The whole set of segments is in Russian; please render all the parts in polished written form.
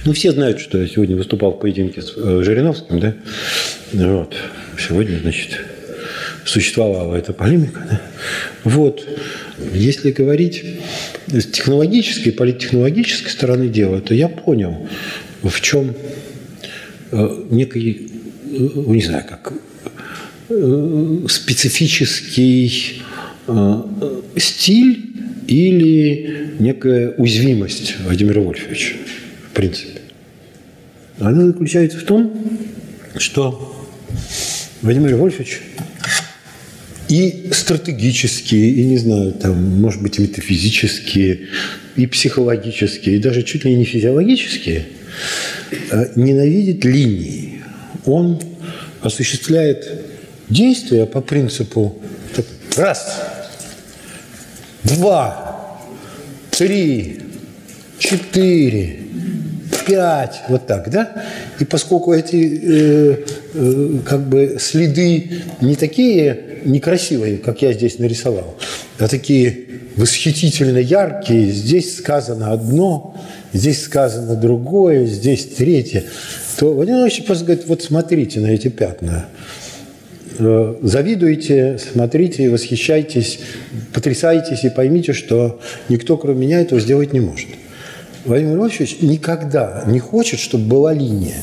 Ну, все знают, что я сегодня выступал в поединке с Жириновским, да? Вот. Сегодня, значит, существовала эта полемика, да? Вот. Если говорить с технологической, политтехнологической стороны дела, то я понял, в чем некий, не знаю, как специфический стиль или некая уязвимость Владимира Вольфовича, в принципе. Она заключается в том, что Владимир Вольфович и стратегические, и, не знаю, там, может быть, и метафизические, и психологические, и даже чуть ли не физиологические, ненавидит линии. Он осуществляет действия по принципу раз, два, три, четыре, пять, вот так, да? И поскольку эти как бы следы не такие некрасивые, как я здесь нарисовал, а такие восхитительно яркие, здесь сказано одно, здесь сказано другое, здесь третье, то Владимир Владимирович просто говорит, вот смотрите на эти пятна. Завидуйте, смотрите, восхищайтесь, потрясайтесь и поймите, что никто, кроме меня, этого сделать не может. Владимир Владимирович никогда не хочет, чтобы была линия.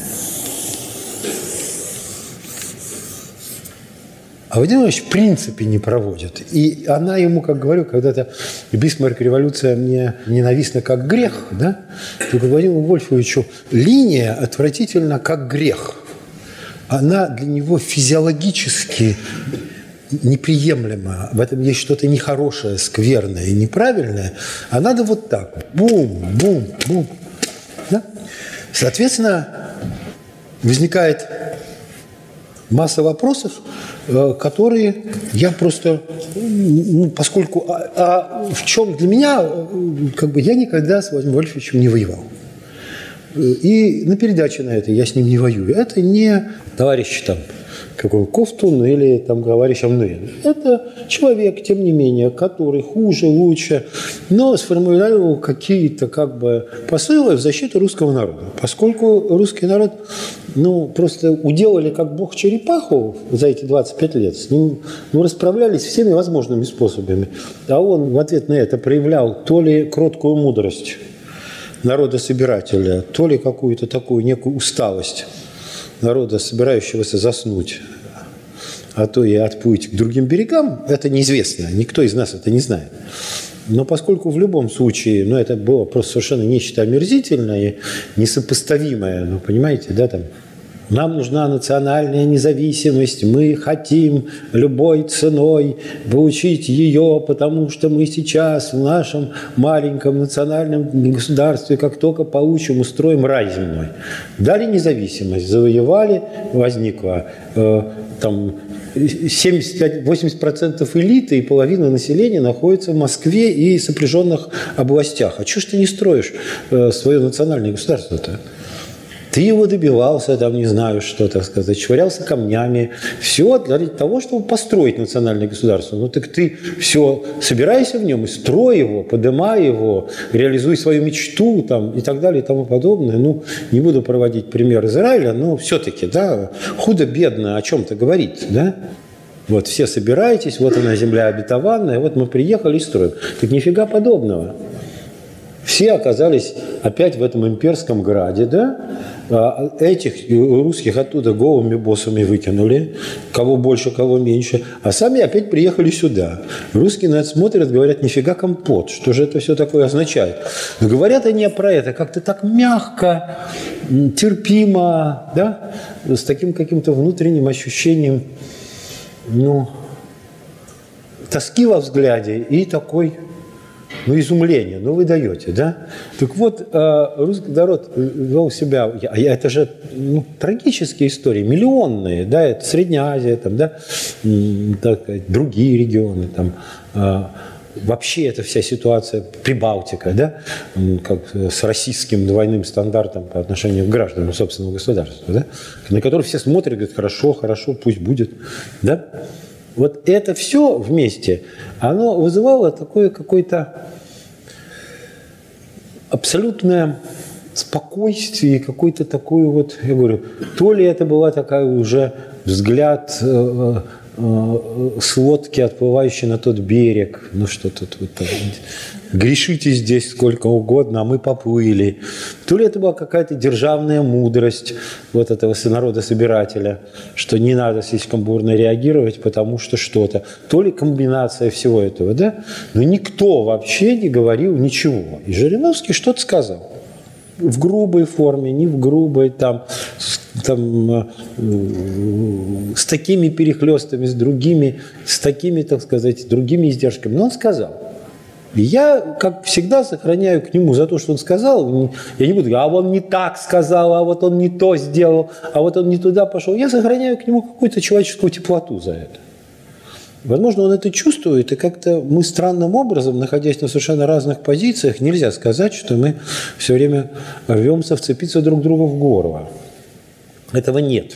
А Владимир Владимирович в принципе не проводит. И она ему, как говорю, когда-то Бисмарк революция мне ненавистна как грех, да? Только Владимиру Вольфовичу линия отвратительна как грех. Она для него физиологически неприемлема. В этом есть что-то нехорошее, скверное и неправильное. А надо вот так. Бум, бум, бум. Да? Соответственно, возникает масса вопросов, которые я просто, поскольку, в чем для меня, как бы я никогда с Владимиром Вольфовичем не воевал. И на передаче на это я с ним не воюю. Это не товарищ там какой Ковтун или там товарищ Амнуен. Это человек, тем не менее, который хуже, лучше, но сформулировал какие-то как бы посылы в защиту русского народа. Поскольку русский народ, просто уделали как бог черепаху за эти 25 лет, с ним расправлялись всеми возможными способами. А он в ответ на это проявлял то ли кроткую мудрость народа-собирателя, то ли какую-то такую некую усталость народа, собирающегося заснуть, а то и отплыть к другим берегам, это неизвестно. Никто из нас это не знает. Но поскольку в любом случае, это было просто совершенно нечто омерзительное и несопоставимое, понимаете, да, там, нам нужна национальная независимость, мы хотим любой ценой получить ее, потому что мы сейчас в нашем маленьком национальном государстве, как только получим, устроим рай земной. Дали независимость, завоевали, возникла 80% элиты и половина населения находится в Москве и сопряженных областях. А чего ж ты не строишь свое национальное государство-то? Ты его добивался, не знаю что, так сказать, швырялся камнями. Все для того, чтобы построить национальное государство. Так ты все собирайся в нем и строй его, подымай его, реализуй свою мечту и так далее и тому подобное. Не буду проводить пример Израиля, но все-таки, да, худо-бедно о чем-то говорить, да? Вот все собирайтесь, вот она земля обетованная, вот мы приехали и строим. Так нифига подобного. Все оказались опять в этом имперском граде, да? Этих русских оттуда голыми боссами выкинули, кого больше, кого меньше, а сами опять приехали сюда. Русские на это смотрят, говорят, нифига компот, что же это все такое означает? Но говорят они про это как-то так мягко, терпимо, да? С таким каким-то внутренним ощущением, тоски во взгляде и такой... изумление, вы даете, да? Так вот, русский народ вел себя, это же трагические истории, миллионные, да, это Средняя Азия, другие регионы, вообще эта вся ситуация, Прибалтика, да, как с российским двойным стандартом по отношению к гражданам собственного государства, да, на который все смотрят, говорят, хорошо, хорошо, пусть будет, да? Вот это все вместе, оно вызывало такое какое-то абсолютное спокойствии, какой-то такой вот, я говорю, то ли это была такая уже взгляд с лодки, отплывающей на тот берег, ну что тут вот так, грешите здесь сколько угодно, а мы поплыли. То ли это была какая-то державная мудрость вот этого народа-собирателя, что не надо слишком бурно реагировать, потому что что-то. То ли комбинация всего этого, да? Но никто вообще не говорил ничего. И Жириновский что-то сказал. В грубой форме, не в грубой, там, с такими перехлестами, с другими, с такими, так сказать, другими издержками. Но он сказал. И я, как всегда, сохраняю к нему за то, что он сказал. Я не буду говорить, а он не так сказал, а вот он не то сделал, а вот он не туда пошел. Я сохраняю к нему какую-то человеческую теплоту за это. Возможно, он это чувствует, и как-то мы странным образом, находясь на совершенно разных позициях, нельзя сказать, что мы все время рвемся вцепиться друг другу в горло. Этого нет.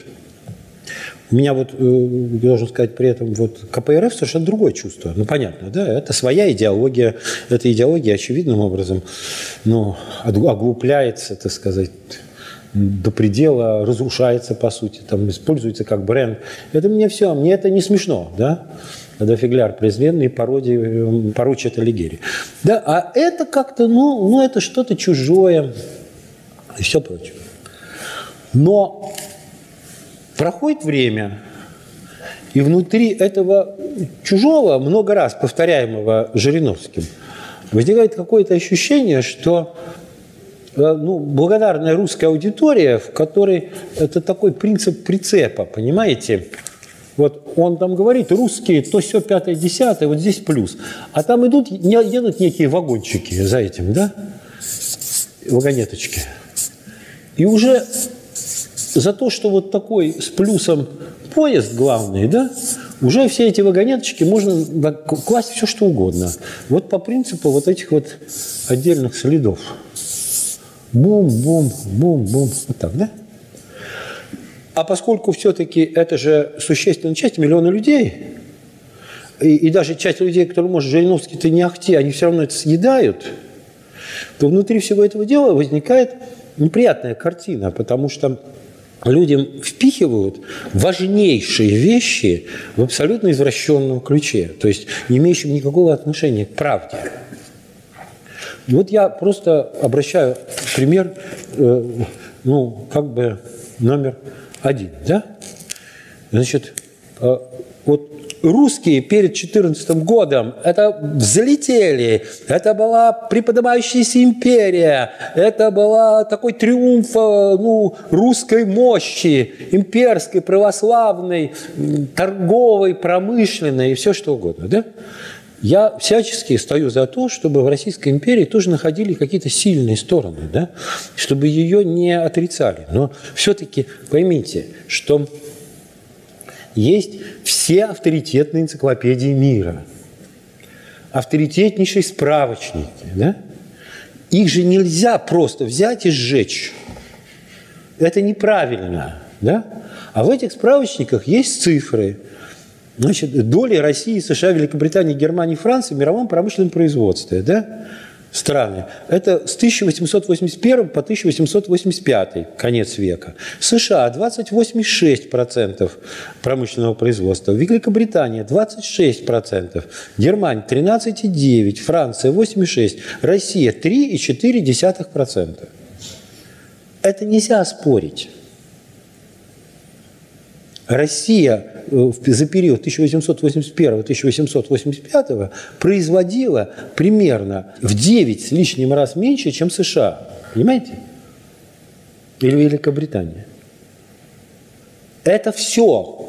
У меня вот, я должен сказать, при этом вот КПРФ совершенно другое чувство. Ну, понятно, да? Это своя идеология. Эта идеология очевидным образом, ну, оглупляется, так сказать, до предела, разрушается, по сути, там, используется как бренд. Это мне все, мне это не смешно, да? Когда Фигляр презренный порочит Алигьери. Да, а это как-то, ну, это что-то чужое и все прочее. Но проходит время, и внутри этого чужого, много раз повторяемого Жириновским, возникает какое-то ощущение, что благодарная русская аудитория, в которой это такой принцип прицепа, понимаете? Вот он там говорит, русские, то все, пятое, десятое, вот здесь плюс. А там едут некие вагончики за этим, да? Вагонеточки. И уже за то, что вот такой с плюсом поезд главный, да, уже все эти вагонеточки можно класть все, что угодно. Вот по принципу вот этих вот отдельных следов. Бум-бум, бум-бум. Вот так, да? А поскольку все-таки это же существенная часть, миллиона людей, и даже часть людей, которые, может, Жириновский-то не ахти, они все равно это съедают, то внутри всего этого дела возникает неприятная картина, потому что людям впихивают важнейшие вещи в абсолютно извращенном ключе, то есть не имеющим никакого отношения к правде. И вот я просто обращаю пример, номер один. Да? Значит, вот русские перед 2014 годом это взлетели, это была приподнимающаяся империя, это была такой триумф русской мощи, имперской, православной, торговой, промышленной и все что угодно. Да? Я всячески стою за то, чтобы в Российской империи тоже находили какие-то сильные стороны, да? Чтобы ее не отрицали. Но все-таки поймите, что есть все авторитетные энциклопедии мира, авторитетнейшие справочники. Да? Их же нельзя просто взять и сжечь. Это неправильно. Да? А в этих справочниках есть цифры. Значит, доли России, США, Великобритании, Германии, Франции в мировом промышленном производстве, да, страны. Это с 1881 по 1885, конец века. США 28,6% промышленного производства, Великобритания 26%, Германия 13,9%, Франция 8,6%, Россия 3,4%. Это нельзя спорить. Россия за период 1881-1885 производила примерно в 9 с лишним раз меньше, чем США. Понимаете? Или Великобритания. Это все.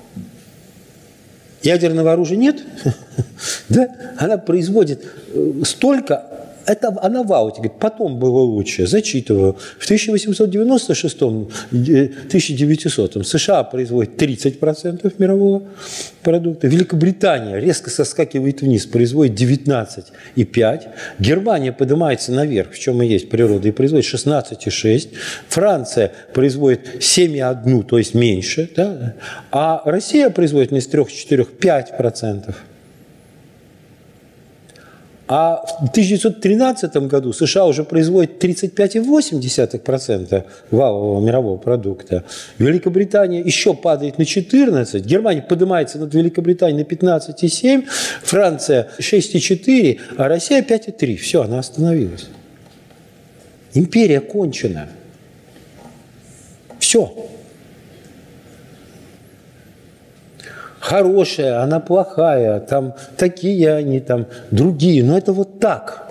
Ядерного оружия нет? Да? Она производит столько... Это она в ауте, говорит, потом было лучше. Зачитываю. В 1896-1900 США производит 30% мирового продукта. Великобритания резко соскакивает вниз, производит 19,5%. Германия поднимается наверх, в чем и есть природа, и производит 16,6%. Франция производит 7,1%, то есть меньше. Да? А Россия производит вместо 3-4 5%. А в 1913 году США уже производит 35,8% валового мирового продукта. Великобритания еще падает на 14%, Германия поднимается над Великобританией на 15,7%, Франция 6,4%, а Россия 5,3%. Все, она остановилась. Империя кончена. Все. Хорошая, она плохая, там такие они, там другие. Но это вот так.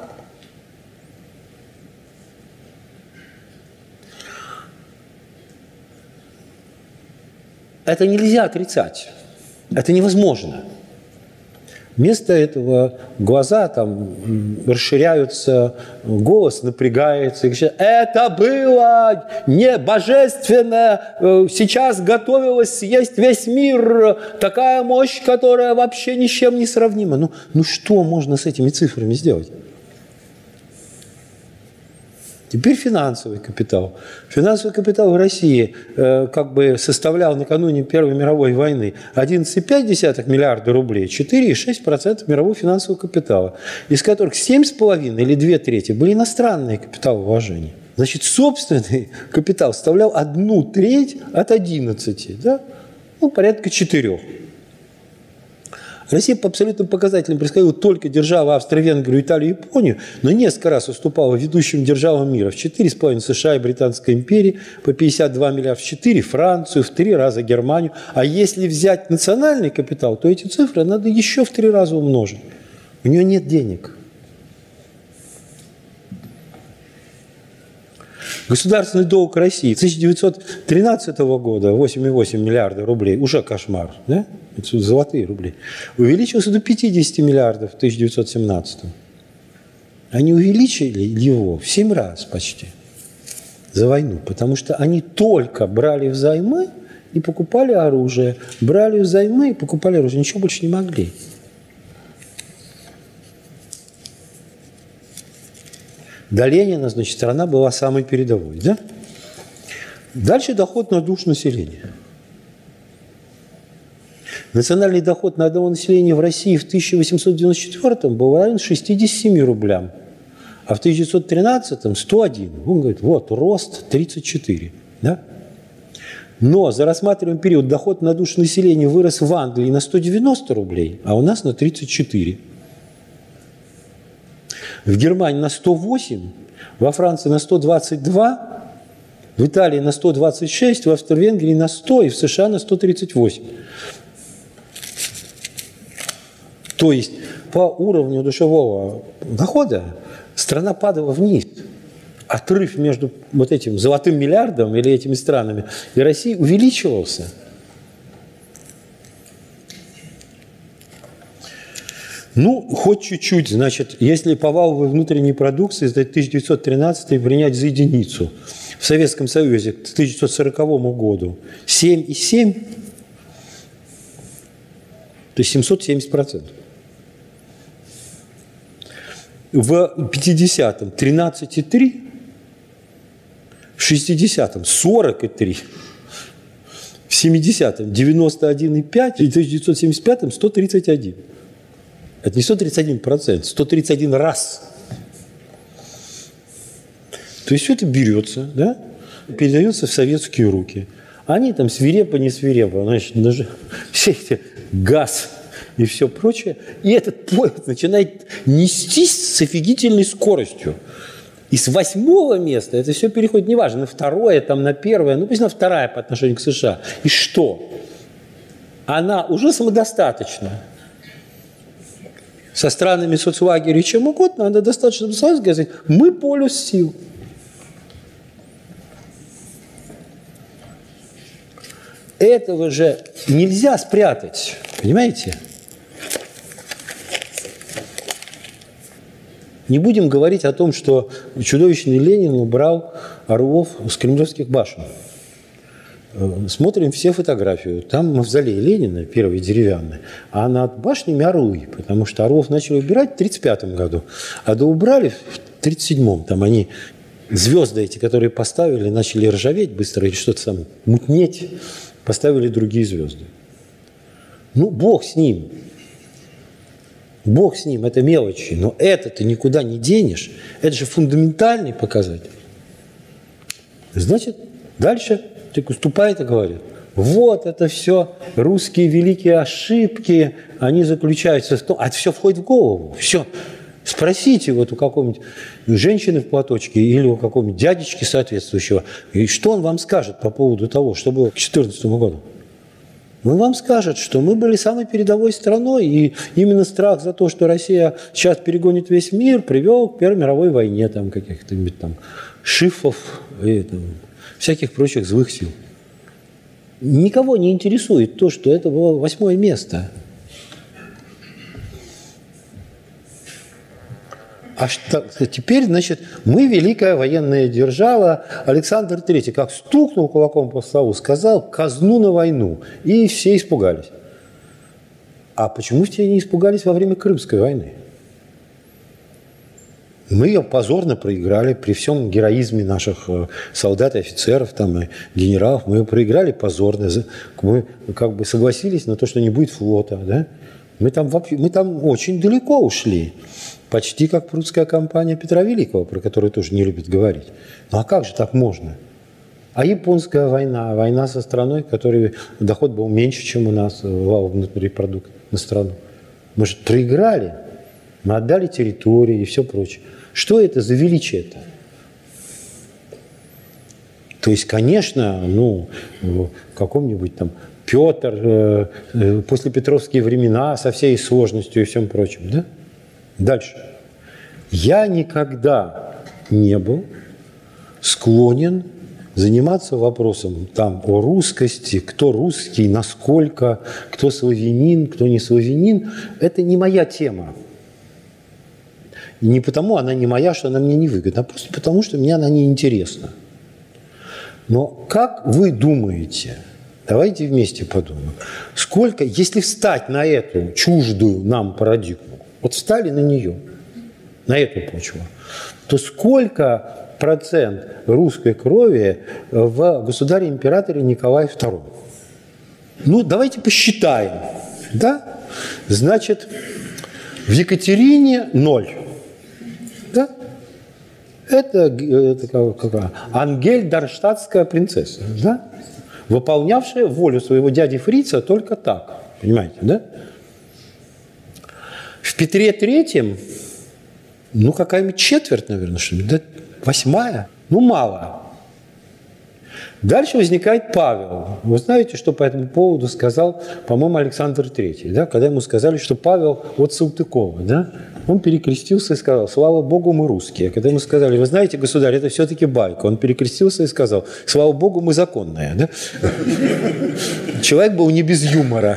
Это нельзя отрицать. Это невозможно. Вместо этого глаза там расширяются, голос напрягается. И кричат, это было не божественно, сейчас готовилось съесть весь мир, такая мощь, которая вообще ни с чем не сравнима. Ну что можно с этими цифрами сделать? Теперь финансовый капитал. Финансовый капитал в России как бы составлял накануне Первой мировой войны 11,5 миллиарда рублей, 4,6% мирового финансового капитала, из которых 7,5 или 2/3 были иностранные капиталовложения. Значит, собственный капитал составлял 1/3 от 11, да? Ну, порядка 4. Россия по абсолютным показателям превосходила только державы Австро-Венгрию, Италию и Японию, но несколько раз уступала ведущим державам мира. В 4,5 США и Британской империи, по 52 миллиарда, в 4 Францию, в 3 раза Германию. А если взять национальный капитал, то эти цифры надо еще в 3 раза умножить. У нее нет денег. Государственный долг России 1913 года 8,8 миллиарда рублей, уже кошмар, да? Это золотые рубли, увеличился до 50 миллиардов в 1917. Они увеличили его в 7 раз почти за войну, потому что они только брали взаймы и покупали оружие, брали взаймы и покупали оружие, ничего больше не могли. До Ленина, значит, страна была самой передовой, да? Дальше доход на душу населения. Национальный доход на одного населения в России в 1894 был равен 67 рублям, а в 1913 – 101. Он говорит, вот, рост 34, да? Но за рассматриваемый период доход на душу населения вырос в Англии на 190 рублей, а у нас на 34. В Германии на 108, во Франции на 122, в Италии на 126, в Австро-Венгрии на 100 и в США на 138. То есть по уровню душевого дохода страна падала вниз. Отрыв между вот этим золотым миллиардом или этими странами и Россией увеличивался. Ну, хоть чуть-чуть. Значит, если по валовой внутренней продукции за 1913 принять за единицу, в Советском Союзе к 1940 году 7,7, то есть 770%. В 50-м 13,3, в 60-м 40,3, в 70-м 91,5 и в 1975-м 131. Это не 131%, 131 раз. То есть все это берется, да, передается в советские руки. Они там свирепо, не свирепо, значит, даже все эти газ и все прочее. И этот поезд начинает нестись с офигительной скоростью. И с 8-го места это все переходит, неважно, на 2-е, там, на 1-е, ну пусть на 2-е по отношению к США. И что? Она уже самодостаточна. Со странами соцлагеря и чем угодно, она достаточно сказать, мы полюс сил. Этого же нельзя спрятать, понимаете? Не будем говорить о том, что чудовищный Ленин убрал орлов с кремлевских башен. Смотрим все фотографии. Там мавзолей Ленина, первый деревянный, а над башнями орлы, потому что орлов начали убирать в 1935 году, а доубрали в 1937. Там они, звезды эти, которые поставили, начали ржаветь быстро или что-то там, мутнеть, поставили другие звезды. Ну, бог с ним. Бог с ним, это мелочи, но это ты никуда не денешь. Это же фундаментальный показатель. Значит, дальше так уступает и говорит, вот это все русские великие ошибки, они заключаются в том, а это все входит в голову, все. Спросите вот у какой-нибудь женщины в платочке или у какого-нибудь дядечки соответствующего, и что он вам скажет по поводу того, что было к 2014 году. Он вам скажет, что мы были самой передовой страной, и именно страх за то, что Россия сейчас перегонит весь мир, привел к Первой мировой войне, там, каких-то там шифов и там, всяких прочих злых сил. Никого не интересует то, что это было 8-е место. А что, теперь, значит, мы великая военная держава. Александр III как стукнул кулаком по столу, сказал «казну на войну». И все испугались. А почему все не испугались во время Крымской войны? Мы ее позорно проиграли при всем героизме наших солдат и офицеров, там, и генералов. Мы ее проиграли позорно. Мы как бы согласились на то, что не будет флота. Да? Мы там очень далеко ушли. Почти как прусская кампания Петра Великого, про которую тоже не любят говорить. Ну а как же так можно? А японская война, война со страной, в которой доход был меньше, чем у нас, валовый внутренний продукт на страну. Мы же проиграли. Мы отдали территории и все прочее. Что это за величие-то? То есть, конечно, в каком-нибудь там Петр, после Петровские времена со всей сложностью и всем прочим, да? Дальше. Я никогда не был склонен заниматься вопросом там о русскости, кто русский, насколько, кто славянин, кто не славянин. Это не моя тема. И не потому она не моя, что она мне не выгодна, а просто потому, что мне она не интересна. Но как вы думаете, давайте вместе подумаем, сколько, если встать на эту чуждую нам парадигму, вот встали на нее, на эту почву, то сколько процент русской крови в государе-императоре Николае II? Ну, давайте посчитаем. Да? Значит, в Екатерине 0. Да? Это какая? Ангель-дарштадтская принцесса. Да? Выполнявшая волю своего дяди Фрица только так. Понимаете, да? В Петре III, какая-нибудь четверть, наверное, что ли, да? 8-я, мало. Дальше возникает Павел. Вы знаете, что по этому поводу сказал, по-моему, Александр III, да? Когда ему сказали, что Павел от Салтыкова, да? Он перекрестился и сказал: слава Богу, мы русские. Когда ему сказали: вы знаете, государь, это все-таки байка, он перекрестился и сказал: слава Богу, мы законные. Да? Человек был не без юмора.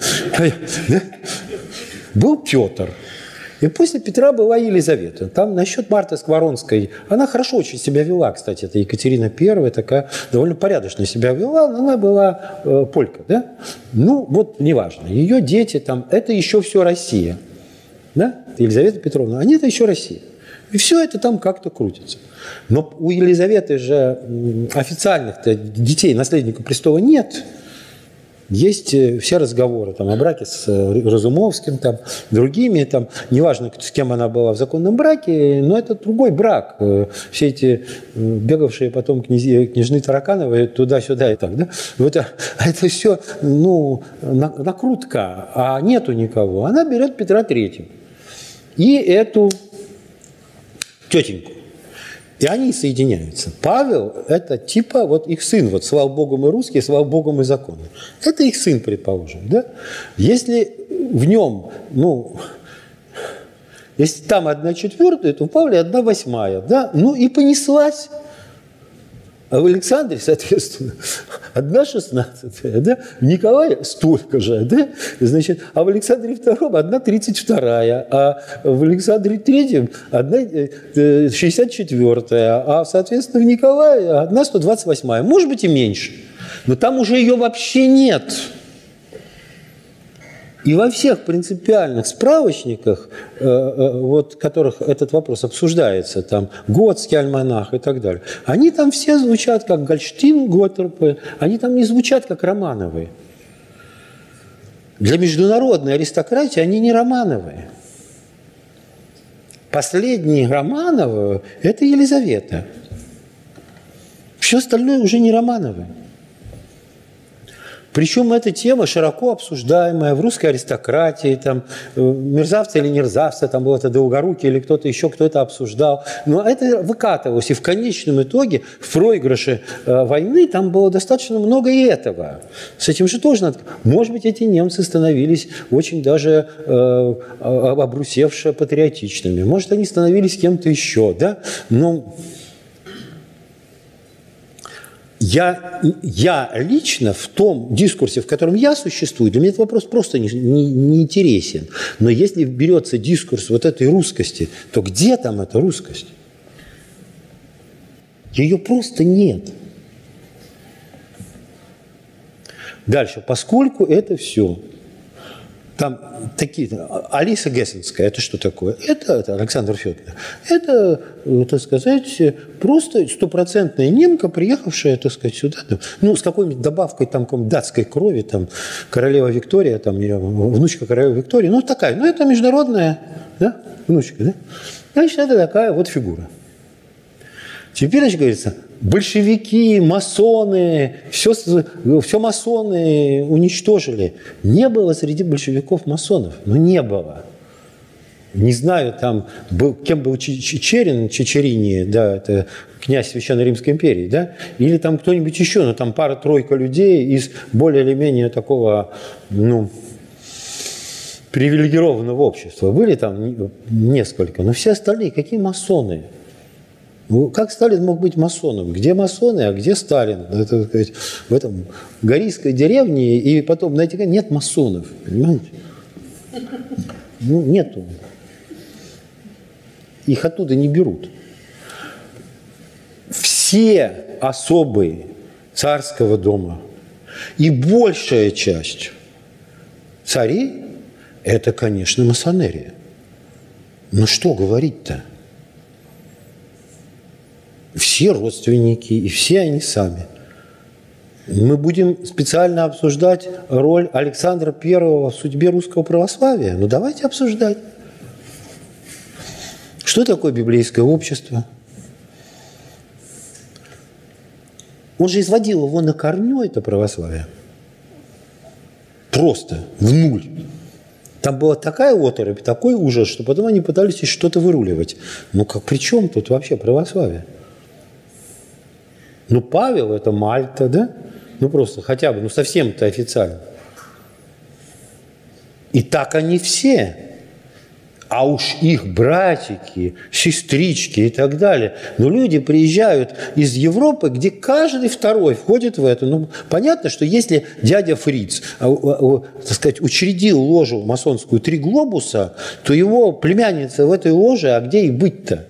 Был Петр. И после Петра была Елизавета. Там насчет Марты Скворонской, она хорошо очень себя вела, кстати, это Екатерина I, такая довольно порядочно себя вела, но она была полька, да? Неважно. Ее дети там, это еще все Россия. Да? Елизавета Петровна, они это еще Россия. И все это там как-то крутится. Но у Елизаветы же официальных-то детей, наследника престола нет. Есть все разговоры там, о браке с Разумовским, там, другими, там, неважно, с кем она была в законном браке, но это другой брак. Все эти бегавшие потом княжны Таракановы туда-сюда и так. Да? Это все накрутка, а нету никого. Она берет Петра III и эту тетеньку. И они соединяются. Павел – это типа их сын. Слава Богу, мы русские, слава Богу, мы законные. Это их сын, предположим. Да? Если в нем, если там 1/4, то в Павле 1/8. Да? И понеслась. А в Александре, соответственно, 1/16. Да? В Николае столько же. Да? Значит, а в Александре II 1/32. А в Александре III 1/64. А, соответственно, в Николае 1/128. Может быть, и меньше. Но там уже ее вообще нет. И во всех принципиальных справочниках, в которых этот вопрос обсуждается, там Готский альманах и так далее, они там все звучат как Гольштин, Готтерпе, они там не звучат как Романовые. Для международной аристократии они не Романовые. Последние Романовы – это Елизавета. Все остальное уже не Романовы. Причем эта тема широко обсуждаемая в русской аристократии, там, мерзавцы или нерзавцы, там был это Долгорукий или кто-то еще, кто это обсуждал. Но это выкатывалось, и в конечном итоге в проигрыше войны там было достаточно много и этого. С этим же тоже надо... Может быть, эти немцы становились очень даже обрусевшие патриотичными. Может, они становились кем-то еще, да? Но... Я лично в том дискурсе, в котором я существую, для меня этот вопрос просто не интересен. Но если берется дискурс вот этой русскости, то где там эта русскость? Ее просто нет. Дальше, поскольку это все... Там такие... Алиса Гессенская, это что такое? Это Александр Федорович. Это, так сказать, просто стопроцентная немка, приехавшая, так сказать, сюда. Ну, с какой-нибудь добавкой там датской крови, там, королева Виктория, там, ее внучка королевы Виктории. Ну, такая. Ну, это международная, да, внучка, да? Значит, это такая вот фигура. Теперь, значит, говорится, большевики, масоны, все масоны уничтожили. Не было среди большевиков масонов. Ну, не было. Не знаю, там, кем был Чичерини, да, это князь Священной Римской империи, да, или там кто-нибудь еще, но там пара-тройка людей из более или менее такого, ну, привилегированного общества. Были там несколько, но все остальные, какие масоны? Как Сталин мог быть масоном? Где масоны, а где Сталин? Это, так сказать, в этом Горийской деревне, и потом, знаете, нет масонов, понимаете? Ну, нету. Их оттуда не берут. Все особы царского дома и большая часть царей – это, конечно, масонерия. Ну, что говорить-то? Все родственники и все они сами. Мы будем специально обсуждать роль Александра I в судьбе русского православия. Ну, давайте обсуждать. Что такое библейское общество? Он же изводил его на корню, это православие. Просто в нуль. Там была такая оторопь, такой ужас, что потом они пытались что-то выруливать. Ну, как при чем тут вообще православие? Ну, Павел – это Мальта, да? Ну, просто хотя бы, ну, совсем-то официально. И так они все. А уж их братики, сестрички и так далее. Но люди приезжают из Европы, где каждый второй входит в это. Ну, понятно, что если дядя Фриц, так сказать, учредил ложу масонскую «Три глобуса», то его племянница в этой ложе, а где и быть-то?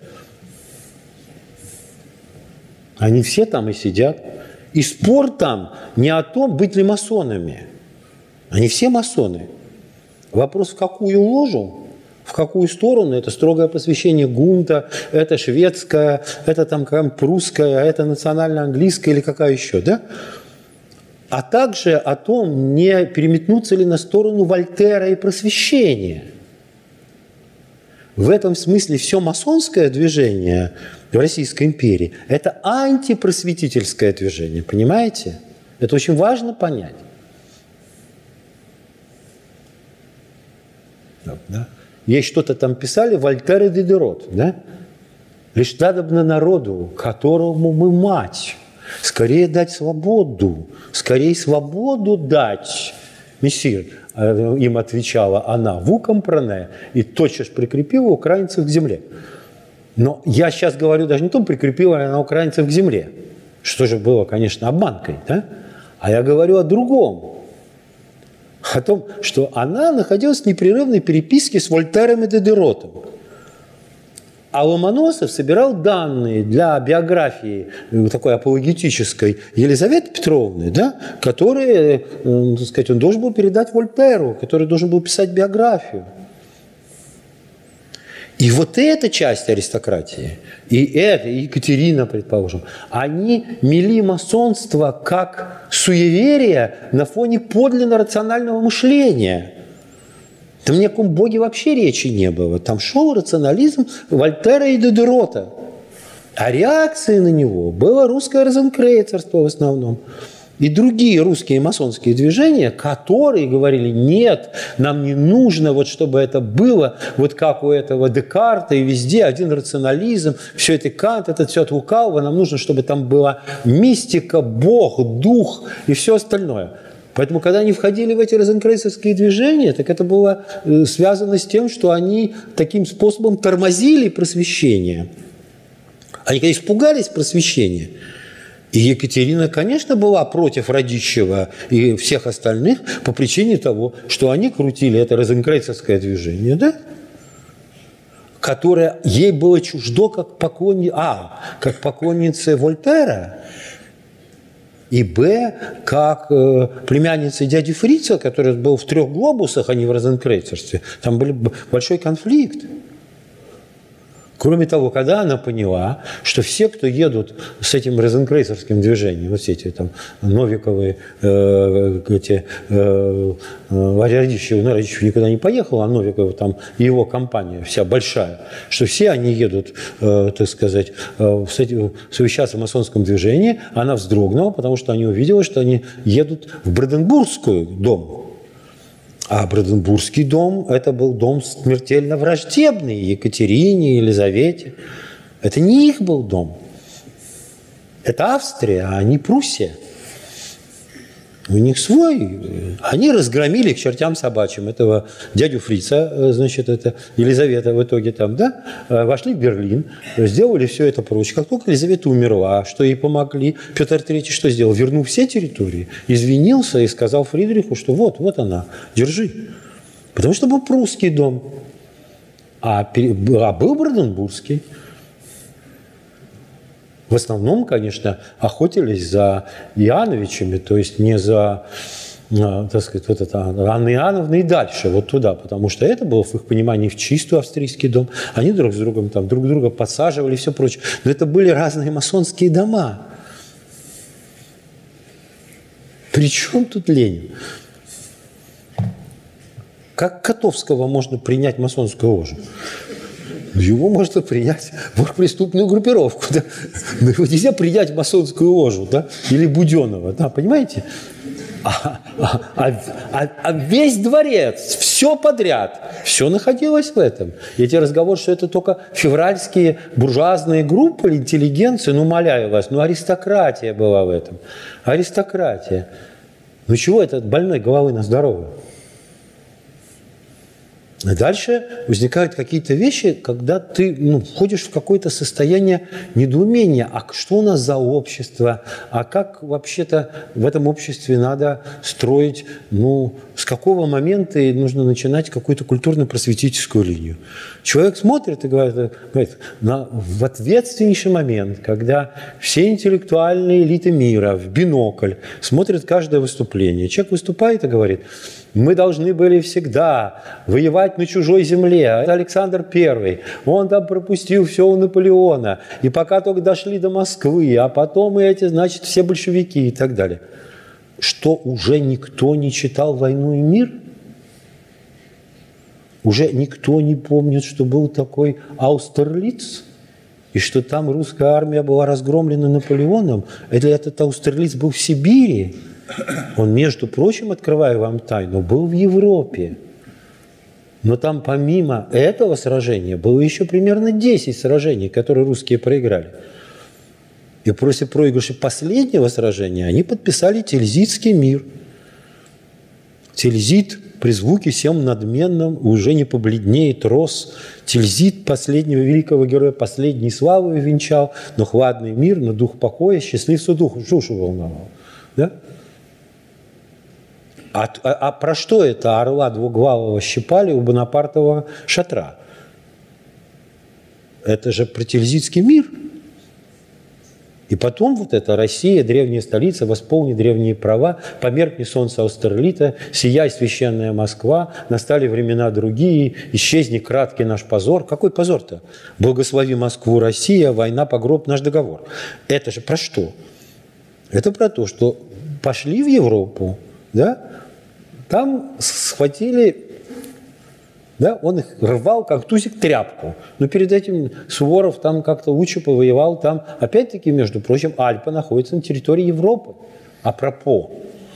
Они все там и сидят. И спор там не о том, быть ли масонами. Они все масоны. Вопрос, в какую ложу, в какую сторону. Это строгое посвящение Гунта, это шведская, это там прусская, это национально-английская или какая еще, да? А также о том, не переметнуться ли на сторону Вольтера и просвещения. В этом смысле все масонское движение в Российской империи – это антипросветительское движение, понимаете? Это очень важно понять. Да? Есть что-то там писали Вольтер и Дидерот, да? «Лишь надобно народу, которому мы мать, скорее дать свободу, скорее свободу дать, мессир». Им отвечала она, «Ву компрене», и тотчас прикрепила украинцев к земле. Но я сейчас говорю даже не о том, прикрепила ли она украинцев к земле, что же было, конечно, обманкой, да? А я говорю о другом. О том, что она находилась в непрерывной переписке с Вольтером и Дидеротом. А Ломоносов собирал данные для биографии такой апологетической Елизаветы Петровны, да, которые, так сказать, он должен был передать Вольтеру, который должен был писать биографию. И вот эта часть аристократии, и Екатерина, предположим, они мели масонство как суеверие на фоне подлинно рационального мышления. Там ни о каком боге вообще речи не было. Там шел рационализм Вольтера и Дидерота. А реакцией на него было русское розенкрейцерство в основном. И другие русские масонские движения, которые говорили, нет, нам не нужно, вот чтобы это было, вот как у этого Декарта, и везде один рационализм, все это Кант, это все от лукавого, нам нужно, чтобы там была мистика, Бог, Дух и все остальное. Поэтому, когда они входили в эти розенкрейцерские движения, так это было связано с тем, что они таким способом тормозили просвещение. Они, конечно, испугались просвещения. И Екатерина, конечно, была против Радищева и всех остальных по причине того, что они крутили это розенкрейцерское движение, да? Которое ей было чуждо как поклоннице Вольтера, и как племянница дяди Фрица, который был в 3 глобусах, а не в розенкрейцерстве. Там был большой конфликт. Кроме того, когда она поняла, что все, кто едут с этим розенкрейцерским движением, вот все эти там Новиковы, Радищев никуда не поехал, а Новиков там и его компания вся большая, что все они едут, так сказать, совещаться в масонском движении, она вздрогнула, потому что они увидела, что они едут в Бранденбургский дом. А Бранденбургский дом – это был дом смертельно враждебный Екатерине, Елизавете. Это не их был дом. Это Австрия, а не Пруссия. У них свой. Они разгромили к чертям собачьим этого дядю Фрица, значит, это Елизавета в итоге там, да, вошли в Берлин, сделали все это прочее. Как только Елизавета умерла, что ей помогли, Петр III что сделал? Вернул все территории, извинился и сказал Фридриху, что вот она, держи. Потому что был прусский дом, а был Бранденбургский. В основном, конечно, охотились за Иоанновичами, то есть не за, так сказать, вот это Анны Иоанновны и дальше, вот туда, потому что это было, в их понимании, в чистую австрийский дом. Они друг с другом там друг друга подсаживали и все прочее. Но это были разные масонские дома. При чем тут Ленин? Как Котовского можно принять масонскую ложу? Его можно принять в преступную группировку. Да? Но его нельзя принять в масонскую ложу, да? Или Буденова. Да? Понимаете? А весь дворец, все подряд, все находилось в этом. И эти разговоры, что это только февральские буржуазные группы, интеллигенция, ну, умоляю вас, ну, аристократия была в этом. Аристократия. Ну, чего это от больной головы на здоровую? Дальше возникают какие-то вещи, когда ты входишь в какое-то состояние недоумения. А что у нас за общество? А как вообще-то в этом обществе надо строить, с какого момента нужно начинать какую-то культурно-просветительскую линию? Человек смотрит и говорит в ответственнейший момент, когда все интеллектуальные элиты мира в бинокль смотрят каждое выступление. Человек выступает и говорит: мы должны были всегда воевать на чужой земле. Это Александр I. Он там пропустил все у Наполеона. И пока только дошли до Москвы, а потом значит, все большевики и так далее. Что, уже никто не читал «Войну и мир»? Уже никто не помнит, что был такой Аустерлиц? И что там русская армия была разгромлена Наполеоном? Этот Аустерлиц был в Сибири. Он, между прочим, открываю вам тайну, был в Европе. Но там помимо этого сражения было еще примерно 10 сражений, которые русские проиграли. И после проигрыша последнего сражения они подписали Тильзитский мир. Тильзит при звуке всем надменном уже не побледнеет рос. Тильзит последнего великого героя последней славы венчал, но хладный мир, но дух покоя, счастливцу душу волновал. Да? А про что это орла двуглавого щипали у Бонапартового шатра? Это же про Тильзитский мир. И потом вот эта Россия, древняя столица, восполни древние права, померкни солнце Аустерлита, сияй священная Москва, настали времена другие, исчезни краткий наш позор. Какой позор-то? Благослови Москву, Россия, война, погроб, наш договор. Это же про что? Это про то, что пошли в Европу, да? Там схватили Да? Он их рвал, как тузик, тряпку. Но перед этим Суворов там как-то лучше повоевал. Там, опять-таки, между прочим, Альпы находятся на территории Европы. Апропо.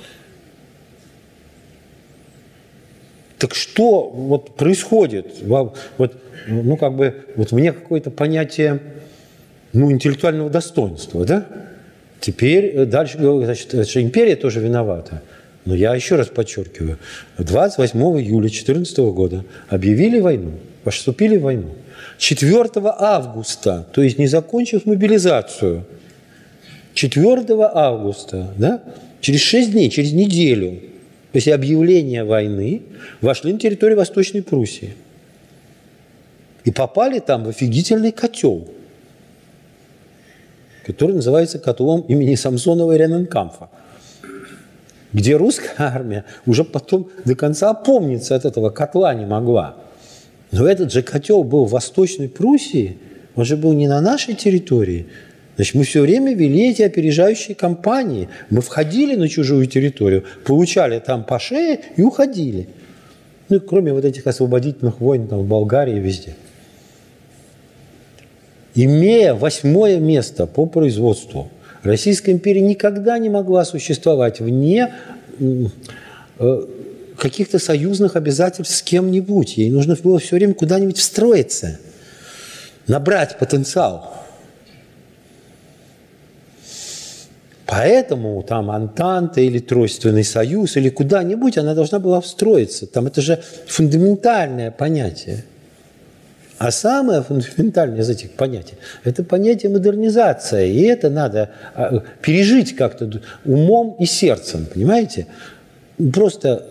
Так что вот происходит? Вот, ну, как бы, вот мне какое-то понятие интеллектуального достоинства, да? Теперь дальше, значит, империя тоже виновата. Но я еще раз подчеркиваю, 28 июля 2014 года объявили войну, вступили в войну. 4 августа, то есть не закончив мобилизацию, 4 августа, да, через 6 дней, через неделю после объявления войны вошли на территорию Восточной Пруссии. И попали там в офигительный котел, который называется котлом имени Самсонова и Рененкампфа, где русская армия уже потом до конца опомниться от этого котла не могла. Но этот же котел был в Восточной Пруссии, он же был не на нашей территории. Значит, мы все время вели эти опережающие кампании. Мы входили на чужую территорию, получали там по шее и уходили. Ну, кроме вот этих освободительных войн там, в Болгарии и везде. Имея 8-е место по производству, Российская империя никогда не могла существовать вне каких-то союзных обязательств с кем-нибудь. Ей нужно было все время куда-нибудь встроиться, набрать потенциал. Поэтому там Антанта или Тройственный союз или куда-нибудь она должна была встроиться. Там это же фундаментальное понятие. А самое фундаментальное из этих понятий – это понятие модернизация. И это надо пережить как-то умом и сердцем, понимаете? Просто,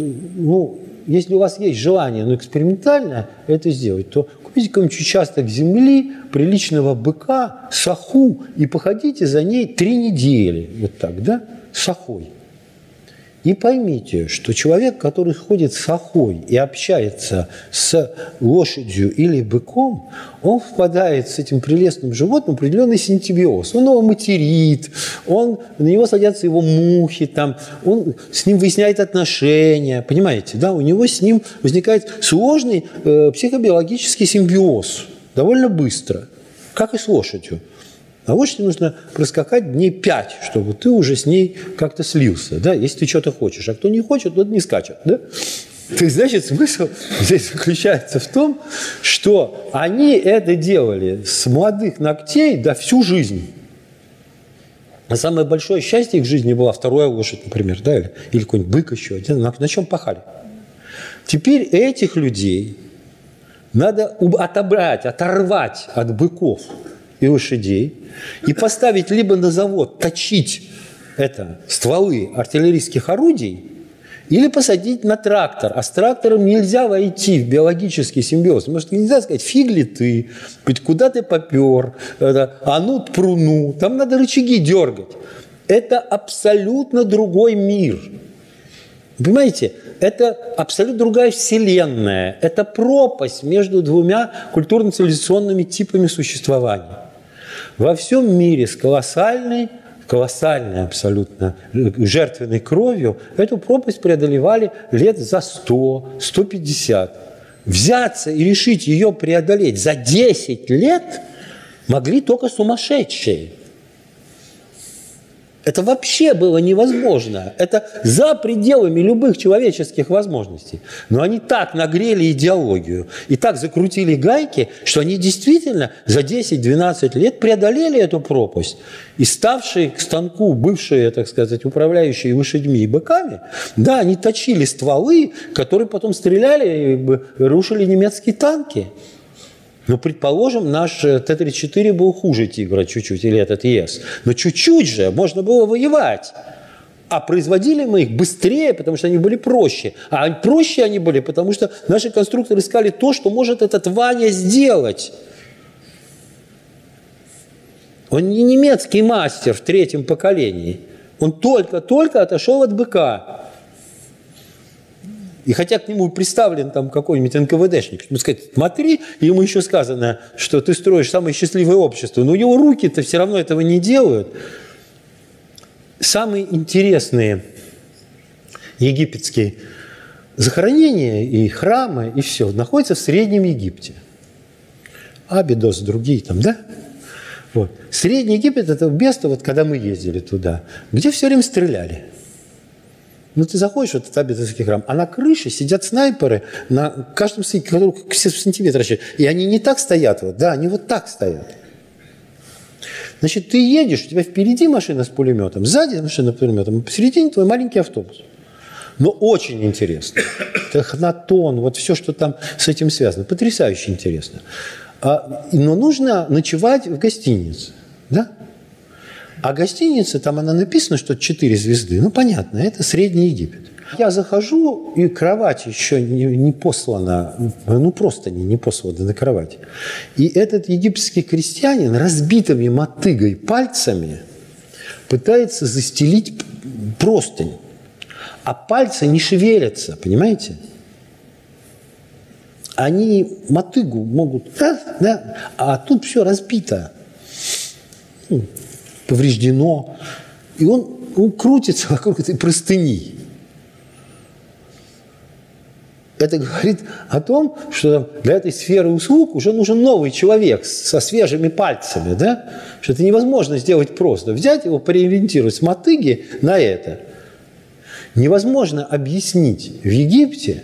если у вас есть желание, экспериментально это сделать, то купите какой-нибудь участок земли, приличного быка, саху, и походите за ней 3 недели. Вот так, да? Сахой. И поймите, что человек, который ходит с охой и общается с лошадью или быком, он впадает с этим прелестным животным в определенный симбиоз. Он его материт, на него садятся его мухи, там, он с ним выясняет отношения, понимаете, да? У него с ним возникает сложный психобиологический симбиоз довольно быстро, как и с лошадью. А лошади нужно проскакать дней 5, чтобы ты уже с ней как-то слился, да, если ты что-то хочешь. А кто не хочет, тот не скачет, да? То есть, значит, смысл здесь заключается в том, что они это делали с молодых ногтей всю жизнь. А самое большое счастье их жизни была 2-я лошадь, например, да, или какой-нибудь бык еще, на чем пахали. Теперь этих людей надо оторвать от быков и лошадей и поставить либо на завод точить стволы артиллерийских орудий, или посадить на трактор. А с трактором нельзя войти в биологический симбиоз. Потому что нельзя сказать, фиг ли ты, куда ты попер, пруну. Там надо рычаги дергать. Это абсолютно другой мир. Понимаете? Это абсолютно другая вселенная. Это пропасть между 2 культурно-цивилизационными типами существования. Во всем мире с колоссальной абсолютно жертвенной кровью эту пропасть преодолевали лет за 100, 150. Взяться и решить ее преодолеть за 10 лет могли только сумасшедшие. Это вообще было невозможно. Это за пределами любых человеческих возможностей. Но они так нагрели идеологию и так закрутили гайки, что они действительно за 10-12 лет преодолели эту пропасть. И ставшие к станку бывшие, так сказать, управляющие лошадьми и быками, да, они точили стволы, которые потом стреляли и рушили немецкие танки. Ну, предположим, наш Т-34 был хуже «Тигра» чуть-чуть, или этот ЕС. Но чуть-чуть же можно было воевать. А производили мы их быстрее, потому что они были проще. А проще они были, потому что наши конструкторы искали то, что может этот Ваня сделать. Он не немецкий мастер в 3-м поколении. Он только-только отошел от быка. И хотя к нему представлен там какой-нибудь НКВДшник, чтобы сказать, смотри, ему еще сказано, что ты строишь самое счастливое общество, но его руки-то все равно этого не делают. Самые интересные египетские захоронения и храмы, и все находятся в Среднем Египте. Абидос, другие там, да? Вот. Средний Египет – это место, вот когда мы ездили туда, где все время стреляли. Ну, ты заходишь в этот Абидосский храм, а на крыше сидят снайперы на каждом сантиметре. И они не так стоят, вот, да, они вот так стоят. Значит, ты едешь, у тебя впереди машина с пулеметом, сзади машина с пулеметом, посередине твой маленький автобус. Но очень интересно. Эхнатон, вот все, что там с этим связано. Потрясающе интересно. Но нужно ночевать в гостинице. Да? А гостиница, там она написана, что 4 звезды. Ну, понятно, это Средний Египет. Я захожу, и кровать еще не послана, ну, просто не послана на кровать. И этот египетский крестьянин разбитыми мотыгой пальцами пытается застелить простынь. А пальцы не шевелятся, понимаете? Они мотыгу могут, да, а тут все разбито, повреждено. И он крутится вокруг этой простыни. Это говорит о том, что для этой сферы услуг уже нужен новый человек со свежими пальцами, да? Что это невозможно сделать просто. Взять его, переориентировать с мотыги на это. Невозможно объяснить в Египте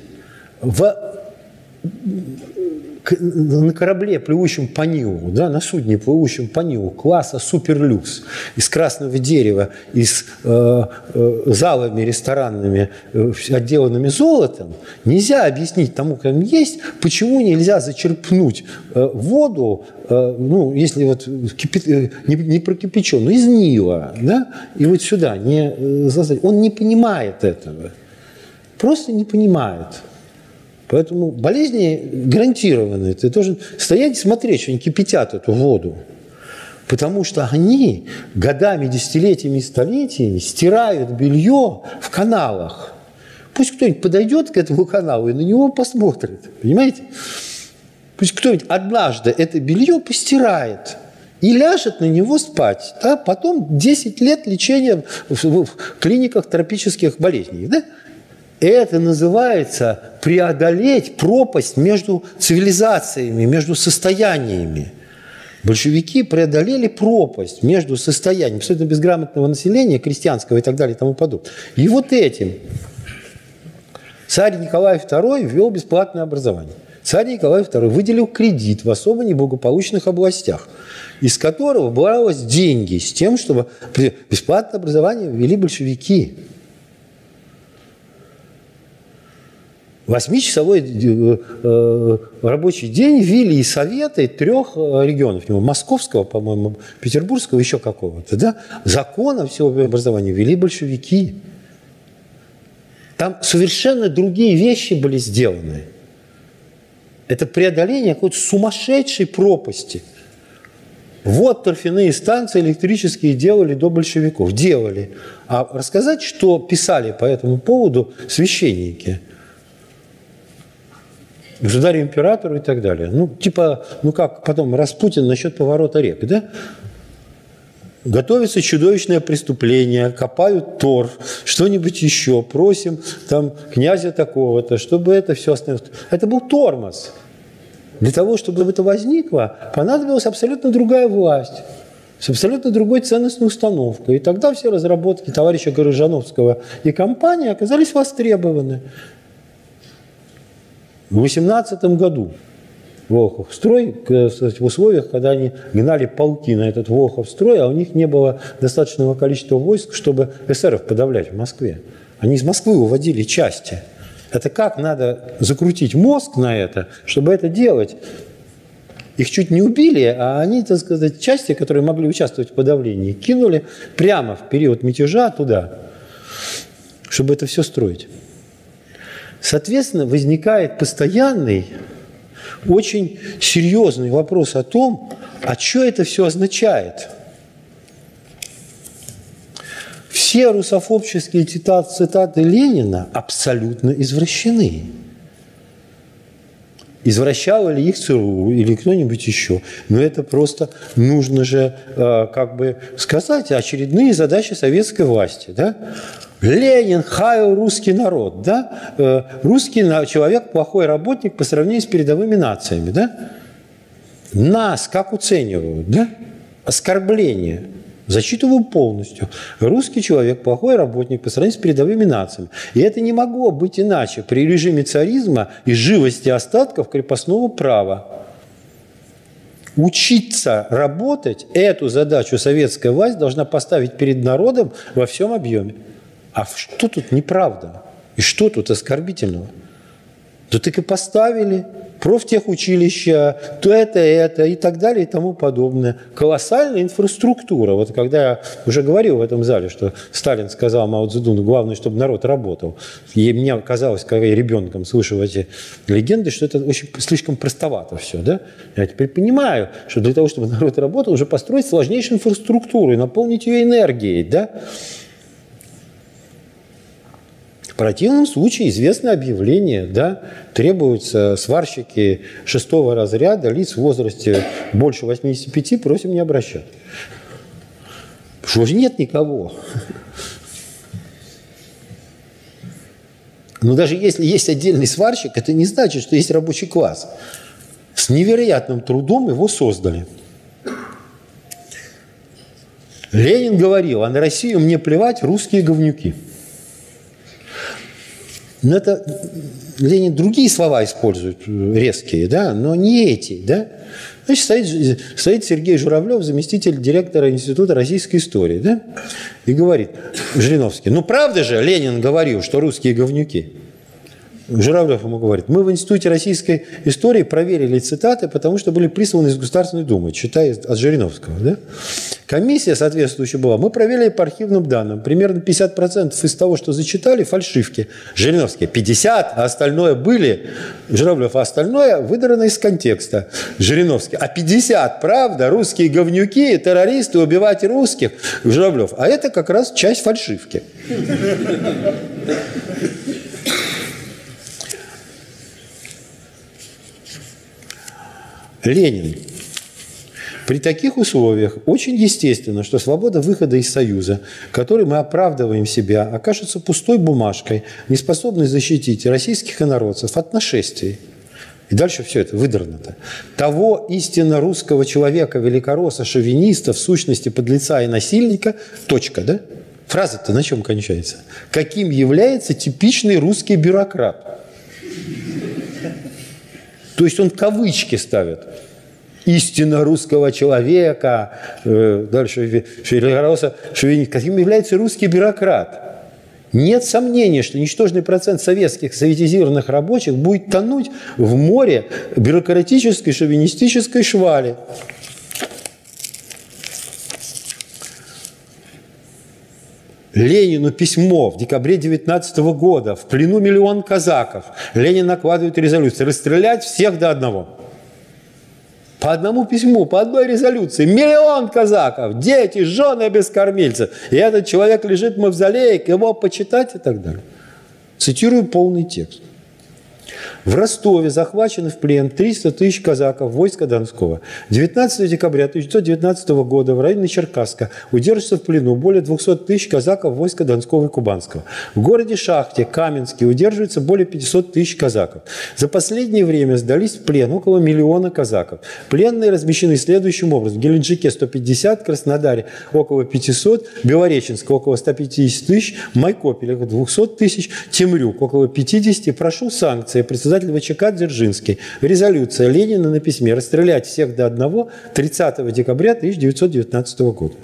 на корабле, плывущем по Нилу, да, на судне, плывущем по Нилу, класса суперлюкс, из красного дерева, из залами ресторанными, отделанными золотом, нельзя объяснить тому, как есть, почему нельзя зачерпнуть воду, ну, если вот не прокипяченную, из Нила, да, и вот сюда. Он не понимает этого. Просто не понимает. Поэтому болезни гарантированы. Ты должен стоять и смотреть, что они кипятят эту воду. Потому что они годами, десятилетиями и столетиями стирают белье в каналах. Пусть кто-нибудь подойдет к этому каналу и на него посмотрит. Понимаете? Пусть кто-нибудь однажды это белье постирает и ляжет на него спать. Да? Потом 10 лет лечения в клиниках тропических болезней. Да? Это называется преодолеть пропасть между цивилизациями, между состояниями. Большевики преодолели пропасть между состоянием абсолютно безграмотного населения, крестьянского и так далее и тому подобное. И вот этим царь Николай II ввел бесплатное образование. Царь Николай II выделил кредит в особо неблагополучных областях, из которого бралось деньги с тем, чтобы бесплатное образование ввели большевики. 8-часовой рабочий день ввели и советы 3 регионов, московского, по-моему, петербургского, еще какого-то. Да? Законом всего образования ввели большевики. Там совершенно другие вещи были сделаны. Это преодоление какой-то сумасшедшей пропасти. Вот торфяные станции электрические делали до большевиков. Делали. А рассказать, что писали по этому поводу священники – государю императору и так далее. Ну, типа, ну как потом Распутин насчет поворота рек, да? Готовится чудовищное преступление, копают торф, что-нибудь еще, просим там князя такого-то, чтобы это все остановилось. Это был тормоз. Для того, чтобы это возникло, понадобилась абсолютно другая власть, с абсолютно другой ценностной установкой. И тогда все разработки товарища Горожановского и компании оказались востребованы. В 18 году Волховстрой, в условиях, когда они гнали полки на этот Волховстрой, а у них не было достаточного количества войск, чтобы эсеров подавлять в Москве. Они из Москвы уводили части. Это как надо закрутить мозг на это, чтобы это делать? Их чуть не убили, а они, так сказать, части, которые могли участвовать в подавлении, кинули прямо в период мятежа туда, чтобы это все строить. Соответственно, возникает постоянный, очень серьезный вопрос о том, а что это все означает. Все русофобческие цитаты Ленина абсолютно извращены. Извращала ли их ЦРУ или кто-нибудь еще? Но это просто нужно же как бы сказать очередные задачи советской власти. Да? Ленин хаял русский народ, да? Русский человек плохой работник по сравнению с передовыми нациями, да? Нас как оценивают, да? Оскорбление. Зачитываю полностью. Русский человек плохой работник по сравнению с передовыми нациями. И это не могло быть иначе при режиме царизма и живости остатков крепостного права. Учиться работать, эту задачу советская власть должна поставить перед народом во всем объеме. А что тут неправда? И что тут оскорбительного? Да так и поставили. Профтехучилища, то это и так далее и тому подобное. Колоссальная инфраструктура. Вот когда я уже говорил в этом зале, что Сталин сказал Мао Цзэдуну, главное, чтобы народ работал. И мне казалось, когда я ребенком слышал эти легенды, что это очень слишком простовато все. Да? Я теперь понимаю, что для того, чтобы народ работал, уже построить сложнейшую инфраструктуру и наполнить ее энергией. Да? В противном случае известное объявление, да, требуются сварщики 6-го разряда, лиц в возрасте больше 85, просим не обращать. Что же нет никого? Но даже если есть отдельный сварщик, это не значит, что есть рабочий класс. С невероятным трудом его создали. Ленин говорил, а на Россию мне плевать, русские говнюки. Но это Ленин другие слова использует, резкие, да, но не эти. Да? Значит, стоит Сергей Журавлев, заместитель директора Института российской истории, да, и говорит Жириновский, ну правда же Ленин говорил, что русские говнюки? Журавлев ему говорит, мы в Институте российской истории проверили цитаты, потому что были присланы из Государственной Думы, читая от Жириновского. Да? Комиссия соответствующая была. Мы проверили по архивным данным. Примерно 50% из того, что зачитали, фальшивки. Жириновский 50, а остальное были. Журавлев, а остальное выдрано из контекста. Жириновский, а 50, правда, русские говнюки, террористы, убивать русских. Журавлев, а это как раз часть фальшивки. Ленин. При таких условиях очень естественно, что свобода выхода из Союза, которой мы оправдываем себя, окажется пустой бумажкой, не способной защитить российских инородцев от нашествий. И дальше все это выдрано-то. Того истинно русского человека, великоросса, шовиниста, в сущности подлеца и насильника, точка, да? Фраза-то на чем кончается? Каким является типичный русский бюрократ? То есть он кавычки ставит. Истина русского человека, дальше великоросса, шовинист. Каким является русский бюрократ? Нет сомнения, что ничтожный процент советских советизированных рабочих будет тонуть в море бюрократической шовинистической швали. Ленину письмо в декабре 19 года. В плену 1 000 000 казаков. Ленин накладывает резолюцию. Расстрелять всех до одного. По одному письму, по одной резолюции. 1 000 000 казаков. Дети, жены без кормильцев. И этот человек лежит в мавзолее, его почитать и так далее. Цитирую полный текст. В Ростове захвачены в плен 300 000 казаков войска Донского. 19 декабря 1919 года в районе Черкасска удерживается в плену более 200 000 казаков войска Донского и Кубанского. В городе Шахте, Каменске удерживается более 500 000 казаков. За последнее время сдались в плен около 1 000 000 казаков. Пленные размещены следующим образом. В Геленджике 150, Краснодаре около 500, Белореченск около 150 000, Майкопеле 200 000, Темрюк около 50. Прошу санкции. Председатель ВЧК Дзержинский. Резолюция Ленина на письме. Расстрелять всех до одного 30 декабря 1919 года.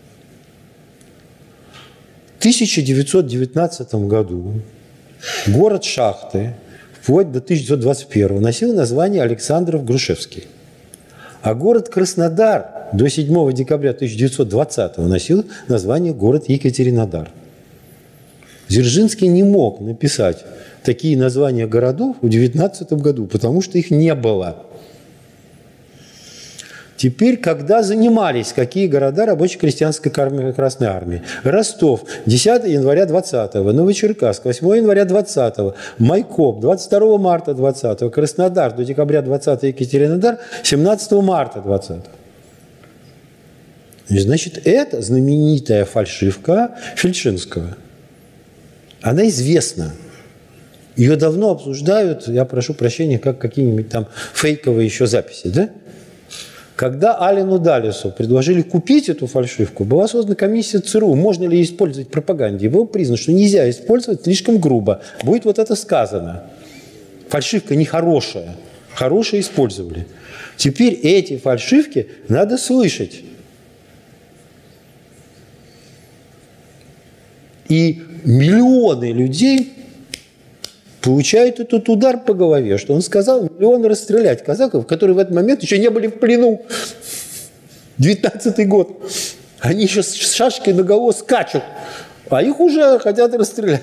В 1919 году город Шахты вплоть до 1921 носил название Александров-Грушевский. А город Краснодар до 7 декабря 1920 носил название город Екатеринодар. Дзержинский не мог написать такие названия городов в 1919 году, потому что их не было. Теперь, когда занимались какие города рабоче-крестьянской Красной Армии? Ростов, 10 января 20-го, Новочеркасск, 8 января 20-го, Майкоп, 22 марта 20-го, Краснодар до декабря 20-го, Екатеринодар, 17 марта 20-го. Значит, это знаменитая фальшивка Фельдшинского. Она известна. Ее давно обсуждают, я прошу прощения, как какие-нибудь там фейковые еще записи, да? Когда Алену Даллесу предложили купить эту фальшивку, была создана комиссия ЦРУ, можно ли ее использовать в пропаганде. И было признано, что нельзя использовать слишком грубо. Будет вот это сказано. Фальшивка нехорошая. Хорошие использовали. Теперь эти фальшивки надо слышать. И миллионы людей получают этот удар по голове, что он сказал миллионы расстрелять казаков, которые в этот момент еще не были в плену. 19-й год. Они еще с шашкой наголо скачут, а их уже хотят расстрелять.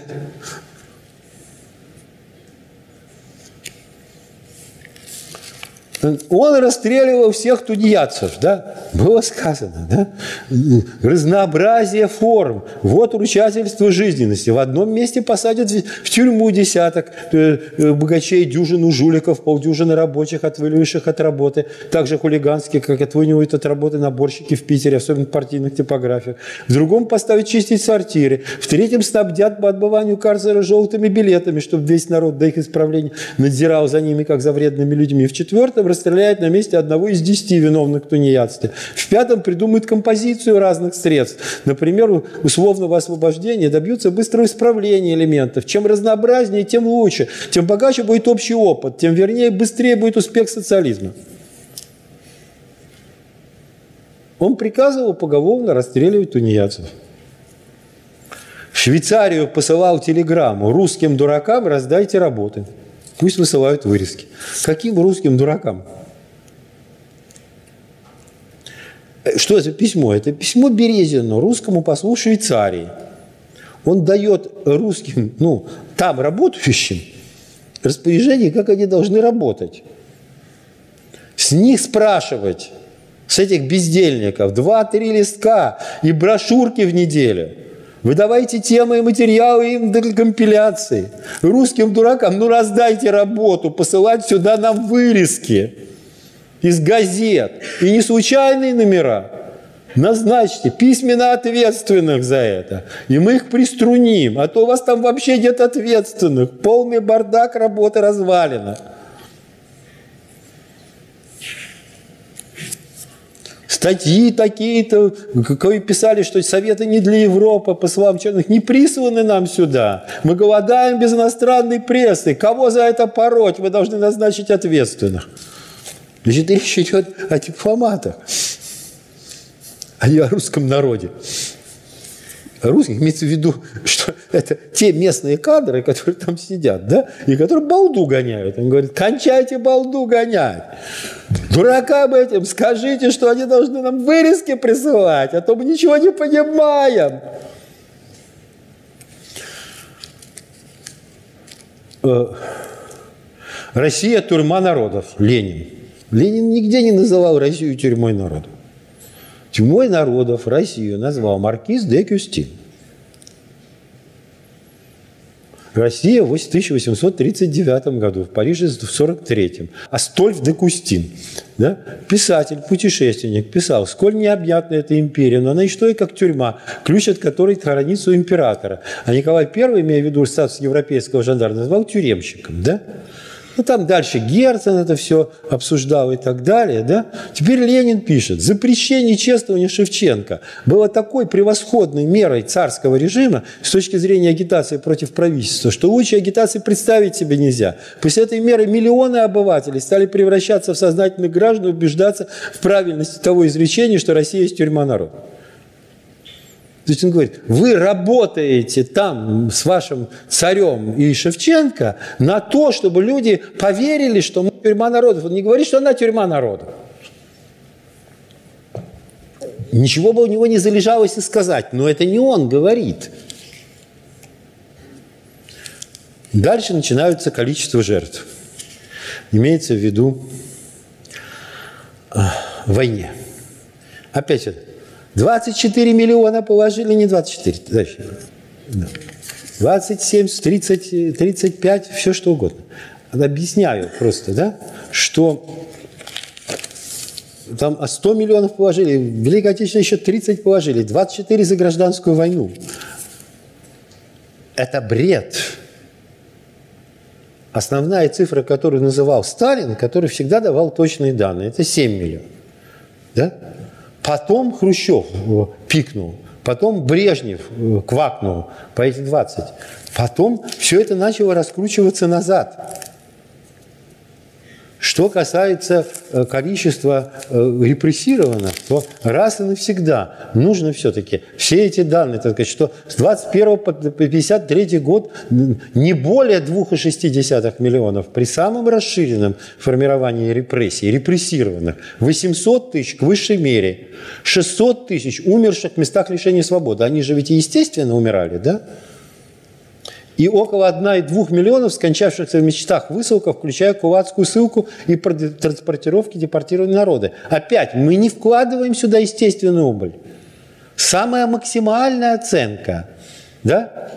Он расстреливал всех тунеядцев, да? Было сказано, да? Разнообразие форм. Вот ручательство жизненности. В одном месте посадят в тюрьму десяток богачей, дюжину жуликов, полдюжины рабочих, отвыливших от работы. Также хулиганские, как отвынивают от работы наборщики в Питере, особенно в партийных типографиях. В другом поставят чистить сортиры. В третьем снабдят по отбыванию карцера желтыми билетами, чтобы весь народ до их исправления надзирал за ними, как за вредными людьми. В четвертом расстреляет на месте одного из 10 виновных в тунеядстве. В пятом придумают композицию разных средств. Например, условного освобождения добьются быстрого исправления элементов. Чем разнообразнее, тем лучше. Тем богаче будет общий опыт, тем вернее, быстрее будет успех социализма. Он приказывал поголовно расстреливать тунеядцев. В Швейцарию посылал телеграмму: русским дуракам раздайте работы. Пусть высылают вырезки. Каким русским дуракам? Что это письмо? Это письмо Березину, русскому послу Швейцарии. Он дает русским, там работающим, распоряжение, как они должны работать. С них спрашивать, с этих бездельников, 2-3 листка и брошюрки в неделю. Вы давайте темы и материалы им для компиляции. Русским дуракам, раздайте работу, посылать сюда нам вырезки из газет. И не случайные номера. Назначьте письменно ответственных за это. И мы их приструним. А то у вас там вообще нет ответственных. Полный бардак, работа развалена. Статьи такие-то, какие писали, что советы не для Европы, по словам черных, не присланы нам сюда. Мы голодаем без иностранной прессы. Кого за это пороть? Вы должны назначить ответственных. Значит, речь идет о дипломатах, а не о русском народе. Русских имеется в виду, что это те местные кадры, которые там сидят, да, и которые балду гоняют. Он говорит: кончайте балду гонять. Дуракам этим скажите, что они должны нам вырезки присылать, а то мы ничего не понимаем. Россия – тюрьма народов. Ленин. Ленин нигде не называл Россию тюрьмой народов. Тюрьмой народов Россию назвал маркиз де Кюстин. Россия в 1839 году, в Париже в 1943. Астольф де Кюстин, да? Писатель, путешественник, писал: сколь необъятна эта империя, но она и что и как тюрьма, ключ от которой хранится у императора. А Николай I, имея в виду статус европейского жандарма, назвал тюремщиком, да? Там дальше Герцен это все обсуждал и так далее. Да? Теперь Ленин пишет: запрещение чествования Шевченко было такой превосходной мерой царского режима с точки зрения агитации против правительства, что лучшей агитации представить себе нельзя. После этой меры миллионы обывателей стали превращаться в сознательных граждан и убеждаться в правильности того изречения, что Россия есть тюрьма народа. То есть он говорит: вы работаете там с вашим царем и Шевченко на то, чтобы люди поверили, что мы тюрьма народов. Он не говорит, что она тюрьма народов. Ничего бы у него не залежалось и сказать, но это не он говорит. Дальше начинается количество жертв. Имеется в виду войне. Опять это. 24 миллиона положили, не 24, 27, 30, 35, все что угодно. Объясняю просто, да, что там 100 миллионов положили, в Великой Отечественной еще 30 положили, 24 за гражданскую войну. Это бред. Основная цифра, которую называл Сталин, который всегда давал точные данные, это 7 миллионов. Да? Потом Хрущев пикнул, потом Брежнев квакнул по эти 20. Потом все это начало раскручиваться назад. Что касается количества репрессированных, то раз и навсегда нужно все-таки все эти данные, так сказать, что с 21 по 53 год не более 2,6 миллионов при самом расширенном формировании репрессий, репрессированных, 800 тысяч к высшей мере, 600 тысяч умерших в местах лишения свободы. Они же ведь и естественно умирали, да? И около 1,2 миллионов скончавшихся в мечтах высылках, включая кулацкую ссылку и транспортировки депортированной народы. Опять, мы не вкладываем сюда естественную убыль. Самая максимальная оценка, да?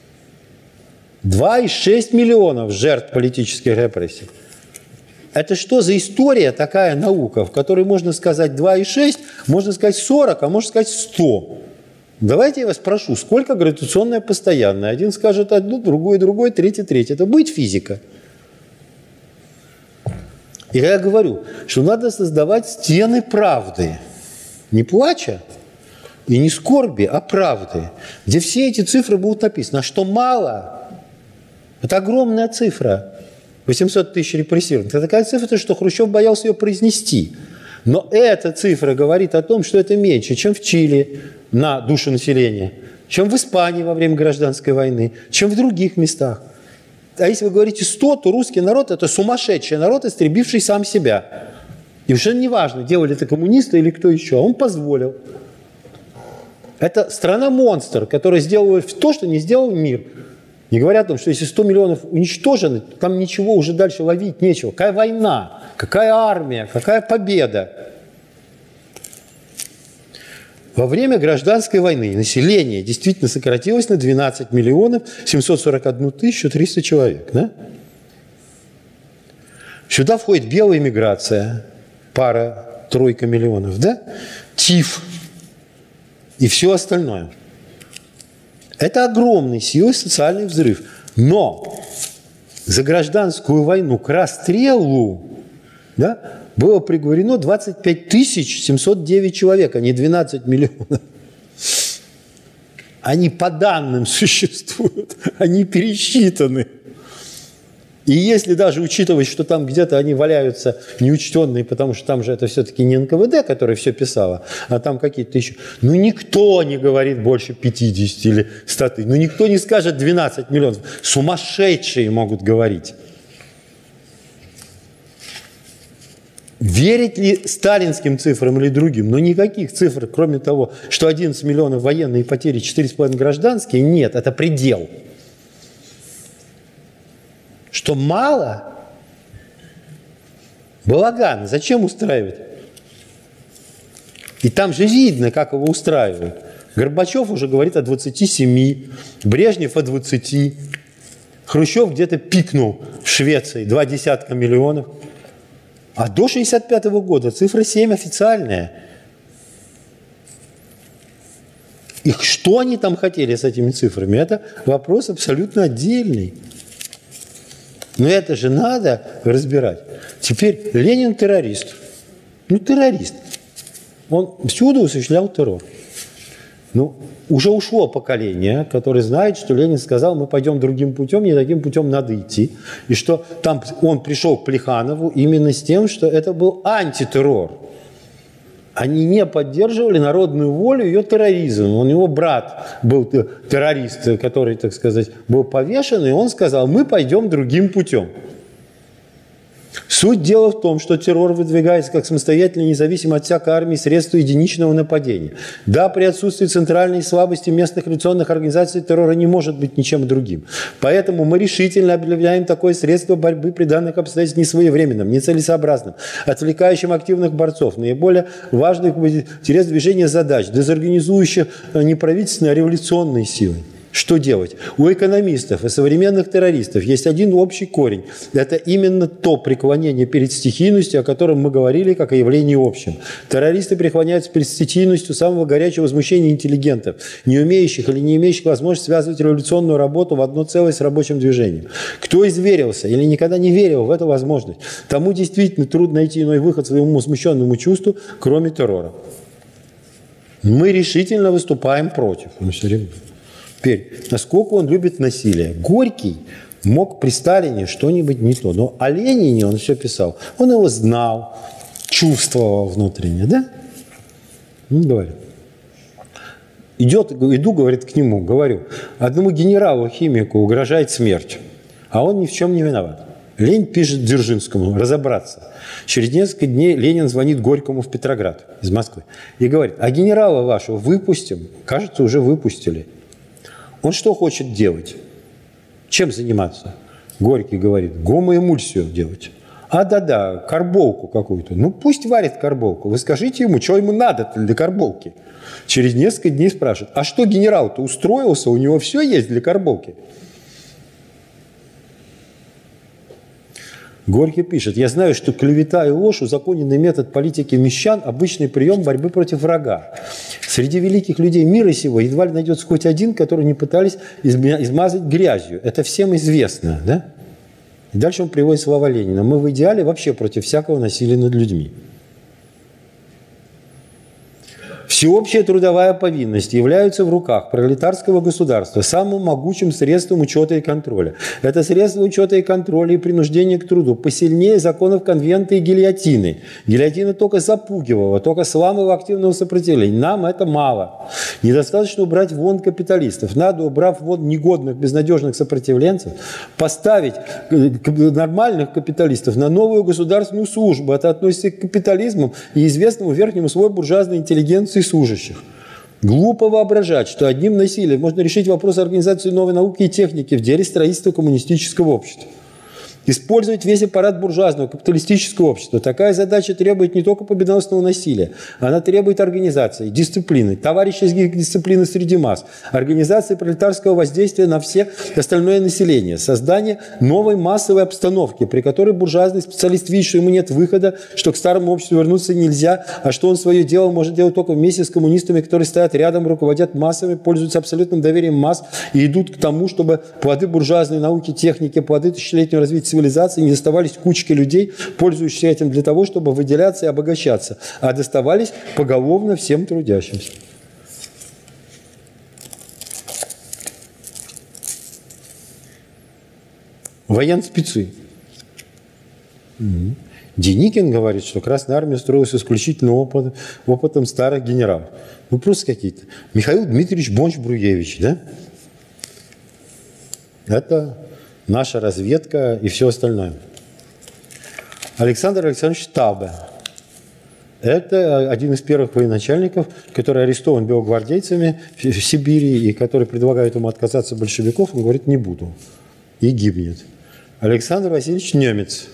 2,6 миллионов жертв политических репрессий. Это что за история, такая наука, в которой можно сказать 2,6, можно сказать 40, а можно сказать 100. Давайте я вас спрошу, сколько гравитационное постоянное? Один скажет одну, другой, третий. Это будет физика. И я говорю, что надо создавать стены правды. Не плача и не скорби, а правды. Где все эти цифры будут написаны. А что мало? Это огромная цифра. 800 тысяч репрессированных. Это такая цифра, что Хрущев боялся ее произнести. Но эта цифра говорит о том, что это меньше, чем в Чили на душу населения, чем в Испании во время гражданской войны, чем в других местах. А если вы говорите 100, то русский народ – это сумасшедший народ, истребивший сам себя. И уже не важно, делали это коммунисты или кто еще, он позволил. Это страна-монстр, которая сделала то, что не сделал мир. Не говоря о том, что если 100 миллионов уничтожены, там ничего уже дальше ловить нечего. Какая война, какая армия, какая победа. Во время гражданской войны население действительно сократилось на 12 миллионов 741 тысячу 300 человек. Да? Сюда входит белая миграция, пара-тройка миллионов, да? ТИФ и все остальное. Это огромный силой социальный взрыв. Но за гражданскую войну к расстрелу, да, было приговорено 25 709 человек, а не 12 миллионов. Они по данным существуют, они пересчитаны. И если даже учитывать, что там где-то они валяются неучтенные, потому что там же это все-таки не НКВД, которое все писало, а там какие-то еще... Ну, никто не говорит больше 50 или 100 тысяч. Ну, никто не скажет 12 миллионов. Сумасшедшие могут говорить. Верить ли сталинским цифрам или другим? Но никаких цифр, кроме того, что 11 миллионов военные потери, 4,5 гражданские, нет. Это предел. Что мало? Балаган. Зачем устраивать? И там же видно, как его устраивают. Горбачев уже говорит о 27, Брежнев о 20, Хрущев где-то пикнул в Швеции 20 миллионов. А до 1965 года цифра 7 официальная. И что они там хотели с этими цифрами? Это вопрос абсолютно отдельный. Но это же надо разбирать. Теперь Ленин террорист. Ну, террорист. Он всюду осуществлял террор. Ну, уже ушло поколение, которое знает, что Ленин сказал, мы пойдем другим путем, не таким путем надо идти. И что там он пришел к Плеханову именно с тем, что это был антитеррор. Они не поддерживали народную волю, ее терроризм. У него брат был террорист, который, так сказать, был повешен, и он сказал, мы пойдем другим путем. Суть дела в том, что террор выдвигается как самостоятельно, независимо от всякой армии, средство единичного нападения. Да, при отсутствии центральной слабости местных революционных организаций террора не может быть ничем другим. Поэтому мы решительно объявляем такое средство борьбы при данных обстоятельствах несвоевременным, нецелесообразным, отвлекающим активных борцов, наиболее важных в интерес движения задач, дезорганизующих неправительственные, а революционные силы. Что делать? У экономистов и современных террористов есть один общий корень. Это именно то преклонение перед стихийностью, о котором мы говорили, как о явлении общем. Террористы преклоняются перед стихийностью самого горячего возмущения интеллигентов, не умеющих или не имеющих возможности связывать революционную работу в одно целое с рабочим движением. Кто изверился или никогда не верил в эту возможность, тому действительно трудно найти иной выход своему смущенному чувству, кроме террора. Мы решительно выступаем против. Теперь, насколько он любит насилие. Горький мог при Сталине что-нибудь не то. Но о Ленине он все писал. Он его знал, чувствовал внутренне, да? Говорит. Иду, говорит, к нему, говорю, одному генералу-химику угрожает смерть, а он ни в чем не виноват. Ленин пишет Дзержинскому разобраться. Через несколько дней Ленин звонит Горькому в Петроград из Москвы и говорит, а генерала вашего выпустим? Кажется, уже выпустили. Он что хочет делать? Чем заниматься? Горький говорит, гомоэмульсию делать. А да-да, карболку какую-то. Ну пусть варит карболку. Вы скажите ему, что ему надо-то для карболки. Через несколько дней спрашивают, а что генерал-то устроился, у него все есть для карболки? Горький пишет, я знаю, что клевета и ложь – узаконенный метод политики мещан, обычный прием борьбы против врага. Среди великих людей мира сего едва ли найдется хоть один, который не пытались измазать грязью. Это всем известно, да? И дальше он приводит слова Ленина. Мы в идеале вообще против всякого насилия над людьми. Всеобщая трудовая повинность является в руках пролетарского государства самым могучим средством учета и контроля. Это средство учета и контроля и принуждения к труду посильнее законов конвента и гильотины. Гильотина только запугивала, только сламывала активного сопротивления. Нам это мало. Недостаточно убрать вон капиталистов. Надо, убрав вон негодных, безнадежных сопротивленцев, поставить нормальных капиталистов на новую государственную службу. Это относится к капитализму и известному верхнему слою буржуазной интеллигенции служащих. Глупо воображать, что одним насилием можно решить вопрос организации новой науки и техники в деле строительства коммунистического общества. Использовать весь аппарат буржуазного капиталистического общества. Такая задача требует не только победоносного насилия, она требует организации, дисциплины, товарищеских дисциплины среди масс, организации пролетарского воздействия на все остальное население, создание новой массовой обстановки, при которой буржуазный специалист видит, что ему нет выхода, что к старому обществу вернуться нельзя, а что он свое дело может делать только вместе с коммунистами, которые стоят рядом, руководят массами, пользуются абсолютным доверием масс и идут к тому, чтобы плоды буржуазной науки, техники, плоды тысячелетнего развития цивилизации не доставались кучки людей, пользующихся этим для того, чтобы выделяться и обогащаться, а доставались поголовно всем трудящимся. Военспецы. Деникин говорит, что Красная Армия строилась исключительно опытом старых генералов. Ну, просто какие-то. Михаил Дмитриевич Бонч-Бруевич, да? Это наша разведка и все остальное. Александр Александрович Табе. Это один из первых военачальников, который арестован белогвардейцами в Сибири и который предлагает ему отказаться от большевиков. Он говорит, не буду. И гибнет. Александр Васильевич Немец.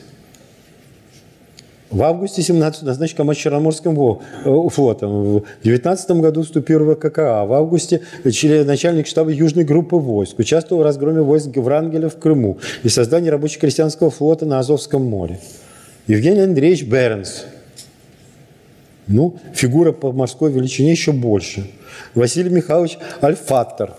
В августе 17 назначен командующим Черноморским флотом. В 19 году вступил в ВККА. В августе начальник штаба Южной группы войск. Участвовал в разгроме войск Врангеля в Крыму и создании рабоче-крестьянского флота на Азовском море. Евгений Андреевич Бернс. Ну, фигура по морской величине еще больше. Василий Михайлович Альфаттер.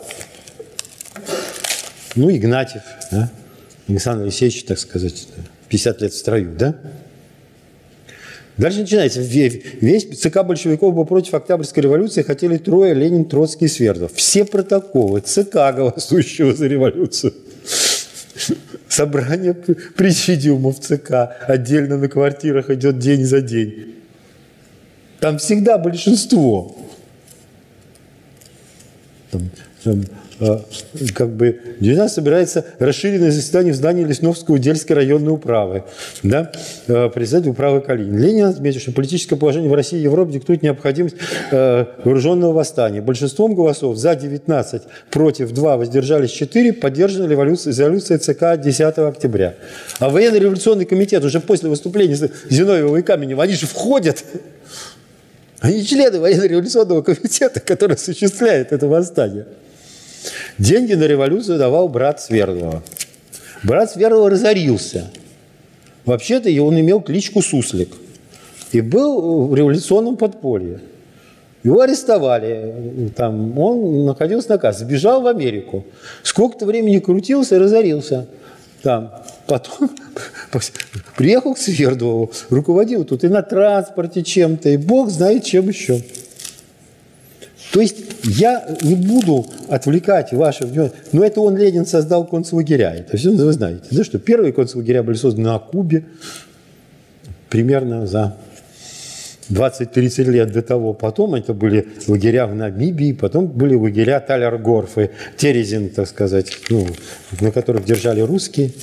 Ну, Игнатьев. Да? Александр Алексеевич, так сказать, 50 лет в строю, да? Дальше начинается. Весь ЦК большевиков был против Октябрьской революции, хотели трое: Ленин, Троцкий и Свердлов. Все протоколы ЦК, голосующего за революцию. Собрание президиумов ЦК отдельно на квартирах идет день за день. Там всегда большинство. Как бы 19 собирается расширенное заседание в здании Лесновской удельской районной управы. Да? Председатель управы Калинин. Ленин отметил, что политическое положение в России и Европе диктует необходимость вооруженного восстания. Большинством голосов за 19, против 2, воздержались 4, поддержана резолюция ЦК 10 октября. А военно-революционный комитет уже после выступления Зиновьева и Каменева, они же входят. Они члены военно-революционного комитета, который осуществляет это восстание. Деньги на революцию давал брат Свердлова. Брат Свердлова разорился. Вообще-то он имел кличку Суслик и был в революционном подполье. Его арестовали, там, он находился на кассе, сбежал в Америку. Сколько-то времени крутился и разорился. Там. Потом приехал к Свердлову, руководил тут и на транспорте чем-то, и бог знает чем еще. То есть я не буду отвлекать ваше внимание, но это Ленин создал концлагеря. Это все вы знаете, да, что первые концлагеря были созданы на Кубе примерно за 20-30 лет до того. Потом это были лагеря в Намибии, потом были лагеря Талергорф и Терезин, так сказать, на которых держали русские.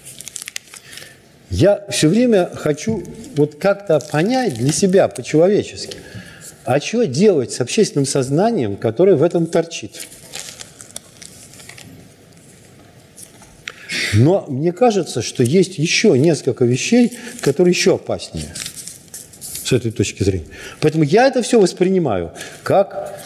Я все время хочу вот как-то понять для себя по-человечески, а что делать с общественным сознанием, которое в этом торчит? Но мне кажется, что есть еще несколько вещей, которые еще опаснее с этой точки зрения. Поэтому я это все воспринимаю как,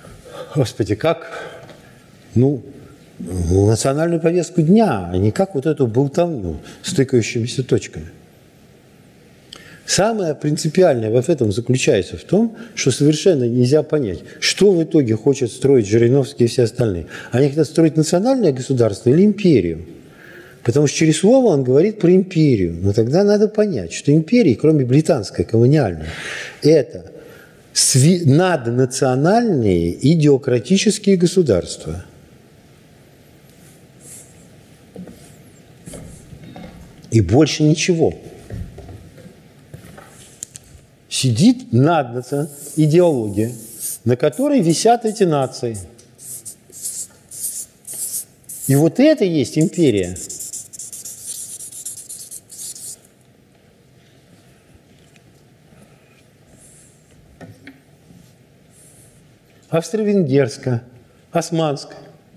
национальную повестку дня, а не как вот эту болтовню с тыкающимися точками. Самое принципиальное в этом заключается в том, что совершенно нельзя понять, что в итоге хочет строить Жириновский и все остальные. Они хотят строить национальное государство или империю? Потому что через слово он говорит про империю. Но тогда надо понять, что империи, кроме британской, колониальной, это наднациональные идиократические государства. И больше ничего. Сидит наднациональная идеология, на которой висят эти нации. И вот это и есть империя. Австро-Венгерская, Османская.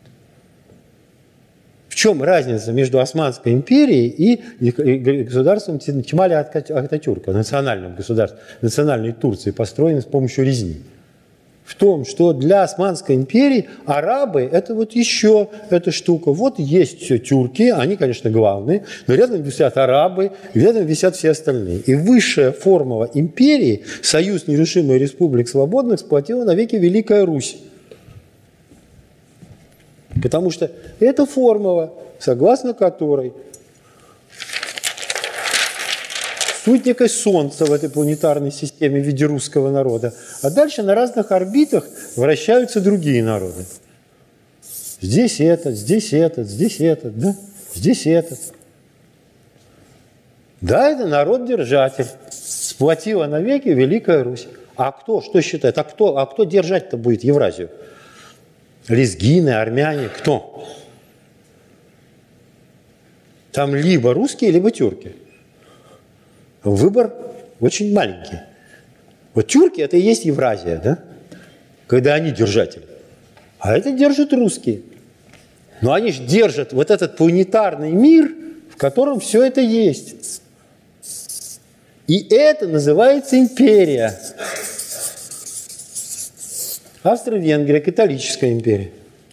В чем разница между Османской империей и государством Кемаля Ататюрка, национальным государством, национальной Турции, построенной с помощью резни? В том, что для Османской империи арабы – это вот еще эта штука. Вот есть все тюрки, они, конечно, главные, но рядом висят арабы, рядом висят все остальные. И высшая формула империи, союз нерушимых республик свободных, сплотила навеки Великая Русь. Потому что это формула, согласно которой суть некое солнце в этой планетарной системе в виде русского народа, а дальше на разных орбитах вращаются другие народы. Здесь этот, здесь этот, здесь этот, да? Здесь этот. Да, это народ-держатель. Сплотила навеки Великая Русь. А кто, что считает? А кто держать-то будет Евразию? Лезгины, армяне, кто? Там либо русские, либо тюрки. Выбор очень маленький. Вот тюрки – это и есть Евразия, да? Когда они держатели. А это держат русские. Но они же держат вот этот планетарный мир, в котором все это есть. И это называется империя. Австро-Венгрия – католическая империя.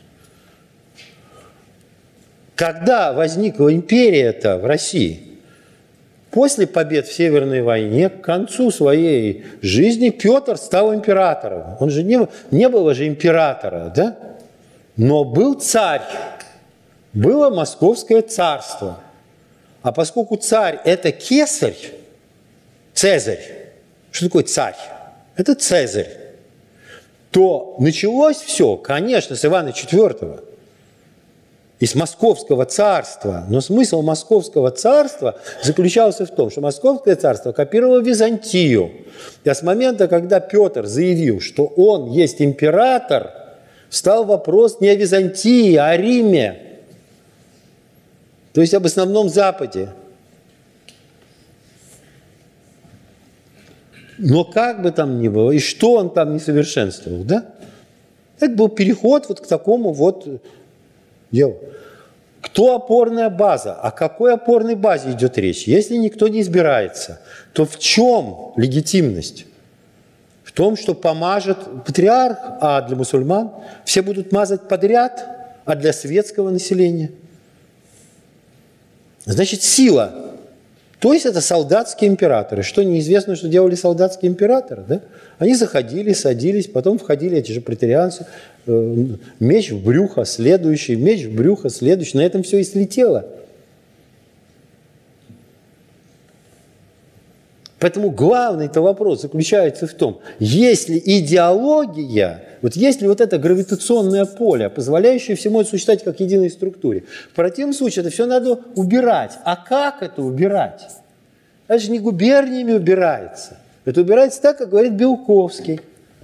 Когда возникла империя-то в России? После побед в Северной войне, к концу своей жизни Петр стал императором. Он же не было же императора, да? Но был царь. Было Московское царство. А поскольку царь – это кесарь, Цезарь. Что такое царь? Это Цезарь. То началось все, конечно, с Ивана IV, из Московского царства. Но смысл Московского царства заключался в том, что Московское царство копировало Византию. И с момента, когда Петр заявил, что он есть император, стал вопрос не о Византии, а о Риме. То есть об основном Западе. Но как бы там ни было, и что он там не совершенствовал, да? Это был переход вот к такому вот делу. Кто опорная база? О какой опорной базе идет речь? Если никто не избирается, то в чем легитимность? В том, что помажет патриарх, а для мусульман все будут мазать подряд, а для светского населения. Значит, сила. То есть это солдатские императоры. Что, неизвестно, что делали солдатские императоры? Да? Они заходили, садились, потом входили эти же претарианцы. Меч в брюхо, следующий, меч в брюхо, следующий. На этом все и слетело. Поэтому главный-то вопрос заключается в том, есть ли идеология, вот есть ли вот это гравитационное поле, позволяющее всему это существовать как единой структуре. В противном случае это все надо убирать. А как это убирать? Это же не губерниями убирается. Это убирается так, как говорит Белковский.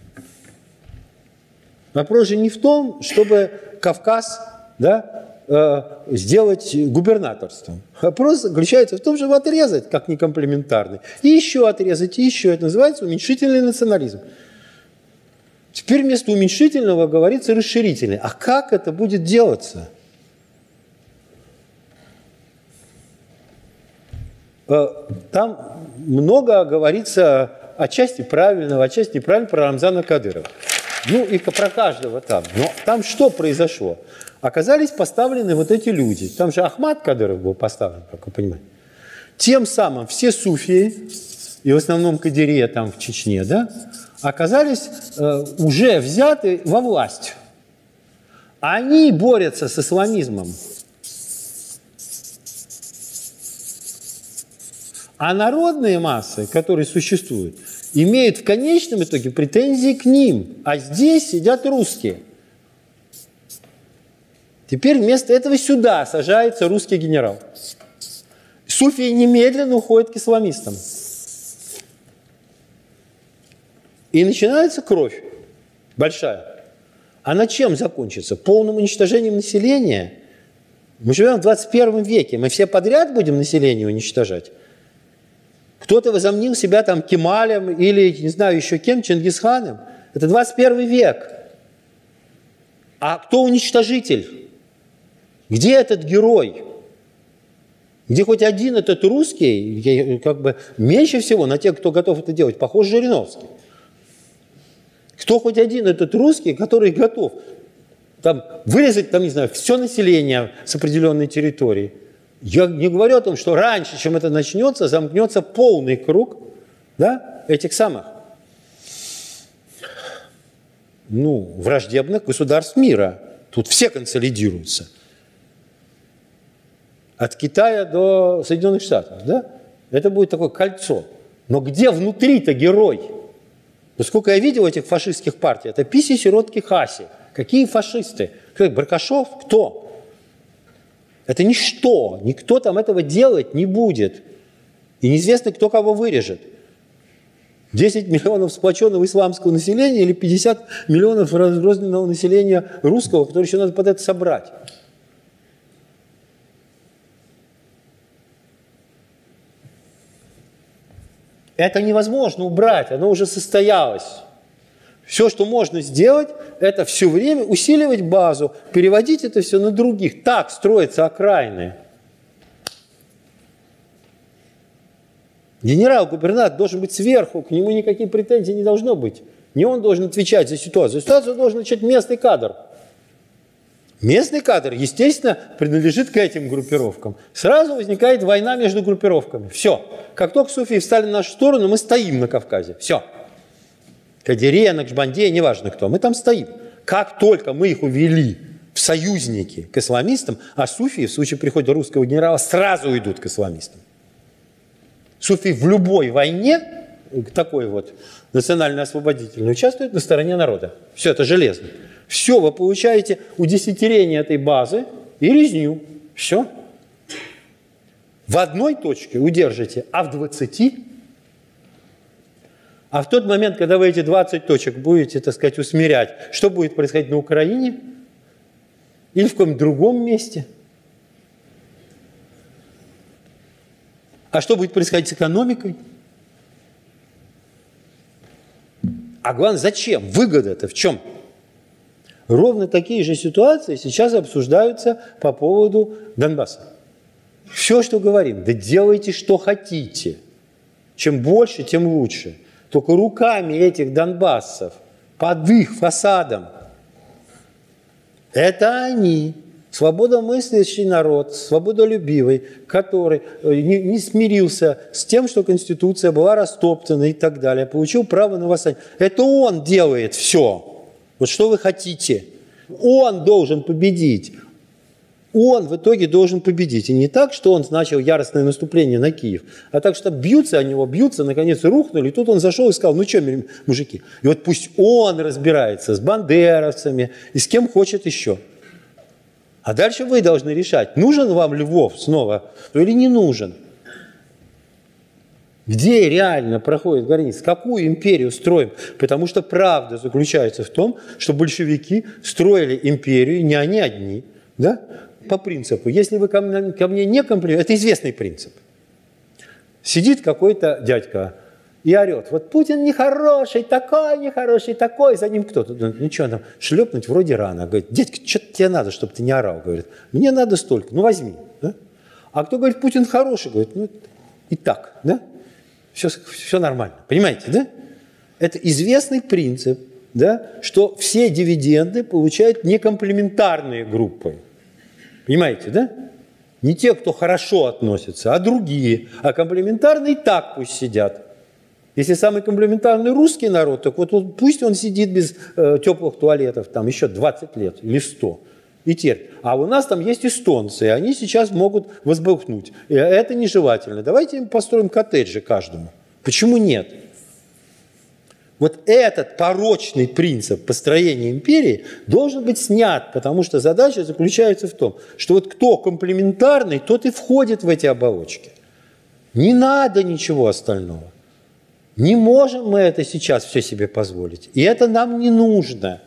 Вопрос же не в том, чтобы Кавказ, да, сделать губернаторством. Вопрос заключается в том, чтобы отрезать, как некомплементарный, и еще отрезать, и еще. Это называется уменьшительный национализм. Теперь вместо уменьшительного говорится расширительный. А как это будет делаться? Там много говорится отчасти правильного, отчасти неправильного про Рамзана Кадырова. Ну и про каждого там. Но там что произошло? Оказались поставлены вот эти люди. Там же Ахмад Кадыров был поставлен, как вы понимаете. Тем самым все суфии, и в основном Кадирия там в Чечне, да, оказались уже взяты во власть. Они борются с исламизмом. А народные массы, которые существуют, имеют в конечном итоге претензии к ним. А здесь сидят русские. Теперь вместо этого сюда сажается русский генерал. Суфии немедленно уходят к исламистам. И начинается кровь большая. А на чем закончится? Полным уничтожением населения? Мы живем в 21 веке. Мы все подряд будем население уничтожать? Кто-то возомнил себя там Кемалем или, не знаю, еще кем, Чингисханом. Это 21 век. А кто уничтожитель? Где этот герой? Где хоть один этот русский, как бы меньше всего на тех, кто готов это делать, похож Жириновский. Кто хоть один этот русский, который готов там, вырезать, там, не знаю, все население с определенной территории. Я не говорю о том, что раньше, чем это начнется, замкнется полный круг, да, этих самых враждебных государств мира. Тут все консолидируются. От Китая до Соединенных Штатов, да? Это будет такое кольцо. Но где внутри-то герой? Сколько я видел этих фашистских партий, это писи, сиротки, хаси. Какие фашисты? Баркашов? Кто? Это ничто. Никто там этого делать не будет. И неизвестно, кто кого вырежет. 10 миллионов сплоченного исламского населения или 50 миллионов разрозненного населения русского, которое еще надо под это собрать. Это невозможно убрать, оно уже состоялось. Все, что можно сделать, это все время усиливать базу, переводить это все на других. Так строятся окраины. Генерал-губернатор должен быть сверху, к нему никаких претензий не должно быть. Не он должен отвечать за ситуацию. Ситуацию должен отвечать местный кадр. Местный кадр, естественно, принадлежит к этим группировкам. Сразу возникает война между группировками. Все. Как только суфии встали на нашу сторону, мы стоим на Кавказе. Все. Кадирия, Накшбандия, неважно кто. Мы там стоим. Как только мы их увели в союзники к исламистам, а суфии в случае прихода русского генерала сразу идут к исламистам. Суфии в любой войне, такой вот национально-освободительной, участвуют на стороне народа. Все это железно. Все, вы получаете удесятерение этой базы и резню. Все. В одной точке удержите, а в 20. А в тот момент, когда вы эти 20 точек будете, так сказать, усмирять, что будет происходить на Украине? Или в каком-то другом месте? А что будет происходить с экономикой? А главное, зачем? Выгода-то в чем? Ровно такие же ситуации сейчас обсуждаются по поводу Донбасса. Все, что говорим, да делайте, что хотите. Чем больше, тем лучше. Только руками этих донбассов, под их фасадом. Это они, свободомыслящий народ, свободолюбивый, который не смирился с тем, что Конституция была растоптана и так далее, получил право на восстание. Это он делает все. Вот что вы хотите? Он должен победить. Он в итоге должен победить. И не так, что он начал яростное наступление на Киев, а так, что бьются о него, наконец рухнули. И тут он зашел и сказал: ну что, мужики, и вот пусть он разбирается с бандеровцами и с кем хочет еще. А дальше вы должны решать, нужен вам Львов снова или не нужен. Где реально проходит граница? Какую империю строим? Потому что правда заключается в том, что большевики строили империю, не они одни, да? По принципу, если вы ко мне не комплиментируете, это известный принцип. Сидит какой-то дядька и орет: вот Путин нехороший, такой, за ним кто-то. Ничего, там шлепнуть вроде рано. Говорит: дядька, что тебе надо, чтобы ты не орал? Говорит: мне надо столько, ну возьми. Да? А кто говорит: Путин хороший? Говорит: ну и так, да? Все нормально. Понимаете, да? Это известный принцип, да, что все дивиденды получают некомплементарные группы. Понимаете, да? Не те, кто хорошо относится, а другие. А комплементарные и так пусть сидят. Если самый комплементарный русский народ, так вот пусть он сидит без теплых туалетов там еще 20 лет или 100. И терпит. А у нас там есть эстонцы, и они сейчас могут возбухнуть. И это нежелательно. Давайте им построим коттеджи каждому. Почему нет? Вот этот порочный принцип построения империи должен быть снят, потому что задача заключается в том, что вот кто комплементарный, тот и входит в эти оболочки. Не надо ничего остального. Не можем мы это сейчас все себе позволить. И это нам не нужно.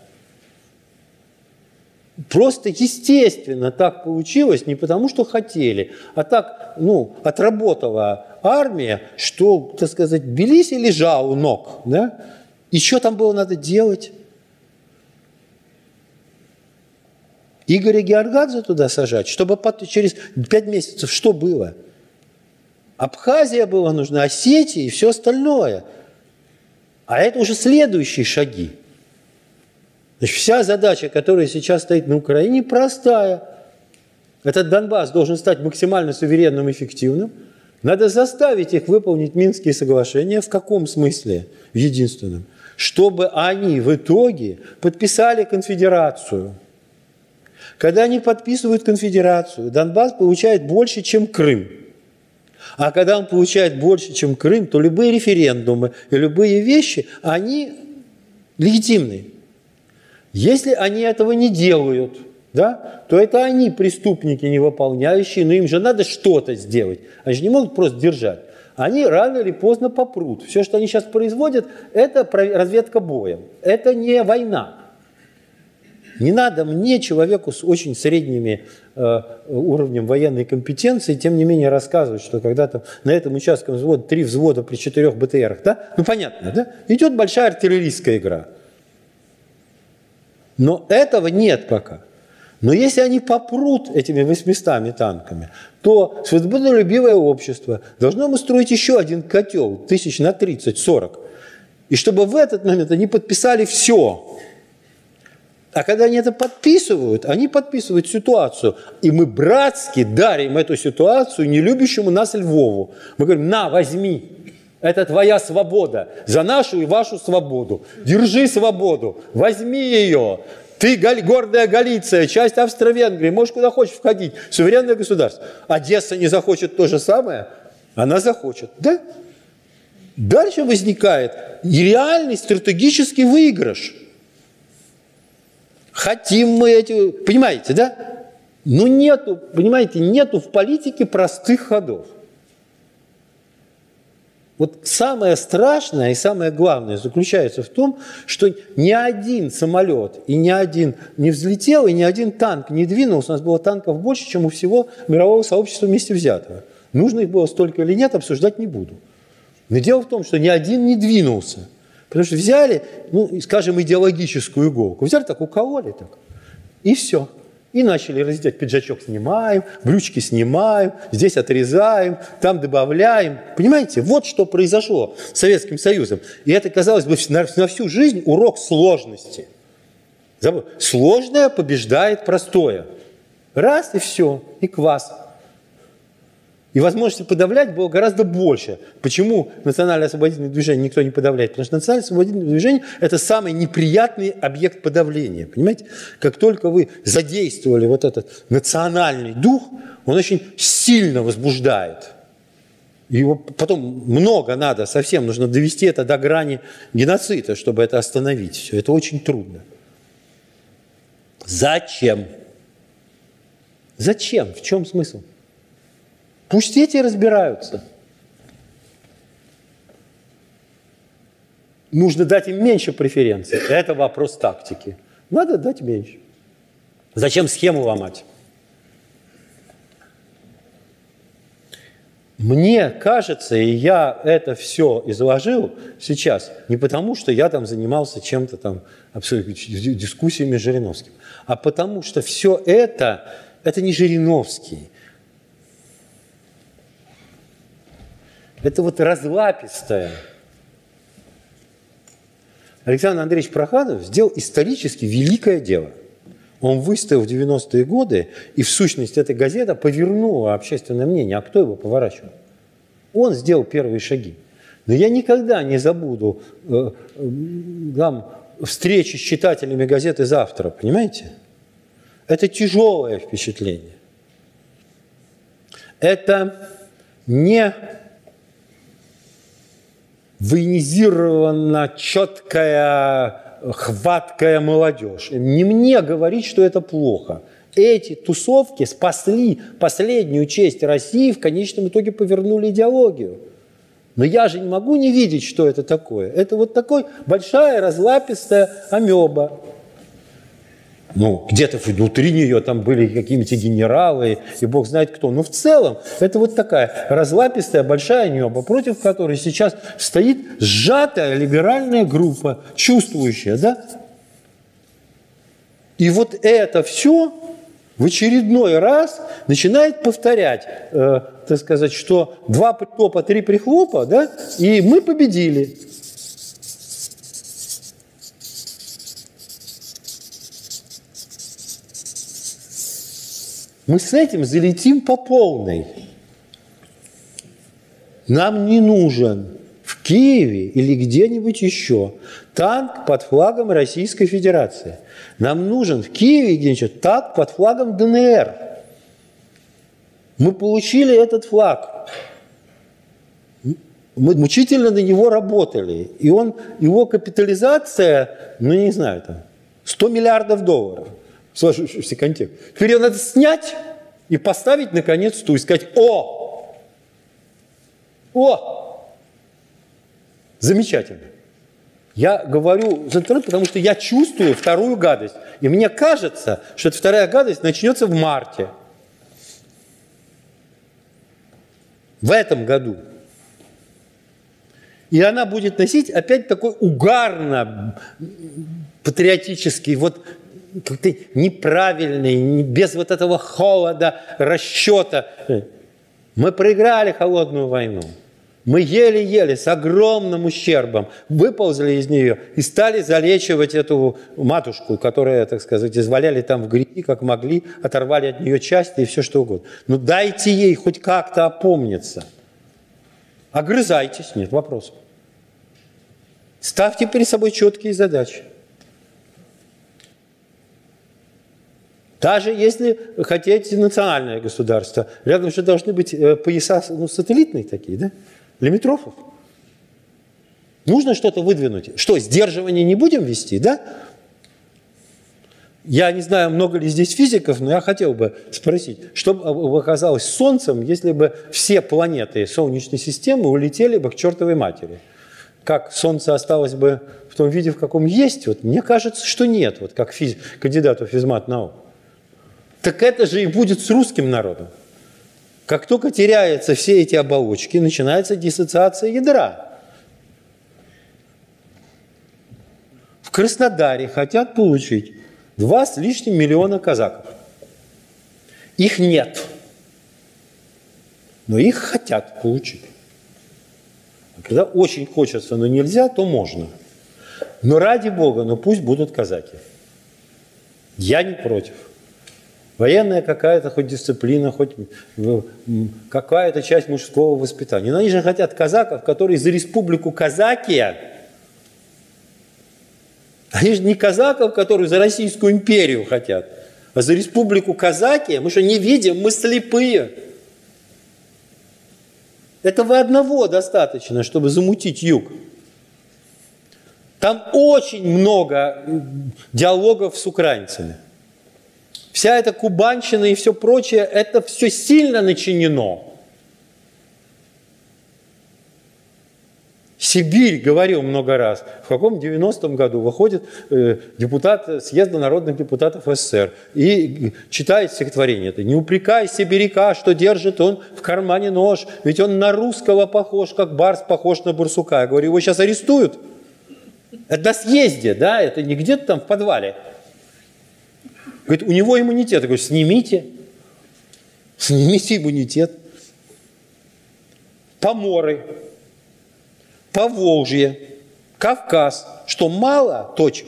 Просто естественно так получилось, не потому что хотели, а так, отработала армия, что, так сказать, Тбилиси лежал у ног, да? И что там было надо делать? Игоря Георгадзе туда сажать, чтобы через 5 месяцев что было? Абхазия была нужна, Осетия и все остальное. А это уже следующие шаги. Значит, вся задача, которая сейчас стоит на Украине, простая. Этот Донбасс должен стать максимально суверенным и эффективным. Надо заставить их выполнить Минские соглашения. В каком смысле? В единственном. Чтобы они в итоге подписали конфедерацию. Когда они подписывают конфедерацию, Донбасс получает больше, чем Крым. А когда он получает больше, чем Крым, то любые референдумы и любые вещи, они легитимны. Если они этого не делают, да, то это они преступники не выполняющие, но им же надо что-то сделать. Они же не могут просто держать. Они рано или поздно попрут. Все, что они сейчас производят, это разведка боем. Это не война. Не надо мне, человеку с очень средними уровнем военной компетенции, тем не менее рассказывать, что когда-то на этом участке взвода 3 взвода при 4 БТРах, да? Ну понятно, да? Идет большая артиллерийская игра. Но этого нет пока. Но если они попрут этими 800 танками, то свободолюбивое общество должно устроить еще один котел, тысяч на 30-40. И чтобы в этот момент они подписали все. А когда они это подписывают, они подписывают ситуацию. И мы братски дарим эту ситуацию нелюбящему нас Львову. Мы говорим: на, возьми. Это твоя свобода. За нашу и вашу свободу. Держи свободу. Возьми ее. Ты гордая Галиция, часть Австро-Венгрии. Можешь куда хочешь входить. Суверенное государство. Одесса не захочет то же самое? Она захочет. Да? Дальше возникает реальный стратегический выигрыш. Хотим мы эти... Понимаете, да? Но нету, понимаете, нету в политике простых ходов. Вот самое страшное и самое главное заключается в том, что ни один самолет и ни один не взлетел, и ни один танк не двинулся. У нас было танков больше, чем у всего мирового сообщества вместе взятого. Нужно их было столько или нет, обсуждать не буду. Но дело в том, что ни один не двинулся. Потому что взяли, скажем, идеологическую иголку. Взяли так, укололи так, и все. И начали разделять. Пиджачок снимаем, брючки снимаем, здесь отрезаем, там добавляем. Понимаете, вот что произошло с Советским Союзом. И это, казалось бы, на всю жизнь урок сложности. Сложное побеждает простое. Раз и все, и квас. И возможности подавлять было гораздо больше. Почему национально-освободительное движение никто не подавляет? Потому что национально-освободительное движение – это самый неприятный объект подавления. Понимаете? Как только вы задействовали вот этот национальный дух, он очень сильно возбуждает. Его потом много надо, совсем нужно довести это до грани геноцида, чтобы это остановить. Все это очень трудно. Зачем? Зачем? В чем смысл? Пусть эти разбираются. Нужно дать им меньше преференций. Это вопрос тактики. Надо дать меньше. Зачем схему ломать? Мне кажется, и я это все изложил сейчас не потому, что я там занимался чем-то там, абсолютно дискуссиями с Жириновским, а потому что все это не Жириновский. Это вот разлапистое. Александр Андреевич Проханов сделал исторически великое дело. Он выстоял в 90-е годы, и в сущности эта газета повернула общественное мнение. А кто его поворачивал? Он сделал первые шаги. Но я никогда не забуду встречи с читателями газеты «Завтра», понимаете? Это тяжелое впечатление. Это не военизированно четкая, хваткая молодежь. Не мне говорить, что это плохо. Эти тусовки спасли последнюю часть России, в конечном итоге повернули идеологию. Но я же не могу не видеть, что это такое. Это вот такой большая разлапистая амеба. Ну, где-то внутри нее там были какие-то генералы, и бог знает кто. Но в целом это вот такая разлапистая большая небо, против которой сейчас стоит сжатая либеральная группа, чувствующая, да? И вот это все в очередной раз начинает повторять, так сказать, что 2 притопа, 3 прихлопа, да? И мы победили. Мы с этим залетим по полной. Нам не нужен в Киеве или где-нибудь еще танк под флагом Российской Федерации. Нам нужен в Киеве где-нибудь танк под флагом ДНР. Мы получили этот флаг. Мы мучительно на него работали. И его капитализация, ну не знаю, там, $100 миллиардов. Сложившийся контекст. Теперь ее надо снять и поставить наконец ту и сказать: о! Замечательно. Я говорю за интернет, потому что я чувствую вторую гадость. И мне кажется, что эта вторая гадость начнется в марте. В этом году. И она будет носить опять такой угарно-патриотический, вот как-то неправильный, без вот этого холода, расчета. Мы проиграли холодную войну. Мы еле-еле, с огромным ущербом выползли из нее и стали залечивать эту матушку, которая, так сказать, изваляли там в грязи, как могли, оторвали от нее части и все что угодно. Но дайте ей хоть как-то опомниться. Огрызайтесь, нет вопросов. Ставьте перед собой четкие задачи. Даже если хотите национальное государство, рядом же должны быть пояса сателлитные такие, да? Лимитрофов. Нужно что-то выдвинуть. Что, сдерживание не будем вести, да? Я не знаю, много ли здесь физиков, но я хотел бы спросить, что бы оказалось с Солнцем, если бы все планеты Солнечной системы улетели бы к чертовой матери? Как Солнце осталось бы в том виде, в каком есть? Вот мне кажется, что нет, вот как кандидату физмат-наук. Так это же и будет с русским народом. Как только теряются все эти оболочки, начинается диссоциация ядра. В Краснодаре хотят получить 2 с лишним миллиона казаков. Их нет. Но их хотят получить. А когда очень хочется, но нельзя, то можно. Но ради Бога, но пусть будут казаки. Я не против. Военная какая-то хоть дисциплина, хоть какая-то часть мужского воспитания. Но они же хотят казаков, которые за республику Казакия. Они же не казаков, которые за Российскую империю хотят, а за республику Казакия. Мы что, не видим? Мы слепые. Этого одного достаточно, чтобы замутить юг. Там очень много диалогов с украинцами. Вся эта кубанщина и все прочее, это все сильно начинено. Сибирь, говорил много раз, в каком 90-м году выходит депутат съезда народных депутатов СССР и читает стихотворение это. «Не упрекай сибиряка, что держит он в кармане нож, ведь он на русского похож, как барс похож на барсука». Я говорю, его сейчас арестуют? Это на съезде, да, это не где-то там в подвале. Говорит, у него иммунитет. Я говорю, снимите иммунитет. Поморы, Поволжье, Кавказ. Что, мало точек?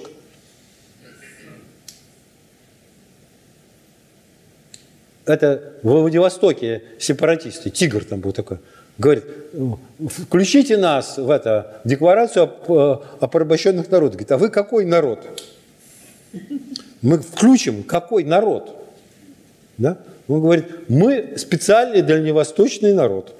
Это во Владивостоке сепаратисты, тигр там был такой, говорит, включите нас в декларацию о порабощенных народах. Говорит, а вы какой народ? Мы включим, какой народ? Да? Он говорит, мы специальный дальневосточный народ.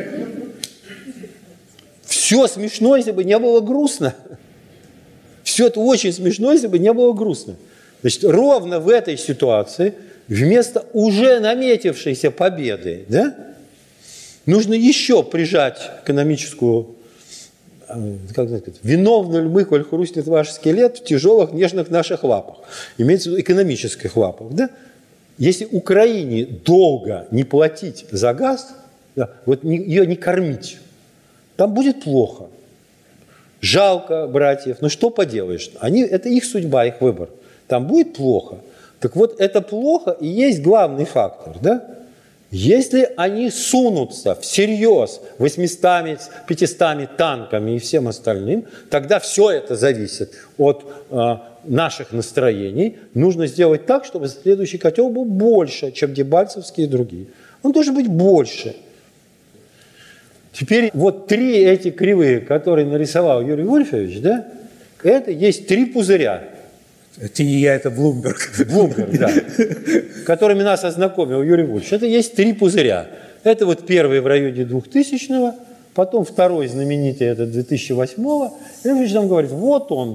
Все смешно, если бы не было грустно. Все это очень смешно, если бы не было грустно. Значит, ровно в этой ситуации вместо уже наметившейся победы, да, нужно еще прижать экономическую, как сказать, виновны ли мы, коль хрустнет ваш скелет в тяжелых нежных наших лапах. Имеется в виду экономических лапах. Да? Если Украине долго не платить за газ, да, вот ее не кормить, там будет плохо. Жалко братьев, но что поделаешь? Это их судьба, их выбор. Там будет плохо. Так вот, это плохо и есть главный фактор. Да? Если они сунутся всерьез 800-500 танками и всем остальным, тогда все это зависит от наших настроений. Нужно сделать так, чтобы следующий котел был больше, чем Дебальцевские и другие. Он должен быть больше. Теперь вот 3 эти кривые, которые нарисовал Юрий Вольфович, да, это есть 3 пузыря. Это не я, это Блумберг. Блумберг, да. Которыми нас ознакомил Юрий Вольфович. Это есть 3 пузыря. Это вот первый в районе 2000-го, потом второй знаменитый, это 2008-го. И Вольфович нам говорит, вот он,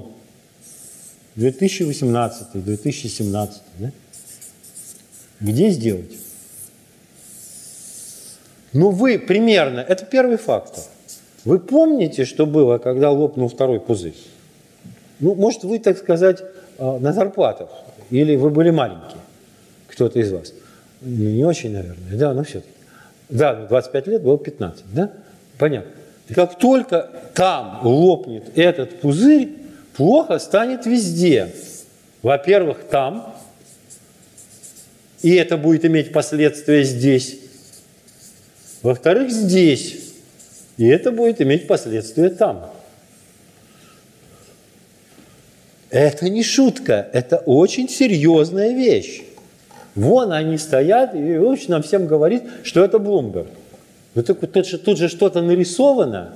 2018, 2017. Да? Где сделать? Ну вы примерно, это первый фактор. Вы помните, что было, когда лопнул второй пузырь? Ну, может, вы, так сказать, на зарплатах, или вы были маленькие, кто-то из вас. Не очень, наверное, да, но все-таки. Да, 25 лет, было 15, да? Понятно. Как только там лопнет этот пузырь, плохо станет везде. Во-первых, там, и это будет иметь последствия здесь. Во-вторых, здесь, и это будет иметь последствия там. Это не шутка, это очень серьезная вещь. Вон они стоят, и Вольфович нам всем говорит, что это Блумберг. Но тут же что-то нарисовано.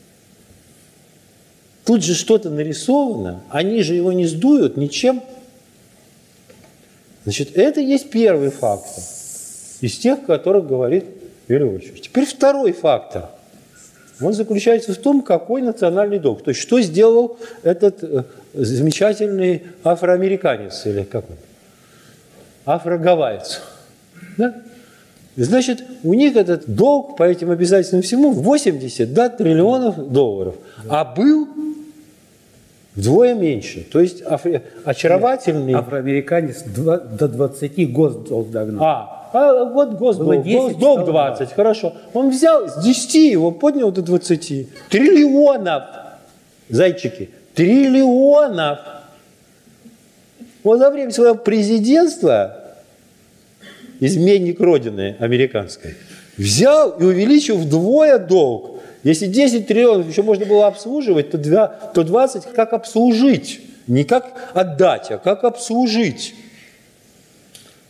Тут же что-то нарисовано. Они же его не сдуют ничем. Значит, это есть первый фактор из тех, о которых говорит Юрий Вольфович. Теперь второй фактор. Он заключается в том, какой национальный долг. То есть, что сделал этот замечательный афроамериканец, или как он? Афрогавайец. Да? Значит, у них этот долг по этим обязательствам всему 80 триллионов долларов. А был вдвое меньше. То есть очаровательный... Афроамериканец до 20 госдолг догнал. Вот госдолг 20, хорошо. Он взял с 10, его поднял до 20. Триллионов, зайчики, триллионов. Вот за время своего президентства изменник Родины американской взял и увеличил вдвое долг. Если 10 триллионов еще можно было обслуживать, то 20 как обслужить. Не как отдать, а как обслужить.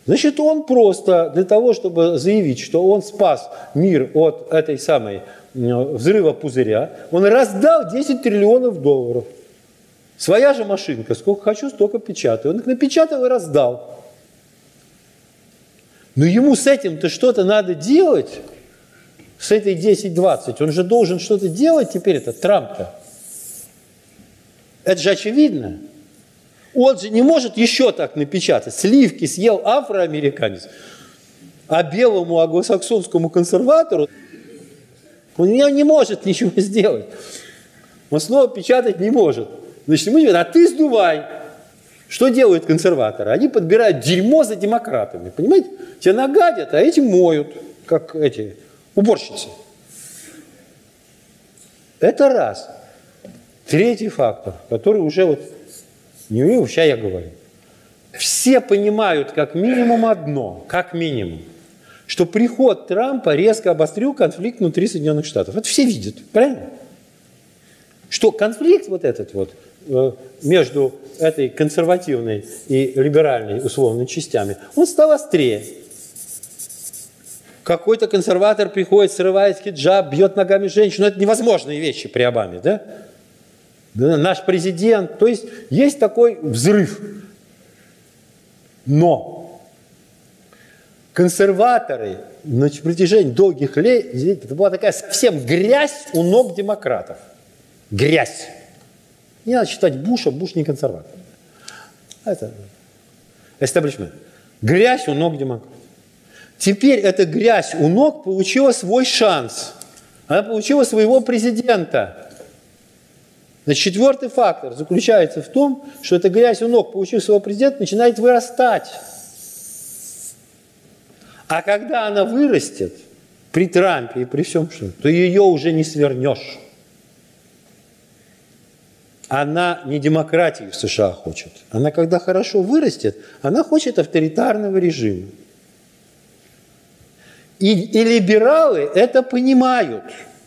Значит, он просто для того, чтобы заявить, что он спас мир от этой самой взрыва пузыря, он раздал 10 триллионов долларов. Своя же машинка, сколько хочу, столько печатаю. Он их напечатал и раздал. Но ему с этим-то что-то надо делать, с этой 10-20. Он же должен что-то делать теперь, это Трамп-то. Это же очевидно. Он же не может еще так напечатать. Сливки съел афроамериканец, а белому англосаксонскому консерватору он не может ничего сделать. Он снова печатать не может. Значит, ему говорят, а ты сдувай. Что делают консерваторы? Они подбирают дерьмо за демократами. Понимаете? Те нагадят, а эти моют, как эти уборщицы. Это раз. Третий фактор, который уже вот не умею, сейчас я говорю. Все понимают как минимум одно, как минимум, что приход Трампа резко обострил конфликт внутри Соединенных Штатов. Это все видят, правильно? Что конфликт вот этот вот между этой консервативной и либеральной условной частями, он стал острее. Какой-то консерватор приходит, срывает хиджаб, бьет ногами женщину. Это невозможные вещи при Обаме, да? Наш президент. То есть такой взрыв. Но консерваторы на протяжении долгих лет, это была такая совсем грязь у ног демократов. Грязь. Не надо считать Буша, Буш не консерватор. Это эстаблишмент. Грязь у ног демократов. Теперь эта грязь у ног получила свой шанс. Она получила своего президента. Значит, четвертый фактор заключается в том, что эта грязь у ног, получив своего президента, начинает вырастать. А когда она вырастет, при Трампе и при всем, то ее уже не свернешь. Она не демократии в США хочет. Она, когда хорошо вырастет, она хочет авторитарного режима. И либералы это понимают,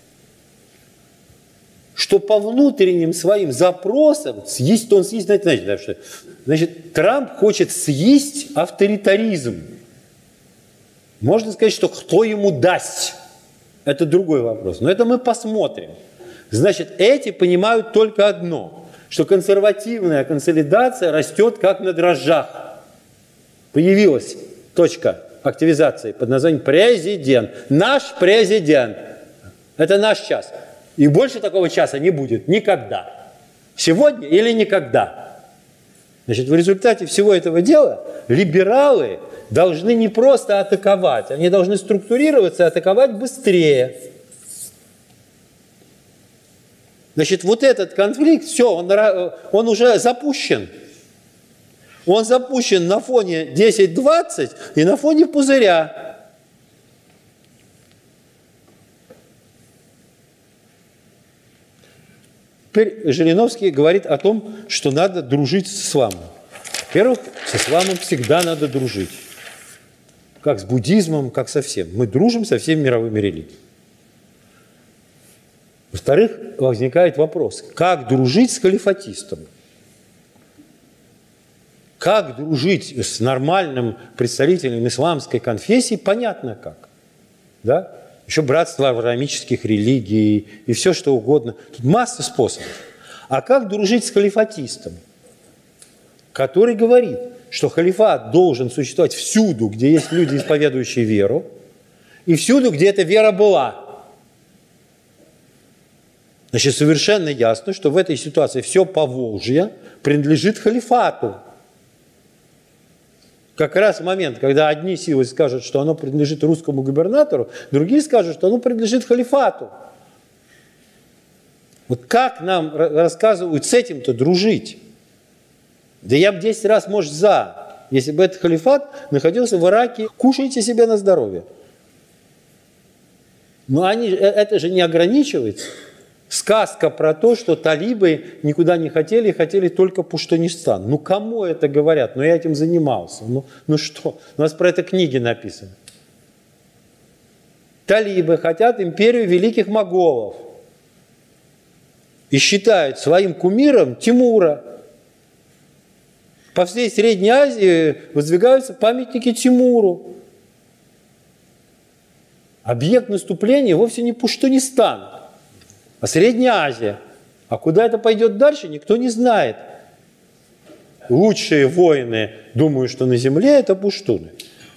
что по внутренним своим запросам съесть, он съесть, знаете, что, значит, Трамп хочет съесть авторитаризм. Можно сказать, что кто ему даст, это другой вопрос. Но это мы посмотрим. Значит, эти понимают только одно, что консервативная консолидация растет как на дрожжах. Появилась точка активизации под названием президент. Наш президент. Это наш час. И больше такого часа не будет никогда. Сегодня или никогда. Значит, в результате всего этого дела либералы должны не просто атаковать, они должны структурироваться и атаковать быстрее. Значит, вот этот конфликт, все, он уже запущен. Он запущен на фоне 10-20 и на фоне пузыря. Теперь Жириновский говорит о том, что надо дружить с исламом. Во-первых, с исламом всегда надо дружить. Как с буддизмом, как со всем. Мы дружим со всеми мировыми религиями. Во-вторых, возникает вопрос, как дружить с халифатистом? Как дружить с нормальным представителем исламской конфессии, понятно как. Да? Еще братство авраамических религий и все что угодно. Тут масса способов. А как дружить с халифатистом, который говорит, что халифат должен существовать всюду, где есть люди, исповедующие веру, и всюду, где эта вера была. Значит, совершенно ясно, что в этой ситуации все Поволжье принадлежит халифату. Как раз в момент, когда одни силы скажут, что оно принадлежит русскому губернатору, другие скажут, что оно принадлежит халифату. Вот как нам рассказывают с этим-то дружить? Да я бы 10 раз, может, за, если бы этот халифат находился в Ираке. Кушайте себе на здоровье. Но это же не ограничивается. Сказка про то, что талибы никуда не хотели, хотели только Пуштунистан. Ну, кому это говорят? Ну, я этим занимался. Ну что? У нас про это книги написаны. Талибы хотят империю великих моголов. И считают своим кумиром Тимура. По всей Средней Азии воздвигаются памятники Тимуру. Объект наступления вовсе не Пуштунистан, а Средняя Азия. А куда это пойдет дальше, никто не знает. Лучшие воины, думаю, что на земле, это пуштуны.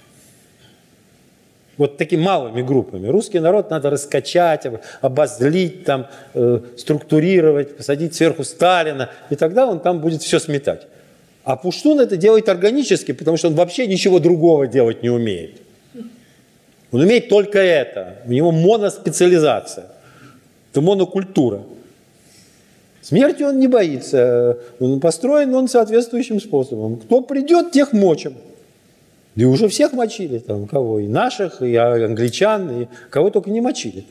Вот такими малыми группами. Русский народ надо раскачать, обозлить, там, структурировать, посадить сверху Сталина, и тогда он там будет все сметать. А пуштун это делает органически, потому что он вообще ничего другого делать не умеет. Он умеет только это. У него моноспециализация. Это монокультура. Смерти он не боится. Он построен он соответствующим способом. Кто придет, тех мочим. И уже всех мочили. Там, кого? И наших, и англичан, и кого только не мочили.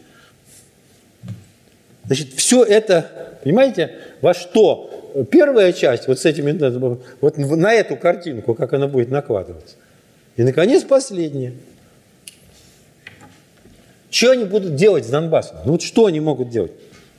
Значит, все это, понимаете, во что? Первая часть, вот с этими, вот на эту картинку, как она будет накладываться. И, наконец, последняя. Что они будут делать с Донбассом? Ну вот что они могут делать?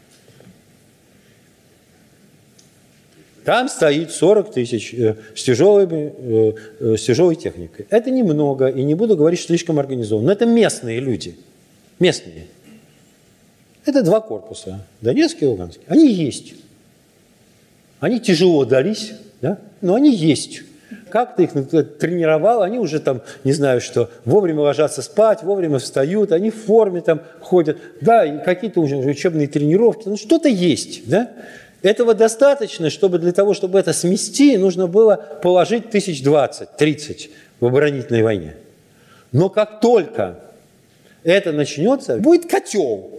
Там стоит 40 тысяч с тяжелой техникой. Это немного, и не буду говорить, что слишком организованно. Но это местные люди. Местные. Это 2 корпуса. Донецкий и Луганский. Они есть. Они тяжело дались, да? Но они есть. Как ты их тренировал, они уже там, не знаю что, вовремя ложатся спать, вовремя встают, они в форме там ходят. Да, и какие-то уже учебные тренировки, ну что-то есть, да? Этого достаточно, чтобы для того, чтобы это смести, нужно было положить 20-30 в оборонительной войне. Но как только это начнется, будет котел.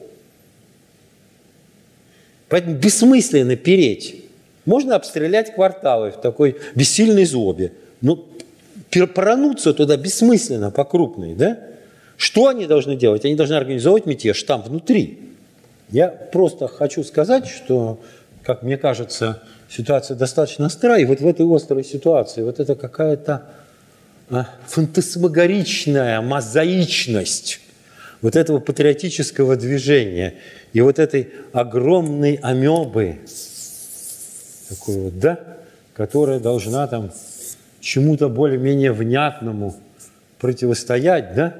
Поэтому бессмысленно переть. Можно обстрелять кварталы в такой бессильной злобе. Но порануться туда бессмысленно, по крупной, да? Что они должны делать? Они должны организовывать мятеж там, внутри. Я просто хочу сказать, что, как мне кажется, ситуация достаточно острая. И вот в этой острой ситуации вот это какая-то фантасмагоричная мозаичность вот этого патриотического движения и вот этой огромной амебы, такой вот, да, которая должна там чему-то более-менее внятному противостоять, да?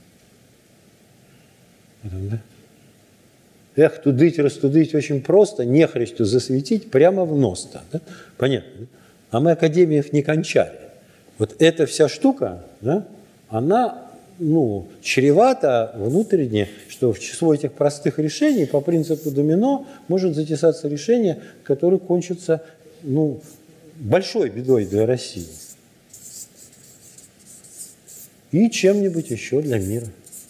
Да? Эх, растудить очень просто, нехристю засветить прямо в нос-то, да? Понятно, да? А мы академиев не кончали. Вот эта вся штука, да, она, чревата внутренне, что в число этих простых решений по принципу домино может затесаться решение, которое кончится, большой бедой для России. И чем-нибудь еще для мира.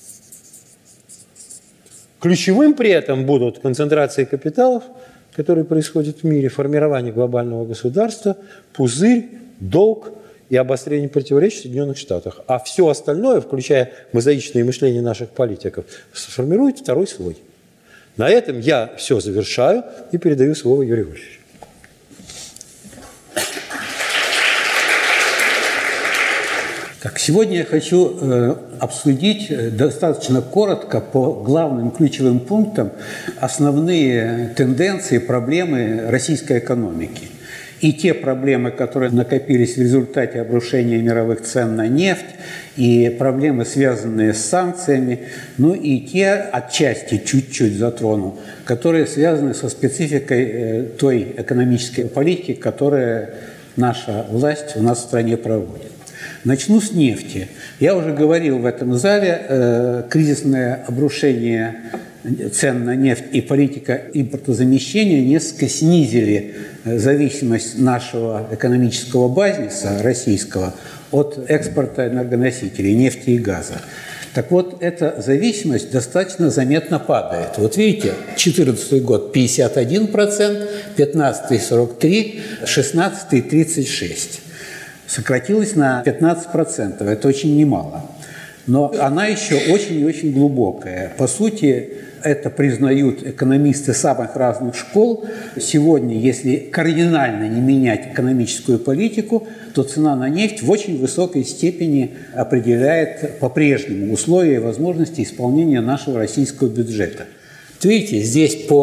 Ключевым при этом будут концентрации капиталов, которые происходят в мире, формирование глобального государства, пузырь, долг и обострение противоречий в Соединенных Штатах. А все остальное, включая мозаичное мышление наших политиков, сформирует второй слой. На этом я все завершаю и передаю слово Юрию Вольфовичу. Сегодня я хочу обсудить достаточно коротко по главным ключевым пунктам основные тенденции, проблемы российской экономики. И те проблемы, которые накопились в результате обрушения мировых цен на нефть, и проблемы, связанные с санкциями, и те, отчасти, чуть-чуть затрону, которые связаны со спецификой той экономической политики, которую наша власть у нас в стране проводит. Начну с нефти. Я уже говорил в этом зале, кризисное обрушение цен на нефть и политика импортозамещения несколько снизили зависимость нашего экономического базиса российского от экспорта энергоносителей, нефти и газа. Так вот, эта зависимость достаточно заметно падает. Вот видите, 2014 год 51%, 2015 43%, 2016 36%. Сократилась на 15%. Это очень немало. Но она еще очень и очень глубокая. По сути, это признают экономисты самых разных школ. Сегодня, если кардинально не менять экономическую политику, то цена на нефть в очень высокой степени определяет по-прежнему условия и возможности исполнения нашего российского бюджета. Видите, здесь по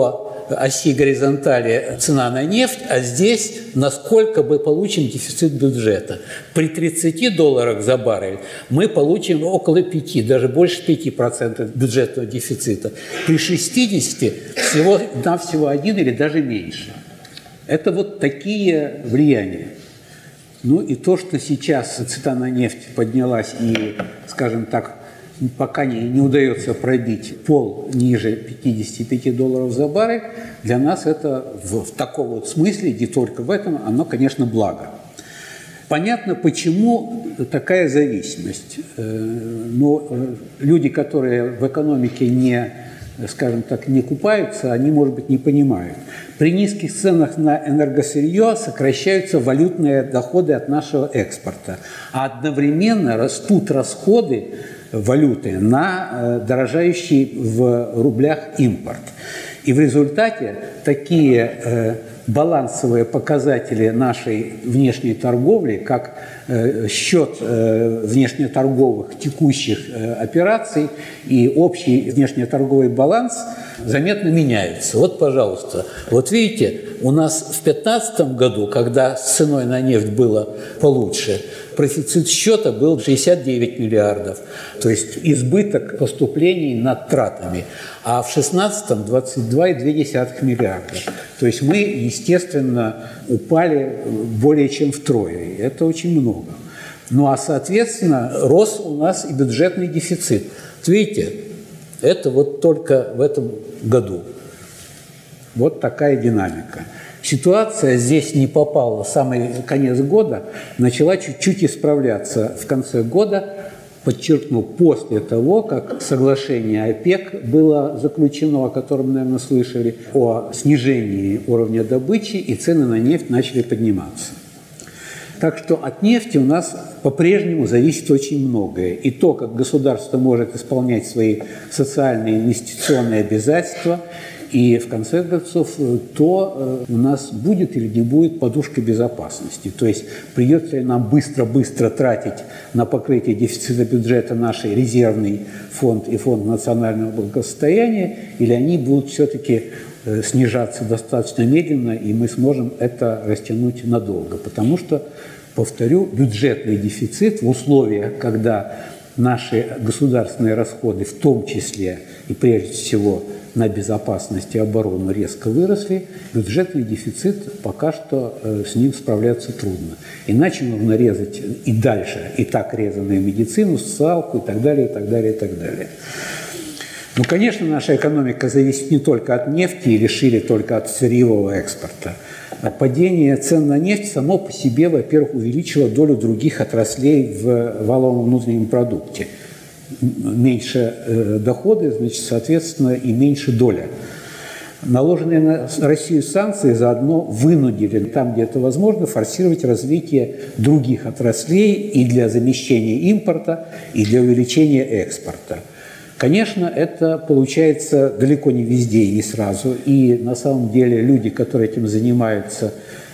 оси горизонтали цена на нефть, а здесь насколько мы получим дефицит бюджета. При $30 за баррель мы получим около 5, даже больше 5% бюджетного дефицита. При 60 всего 1 или даже меньше. Это вот такие влияния. Ну и то, что сейчас цена на нефть поднялась и, скажем так, пока не удается пробить пол ниже $55 за баррель, для нас это в таком вот смысле, не только в этом, оно, конечно, благо. Понятно, почему такая зависимость. Но люди, которые в экономике не, скажем так, не купаются, они, может быть, не понимают. При низких ценах на энергосырье сокращаются валютные доходы от нашего экспорта, а одновременно растут расходы валюты на дорожающий в рублях импорт. И в результате такие балансовые показатели нашей внешней торговли, как счет внешнеторговых текущих операций и общий внешнеторговый баланс, заметно меняются. Вот, пожалуйста, вот видите, у нас в 2015 году, когда с ценой на нефть было получше, профицит счета был 69 миллиардов, то есть избыток поступлений над тратами, а в 2016 22,2 миллиарда. То есть мы, естественно, упали более чем втрое. Это очень много. Ну а, соответственно, рос у нас и бюджетный дефицит. Видите, это вот только в этом году. Вот такая динамика. Ситуация здесь не попала в самый конец года, начала чуть-чуть исправляться в конце года, подчеркну, после того, как соглашение ОПЕК было заключено, о котором, наверное, слышали, о снижении уровня добычи, и цены на нефть начали подниматься. Так что от нефти у нас по-прежнему зависит очень многое. И то, как государство может исполнять свои социальные инвестиционные обязательства, и, в конце концов, то у нас будет или не будет подушка безопасности. То есть придется ли нам быстро-быстро тратить на покрытие дефицита бюджета наш резервный фонд и фонд национального благосостояния, или они будут все-таки снижаться достаточно медленно, и мы сможем это растянуть надолго. Потому что, повторю, бюджетный дефицит в условиях, когда наши государственные расходы, в том числе и прежде всего на безопасность и оборону, резко выросли, бюджетный дефицит пока что с ним справляться трудно. Иначе нужно резать и дальше, и так резанную медицину, социалку и так далее, и так далее, и так далее. Ну, конечно, наша экономика зависит не только от нефти или шире только от сырьевого экспорта. Падение цен на нефть само по себе, во-первых, увеличило долю других отраслей в валовом внутреннем продукте. Меньше доходы, значит, соответственно, и меньше доля. Наложенные на Россию санкции заодно вынудили, там, где это возможно, форсировать развитие других отраслей и для замещения импорта, и для увеличения экспорта. Конечно, это получается далеко не везде и не сразу. И на самом деле люди, которые этим занимаются,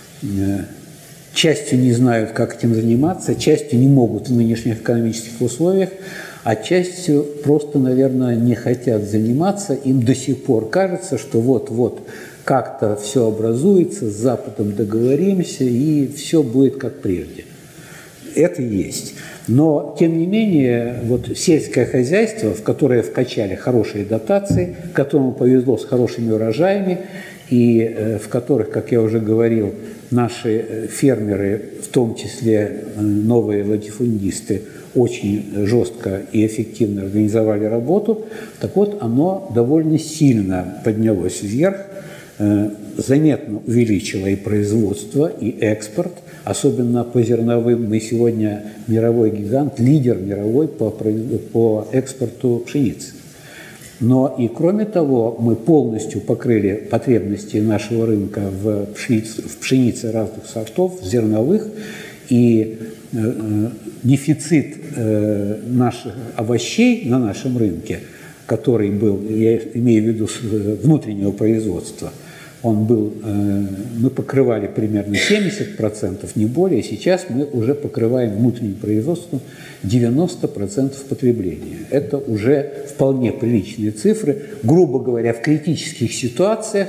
частью не знают, как этим заниматься, частью не могут в нынешних экономических условиях, а частью просто, наверное, не хотят заниматься. Им до сих пор кажется, что вот-вот как-то все образуется, с Западом договоримся, и все будет как прежде. Это есть. Но, тем не менее, вот сельское хозяйство, в которое вкачали хорошие дотации, которому повезло с хорошими урожаями, и в которых, как я уже говорил, наши фермеры, в том числе новые латифундисты, очень жестко и эффективно организовали работу, так вот, оно довольно сильно поднялось вверх, заметно увеличило и производство, и экспорт, особенно по зерновым. Мы сегодня мировой гигант, лидер мировой по экспорту пшеницы. Но и кроме того, мы полностью покрыли потребности нашего рынка в пшенице разных сортов, зерновых, и дефицит наших овощей на нашем рынке, который был, я имею в виду внутреннего производства, мы покрывали примерно 70%, не более. Сейчас мы уже покрываем внутренним производством 90% потребления. Это уже вполне приличные цифры. Грубо говоря, в критических ситуациях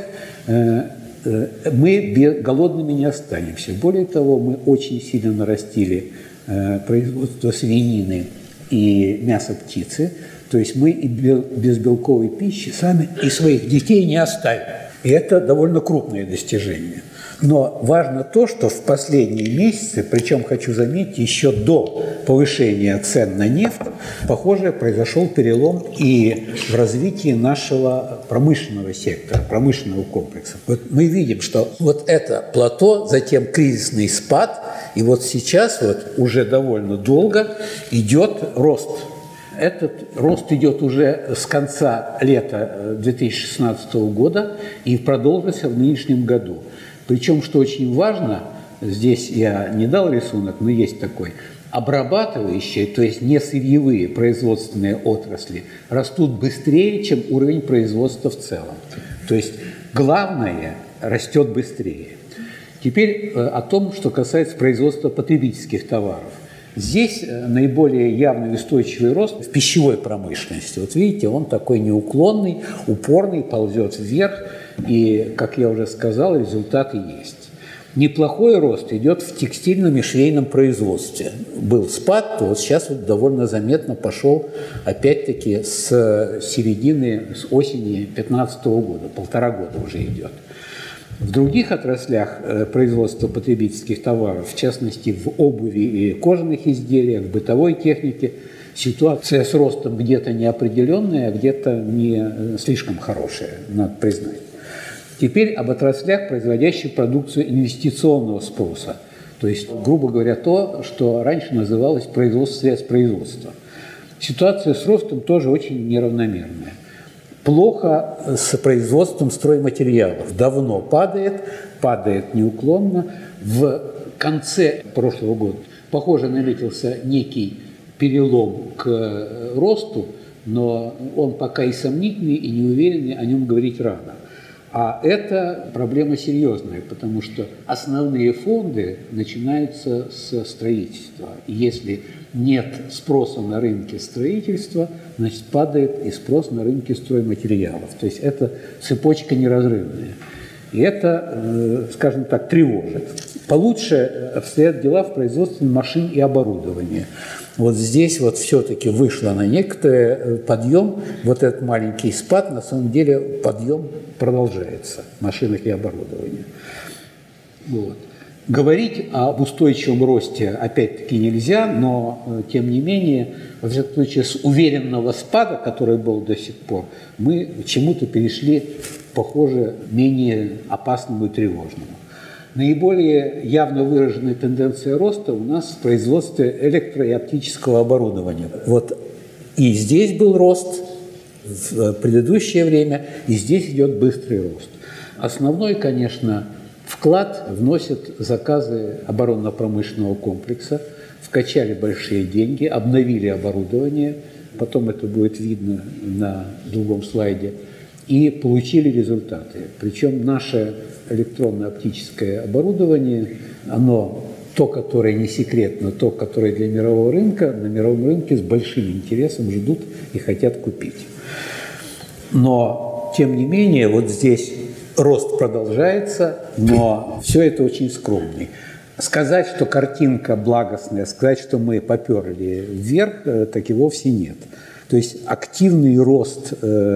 мы голодными не останемся. Более того, мы очень сильно нарастили производство свинины и мяса птицы. То есть мы и без белковой пищи сами и своих детей не оставим. И это довольно крупное достижение. Но важно то, что в последние месяцы, причем, хочу заметить, еще до повышения цен на нефть, похоже, произошел перелом и в развитии нашего промышленного сектора, промышленного комплекса. Вот мы видим, что вот это плато, затем кризисный спад, и вот сейчас вот уже довольно долго идет рост. Этот рост идет уже с конца лета 2016 года и продолжится в нынешнем году. Причем, что очень важно, здесь я не дал рисунок, но есть такой, обрабатывающие, то есть не сырьевые производственные отрасли, растут быстрее, чем уровень производства в целом. То есть главное растет быстрее. Теперь о том, что касается производства потребительских товаров. Здесь наиболее явный и устойчивый рост в пищевой промышленности. Вот видите, он такой неуклонный, упорный, ползет вверх, и, как я уже сказал, результаты есть. Неплохой рост идет в текстильном и швейном производстве. Был спад, то вот сейчас вот довольно заметно пошел, опять-таки, с середины, с осени 2015 года, 1,5 года уже идет. В других отраслях производства потребительских товаров, в частности в обуви и кожаных изделиях, в бытовой технике, ситуация с ростом где-то неопределенная, а где-то не слишком хорошая, надо признать. Теперь об отраслях, производящих продукцию инвестиционного спроса. То есть, грубо говоря, то, что раньше называлось производство средств. Ситуация с ростом тоже очень неравномерная. Плохо с производством стройматериалов. Давно падает неуклонно. В конце прошлого года, похоже, наметился некий перелом к росту, но он пока и сомнительный, и неуверенный, о нем говорить рано. А это проблема серьезная, потому что основные фонды начинаются со строительства. И если нет спроса на рынке строительства, значит, падает и спрос на рынке стройматериалов. То есть это цепочка неразрывная. И это, скажем так, тревожит. Получше обстоят дела в производстве машин и оборудования. Вот здесь вот все-таки вышло на некоторый подъем, вот этот маленький спад, на самом деле подъем продолжается в машинах и оборудовании. Вот. Говорить об устойчивом росте опять-таки нельзя, но тем не менее, во всяком случае, с уверенного спада, который был до сих пор, мы к чему-то перешли, похоже, менее опасному и тревожному. Наиболее явно выраженная тенденция роста у нас в производстве электро- и оптического оборудования. Вот и здесь был рост в предыдущее время, и здесь идет быстрый рост. Основной, конечно, вклад вносят заказы оборонно-промышленного комплекса, вкачали большие деньги, обновили оборудование, потом это будет видно на другом слайде, и получили результаты. Причем наше электронно-оптическое оборудование, оно то, которое не секретно, то, которое для мирового рынка, на мировом рынке с большим интересом ждут и хотят купить. Но, тем не менее, вот здесь рост продолжается, но все это очень скромный. Сказать, что картинка благостная, сказать, что мы поперли вверх, так и вовсе нет. То есть активный рост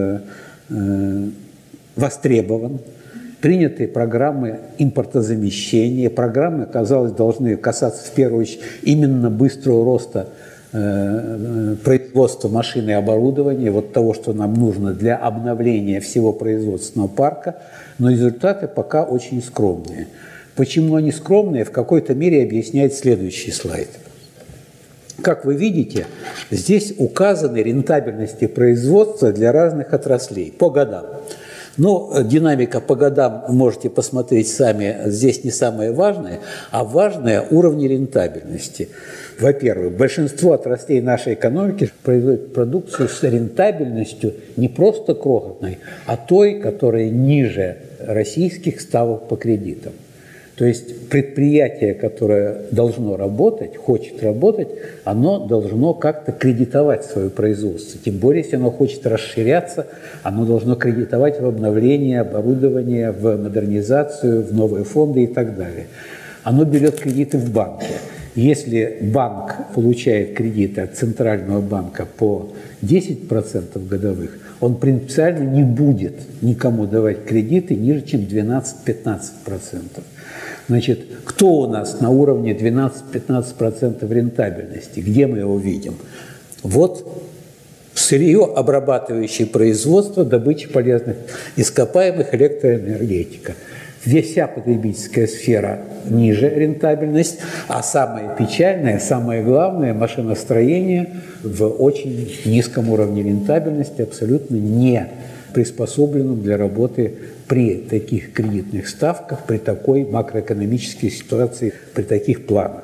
востребован, принятые программы импортозамещения, программы, казалось, должны касаться в первую очередь именно быстрого роста производства машин и оборудования, вот того, что нам нужно для обновления всего производственного парка, но результаты пока очень скромные. Почему они скромные, в какой-то мере объясняет следующий слайд. Как вы видите, здесь указаны рентабельности производства для разных отраслей по годам. Но динамика по годам можете посмотреть сами, здесь не самое важное, а важное уровни рентабельности. Во-первых, большинство отраслей нашей экономики производят продукцию с рентабельностью не просто крохотной, а той, которая ниже российских ставок по кредитам. То есть предприятие, которое должно работать, хочет работать, оно должно как-то кредитовать свое производство. Тем более, если оно хочет расширяться, оно должно кредитовать в обновление оборудования, в модернизацию, в новые фонды и так далее. Оно берет кредиты в банке. Если банк получает кредиты от Центрального банка по 10% годовых, он принципиально не будет никому давать кредиты ниже, чем 12-15%. Значит, кто у нас на уровне 12-15% рентабельности? Где мы его видим? Вот сырье, обрабатывающее производство, добыча полезных ископаемых, электроэнергетика. Вся потребительская сфера ниже рентабельность, а самое печальное, самое главное, машиностроение в очень низком уровне рентабельности, абсолютно не приспособленном для работы при таких кредитных ставках, при такой макроэкономической ситуации, при таких планах.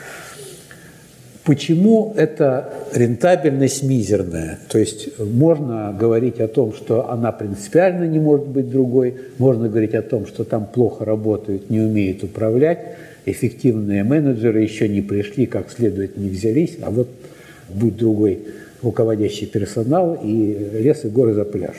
Почему эта рентабельность мизерная? То есть можно говорить о том, что она принципиально не может быть другой, можно говорить о том, что там плохо работают, не умеют управлять, эффективные менеджеры еще не пришли, как следует не взялись, а вот будет другой руководящий персонал, и лес и горы запляшут.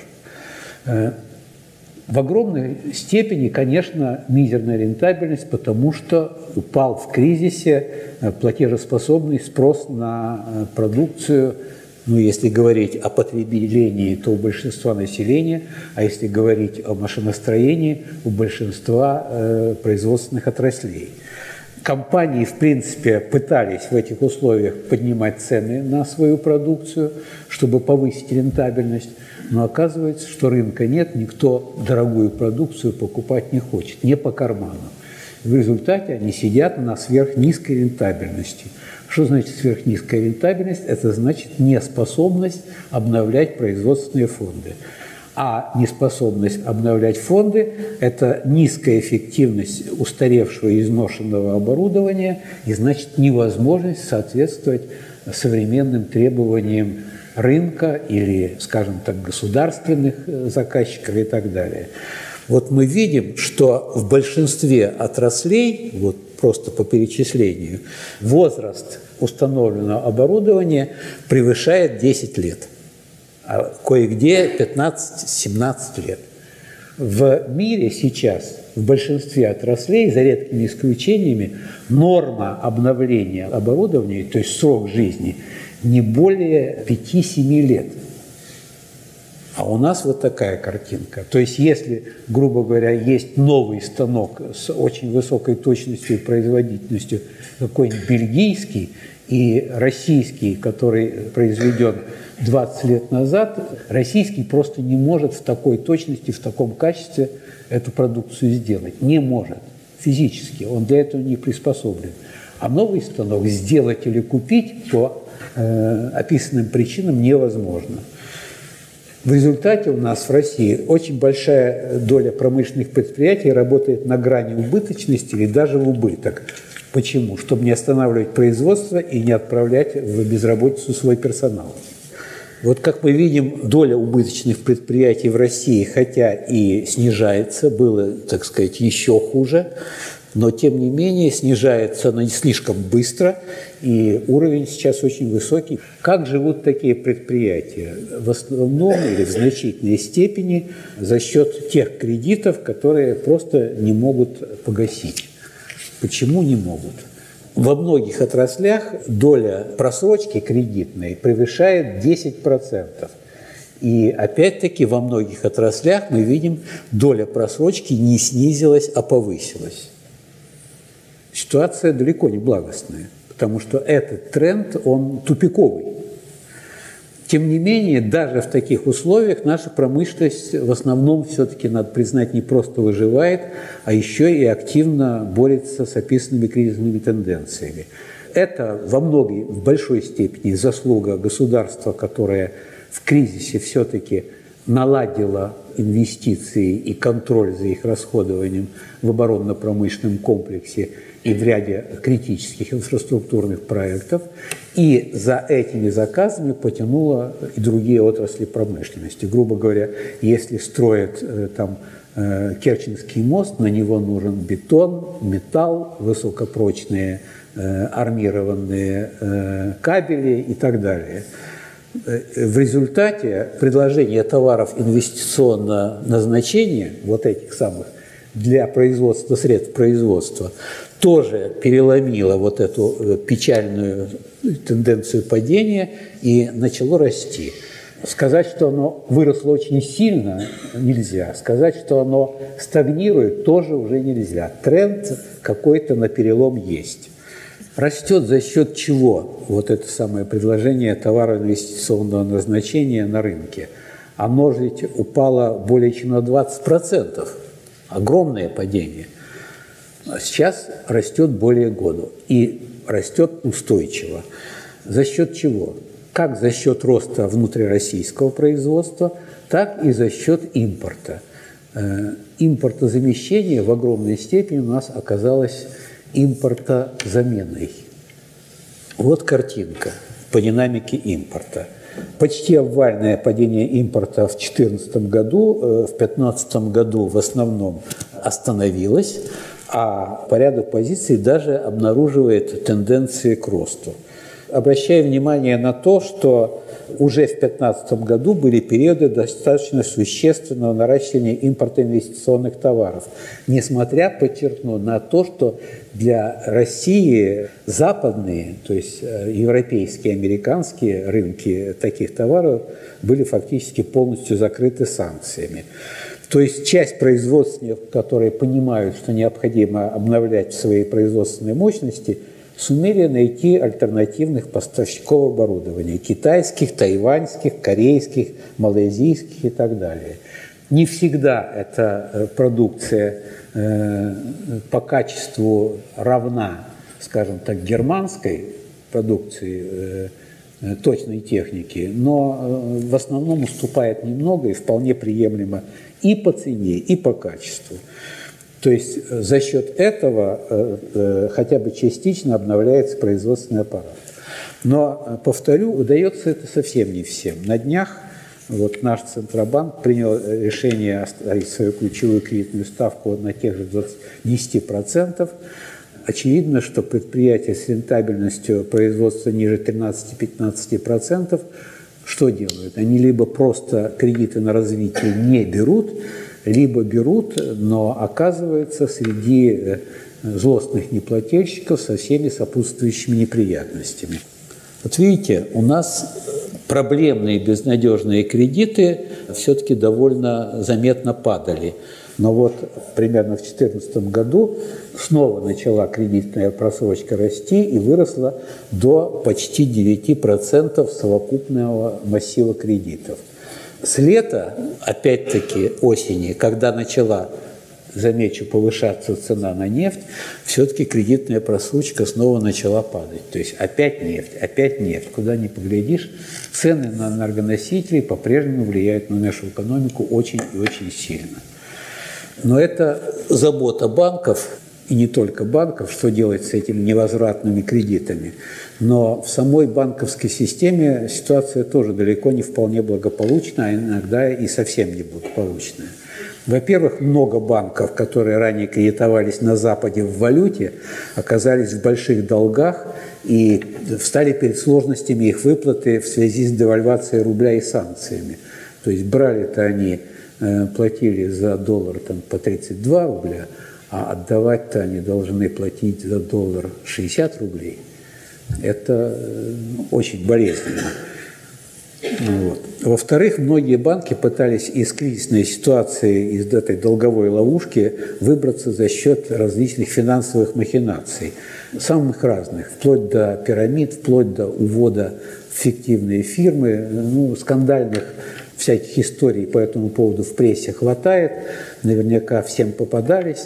В огромной степени, конечно, мизерная рентабельность, потому что упал в кризисе платежеспособный спрос на продукцию. Ну, если говорить о потреблении, то у большинства населения, а если говорить о машиностроении, у большинства производственных отраслей. Компании, в принципе, пытались в этих условиях поднимать цены на свою продукцию, чтобы повысить рентабельность. Но оказывается, что рынка нет, никто дорогую продукцию покупать не хочет, не по карману. В результате они сидят на сверхнизкой рентабельности. Что значит сверхнизкая рентабельность? Это значит неспособность обновлять производственные фонды. А неспособность обновлять фонды – это низкая эффективность устаревшего и изношенного оборудования, и значит невозможность соответствовать современным требованиям рынка или, скажем так, государственных заказчиков и так далее. Вот мы видим, что в большинстве отраслей, вот просто по перечислению, возраст установленного оборудования превышает 10 лет, а кое-где 15-17 лет. В мире сейчас в большинстве отраслей, за редкими исключениями, норма обновления оборудования, то есть срок жизни, не более 5-7 лет. А у нас вот такая картинка. То есть если, грубо говоря, есть новый станок с очень высокой точностью и производительностью, какой-нибудь бельгийский, и российский, который произведен 20 лет назад, российский просто не может в такой точности, в таком качестве эту продукцию сделать. Не может физически, он для этого не приспособлен. А новый станок сделать или купить по описанным причинам невозможно. В результате у нас в России очень большая доля промышленных предприятий работает на грани убыточности или даже в убыток. Почему? Чтобы не останавливать производство и не отправлять в безработицу свой персонал. Вот как мы видим, доля убыточных предприятий в России, хотя и снижается, было, так сказать, еще хуже, но тем не менее снижается она не слишком быстро, и уровень сейчас очень высокий. Как живут такие предприятия? В основном или в значительной степени за счет тех кредитов, которые просто не могут погасить. Почему не могут? Во многих отраслях доля просрочки кредитной превышает 10%. И опять-таки во многих отраслях мы видим, доля просрочки не снизилась, а повысилась. Ситуация далеко не благостная, потому что этот тренд, он тупиковый. Тем не менее, даже в таких условиях наша промышленность в основном все-таки, надо признать, не просто выживает, а еще и активно борется с описанными кризисными тенденциями. Это в большой степени заслуга государства, которое в кризисе все-таки наладило инвестиции и контроль за их расходованием в оборонно-промышленном комплексе и в ряде критических инфраструктурных проектов, и за этими заказами потянуло и другие отрасли промышленности. Грубо говоря, если строят там Керченский мост, на него нужен бетон, металл, высокопрочные армированные кабели и так далее. В результате предложение товаров инвестиционного назначения, вот этих самых, для производства, средств производства, тоже переломило вот эту печальную тенденцию падения и начало расти. Сказать, что оно выросло очень сильно, нельзя. Сказать, что оно стагнирует, тоже уже нельзя. Тренд какой-то на перелом есть. Растет за счет чего вот это самое предложение товара инвестиционного назначения на рынке? Оно ведь упало более чем на 20%. Огромное падение. А сейчас растет более года. И растет устойчиво. За счет чего? Как за счет роста внутрироссийского производства, так и за счет импорта. Импортозамещение в огромной степени у нас оказалось импортозаменой. Вот картинка по динамике импорта. Почти обвальное падение импорта в 2014 году, в 2015 году в основном остановилось, а по ряду позиций даже обнаруживает тенденции к росту. Обращаю внимание на то, что уже в 2015 году были периоды достаточно существенного наращивания импорта инвестиционных товаров, несмотря, подчеркну, на то, что для России западные, то есть европейские, американские рынки таких товаров были фактически полностью закрыты санкциями. То есть часть производственников, которые понимают, что необходимо обновлять свои производственные мощности, сумели найти альтернативных поставщиков оборудования – китайских, тайваньских, корейских, малайзийских и так далее. Не всегда эта продукция по качеству равна, скажем так, германской продукции точной техники, но в основном уступает немного и вполне приемлемо и по цене, и по качеству. То есть за счет этого хотя бы частично обновляется производственный аппарат. Но, повторю, удается это совсем не всем. На днях вот наш Центробанк принял решение оставить свою ключевую кредитную ставку на тех же 10%. Очевидно, что предприятия с рентабельностью производства ниже 13-15% что делают? Они либо просто кредиты на развитие не берут, либо берут, но оказывается среди злостных неплательщиков со всеми сопутствующими неприятностями. Вот видите, у нас проблемные безнадежные кредиты все-таки довольно заметно падали. Но вот примерно в 2014 году снова начала кредитная просрочка расти и выросла до почти 9% совокупного массива кредитов. С лета, опять-таки осени, когда начала, замечу, повышаться цена на нефть, все-таки кредитная просрочка снова начала падать. То есть опять нефть. Куда ни поглядишь, цены на энергоносители по-прежнему влияют на нашу экономику очень и очень сильно. Но это забота банков, и не только банков, что делать с этими невозвратными кредитами. Но в самой банковской системе ситуация тоже далеко не вполне благополучная, а иногда и совсем неблагополучная. Во-первых, много банков, которые ранее кредитовались на Западе в валюте, оказались в больших долгах и встали перед сложностями их выплаты в связи с девальвацией рубля и санкциями. То есть брали-то они, платили за доллар там, по 32 рубля, а отдавать-то они должны платить за доллар 60 рублей. Это очень болезненно. Вот. Во-вторых, многие банки пытались из кризисной ситуации, из этой долговой ловушки выбраться за счет различных финансовых махинаций, самых разных, вплоть до пирамид, вплоть до увода в фиктивные фирмы, скандальных всяких историй по этому поводу в прессе хватает, наверняка всем попадались.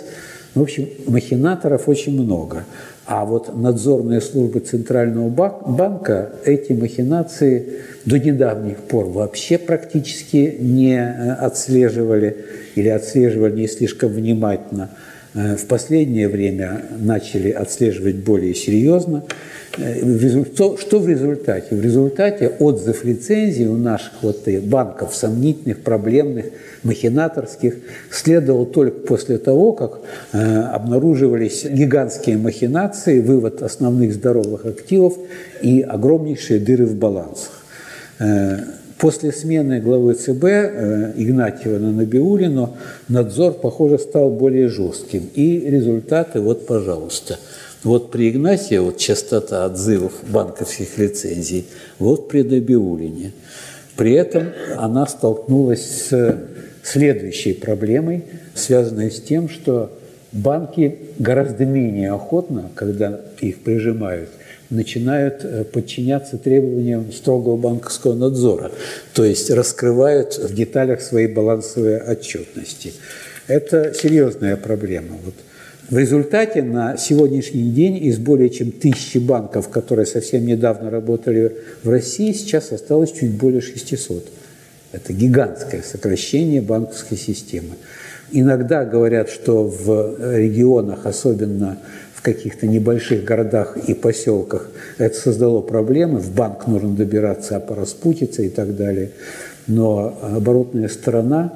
В общем, махинаторов очень много. А вот надзорные службы Центрального банка эти махинации до недавних пор вообще практически не отслеживали или отслеживали не слишком внимательно. В последнее время начали отслеживать более серьезно. Что в результате? В результате отзыв лицензий у наших банков сомнительных, проблемных, махинаторских следовал только после того, как обнаруживались гигантские махинации, вывод основных здоровых активов и огромнейшие дыры в балансах. После смены главы ЦБ Игнатьева на Набиуллину надзор, похоже, стал более жестким. И результаты, пожалуйста. При Игнатьеве частота отзывов банковских лицензий, при Набиуллине. При этом она столкнулась с следующей проблемой, связанной с тем, что банки гораздо менее охотно, когда их прижимают, начинают подчиняться требованиям строгого банковского надзора, то есть раскрывают в деталях свои балансовые отчетности. Это серьезная проблема. В результате на сегодняшний день из более чем 1000 банков, которые совсем недавно работали в России, сейчас осталось чуть более 600. Это гигантское сокращение банковской системы. Иногда говорят, что в регионах, особенно в каких-то небольших городах и поселках, это создало проблемы. В банк нужно добираться по распутице и так далее. Но оборотная сторона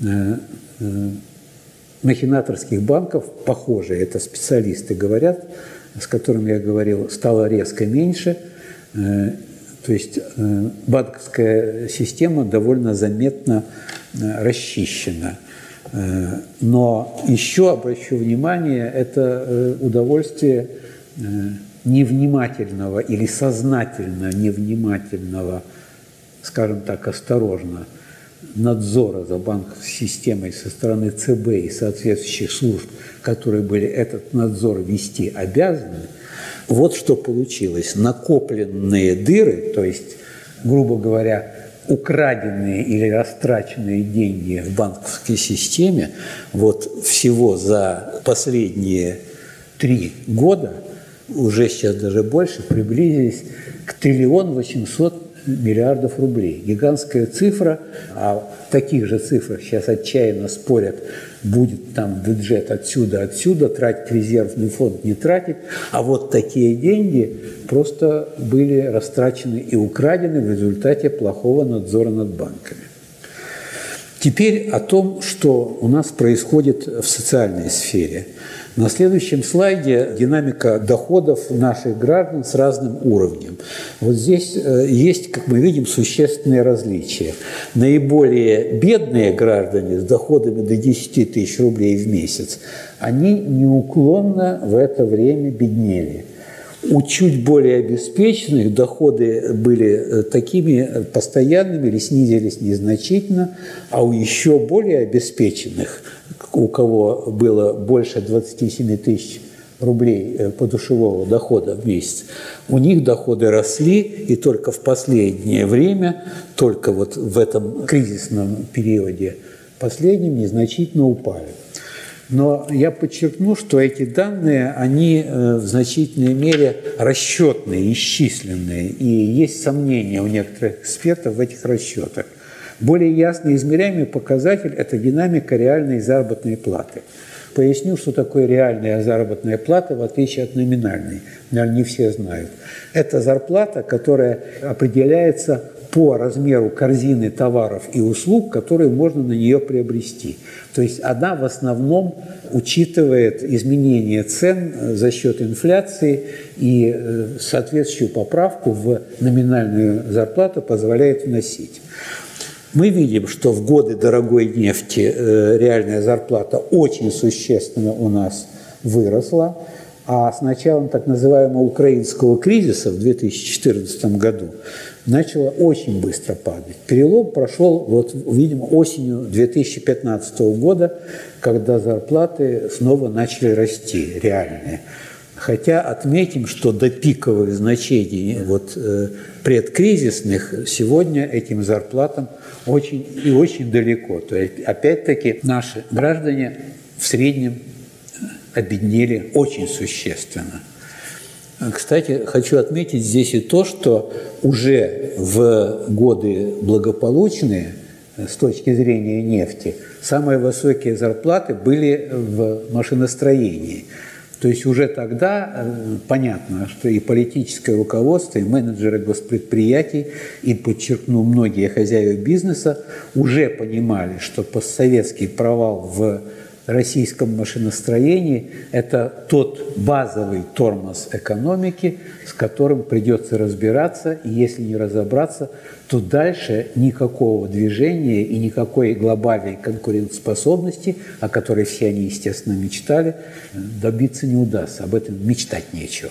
махинаторских банков, похоже, это специалисты говорят, с которыми я говорил, стало резко меньше. То есть банковская система довольно заметно расчищена. Но еще обращу внимание, это удовольствие невнимательного или сознательно невнимательного, скажем так, осторожно, надзора за банковской системой со стороны ЦБ и соответствующих служб, которые были этот надзор вести обязаны. Вот что получилось. Накопленные дыры, то есть, грубо говоря, украденные или растраченные деньги в банковской системе, всего за последние 3 года, уже сейчас даже больше, приблизились к 1 800 000 000 000 рублей. Гигантская цифра, а в таких же цифрах сейчас отчаянно спорят, будет там бюджет отсюда, тратить резервный фонд, не тратить. А такие деньги просто были растрачены и украдены в результате плохого надзора над банками. Теперь о том, что у нас происходит в социальной сфере. На следующем слайде динамика доходов наших граждан с разным уровнем. Здесь есть, как мы видим, существенные различия. Наиболее бедные граждане с доходами до 10 000 рублей в месяц, они неуклонно в это время беднели. У чуть более обеспеченных доходы были такими постоянными или снизились незначительно, а у еще более обеспеченных, у кого было больше 27 000 рублей подушевого дохода в месяц, у них доходы росли, и только в последнее время, только в этом кризисном периоде последнем незначительно упали. Но я подчеркну, что эти данные, они в значительной мере расчетные, исчисленные, и есть сомнения у некоторых экспертов в этих расчетах. Более ясный измеряемый показатель – это динамика реальной заработной платы. Поясню, что такое реальная заработная плата, в отличие от номинальной. Наверное, не все знают. Это зарплата, которая определяется по размеру корзины товаров и услуг, которые можно на нее приобрести. То есть она в основном учитывает изменение цен за счет инфляции, и соответствующую поправку в номинальную зарплату позволяет вносить. Мы видим, что в годы дорогой нефти реальная зарплата очень существенно у нас выросла, а с началом так называемого украинского кризиса в 2014 году начала очень быстро падать. Перелом прошел, видимо, осенью 2015 года, когда зарплаты снова начали расти, реальные. Хотя отметим, что до пиковых значений предкризисных сегодня этим зарплатам очень и очень далеко. То есть, опять-таки, наши граждане в среднем обеднели очень существенно. Кстати, хочу отметить здесь и то, что уже в годы благополучные с точки зрения нефти самые высокие зарплаты были в машиностроении. То есть уже тогда понятно, что и политическое руководство, и менеджеры госпредприятий, и, подчеркну, многие хозяева бизнеса уже понимали, что постсоветский провал в российском машиностроении – это тот базовый тормоз экономики, с которым придется разбираться, и если не разобраться, то дальше никакого движения и никакой глобальной конкурентоспособности, о которой все они, естественно, мечтали, добиться не удастся. Об этом мечтать нечего.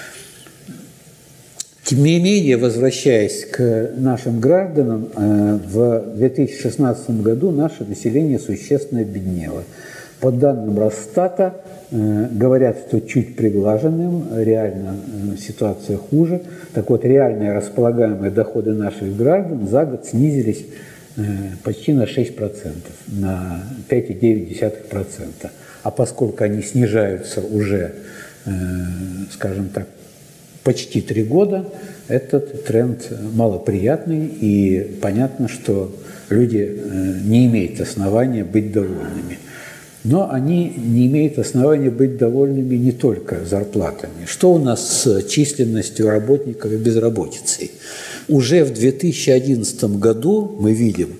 Тем не менее, возвращаясь к нашим гражданам, в 2016 году наше население существенно обеднело. По данным Росстата, говорят, что чуть приглаженным, реально ситуация хуже. Так вот, реальные располагаемые доходы наших граждан за год снизились почти на 6%, на 5,9%. А поскольку они снижаются уже, скажем так, почти 3 года, этот тренд малоприятный, и понятно, что люди не имеют основания быть довольными. Но они не имеют основания быть довольными не только зарплатами. Что у нас с численностью работников и безработицей? Уже в 2011 году мы видим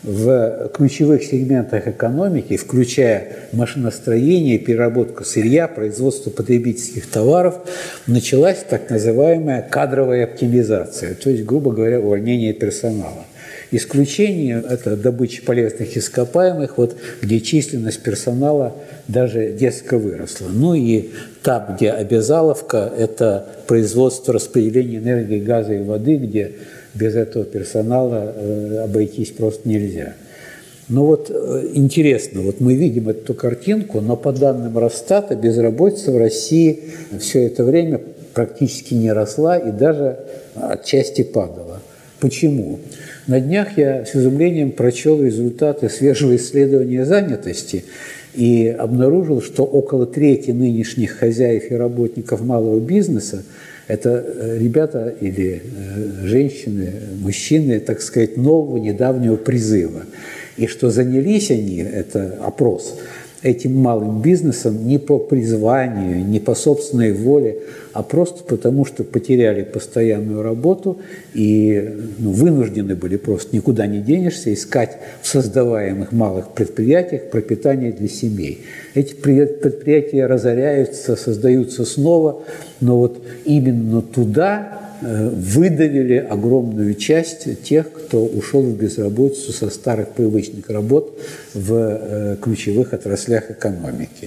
в ключевых сегментах экономики, включая машиностроение, переработку сырья, производство потребительских товаров, началась так называемая кадровая оптимизация, то есть, грубо говоря, увольнение персонала. Исключение – это добыча полезных ископаемых, вот, где численность персонала даже резко выросла. Ну и там, где обязаловка – это производство, распределение энергии, газа и воды, где без этого персонала обойтись просто нельзя. Но вот интересно, вот мы видим эту картинку, но по данным Росстата безработица в России все это время практически не росла и даже отчасти падала. Почему? На днях я с изумлением прочел результаты свежего исследования занятости и обнаружил, что около трети нынешних хозяев и работников малого бизнеса – это ребята или женщины, мужчины, так сказать, нового недавнего призыва. И что занялись они, это опрос, этим малым бизнесом не по призванию, не по собственной воле, а просто потому, что потеряли постоянную работу и вынуждены были просто, никуда не денешься, искать в создаваемых малых предприятиях пропитание для семей. Эти предприятия разоряются, создаются снова, но вот именно туда выдавили огромную часть тех, кто ушел в безработицу со старых привычных работ в ключевых отраслях экономики.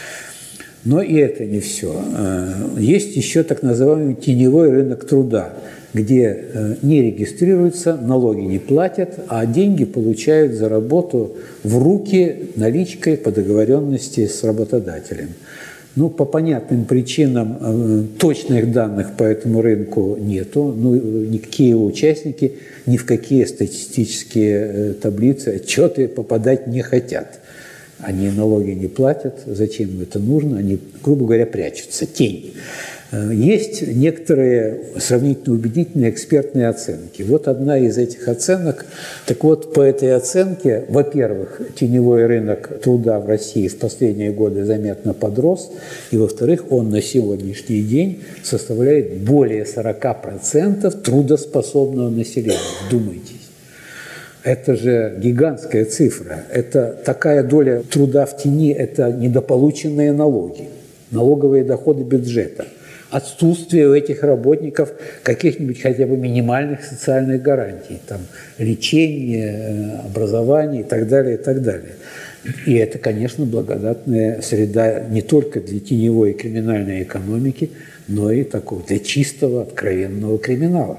Но и это не все. Есть еще так называемый теневой рынок труда, где не регистрируются, налоги не платят, а деньги получают за работу в руки наличкой по договоренности с работодателем. Ну, по понятным причинам точных данных по этому рынку нету. Ну, никакие его участники ни в какие статистические таблицы, отчеты попадать не хотят. Они налоги не платят. Зачем им это нужно? Они, грубо говоря, прячутся. Тень. Есть некоторые сравнительно убедительные экспертные оценки. Вот одна из этих оценок. Так вот, по этой оценке, во-первых, теневой рынок труда в России в последние годы заметно подрос, и, во-вторых, он на сегодняшний день составляет более 40% трудоспособного населения. Вдумайтесь. Это же гигантская цифра. Это такая доля труда в тени, это недополученные налоги, налоговые доходы бюджета. Отсутствие у этих работников каких-нибудь хотя бы минимальных социальных гарантий, там, лечение, образование и так далее, и так далее. И это, конечно, благодатная среда не только для теневой и криминальной экономики, но и такого для чистого, откровенного криминала.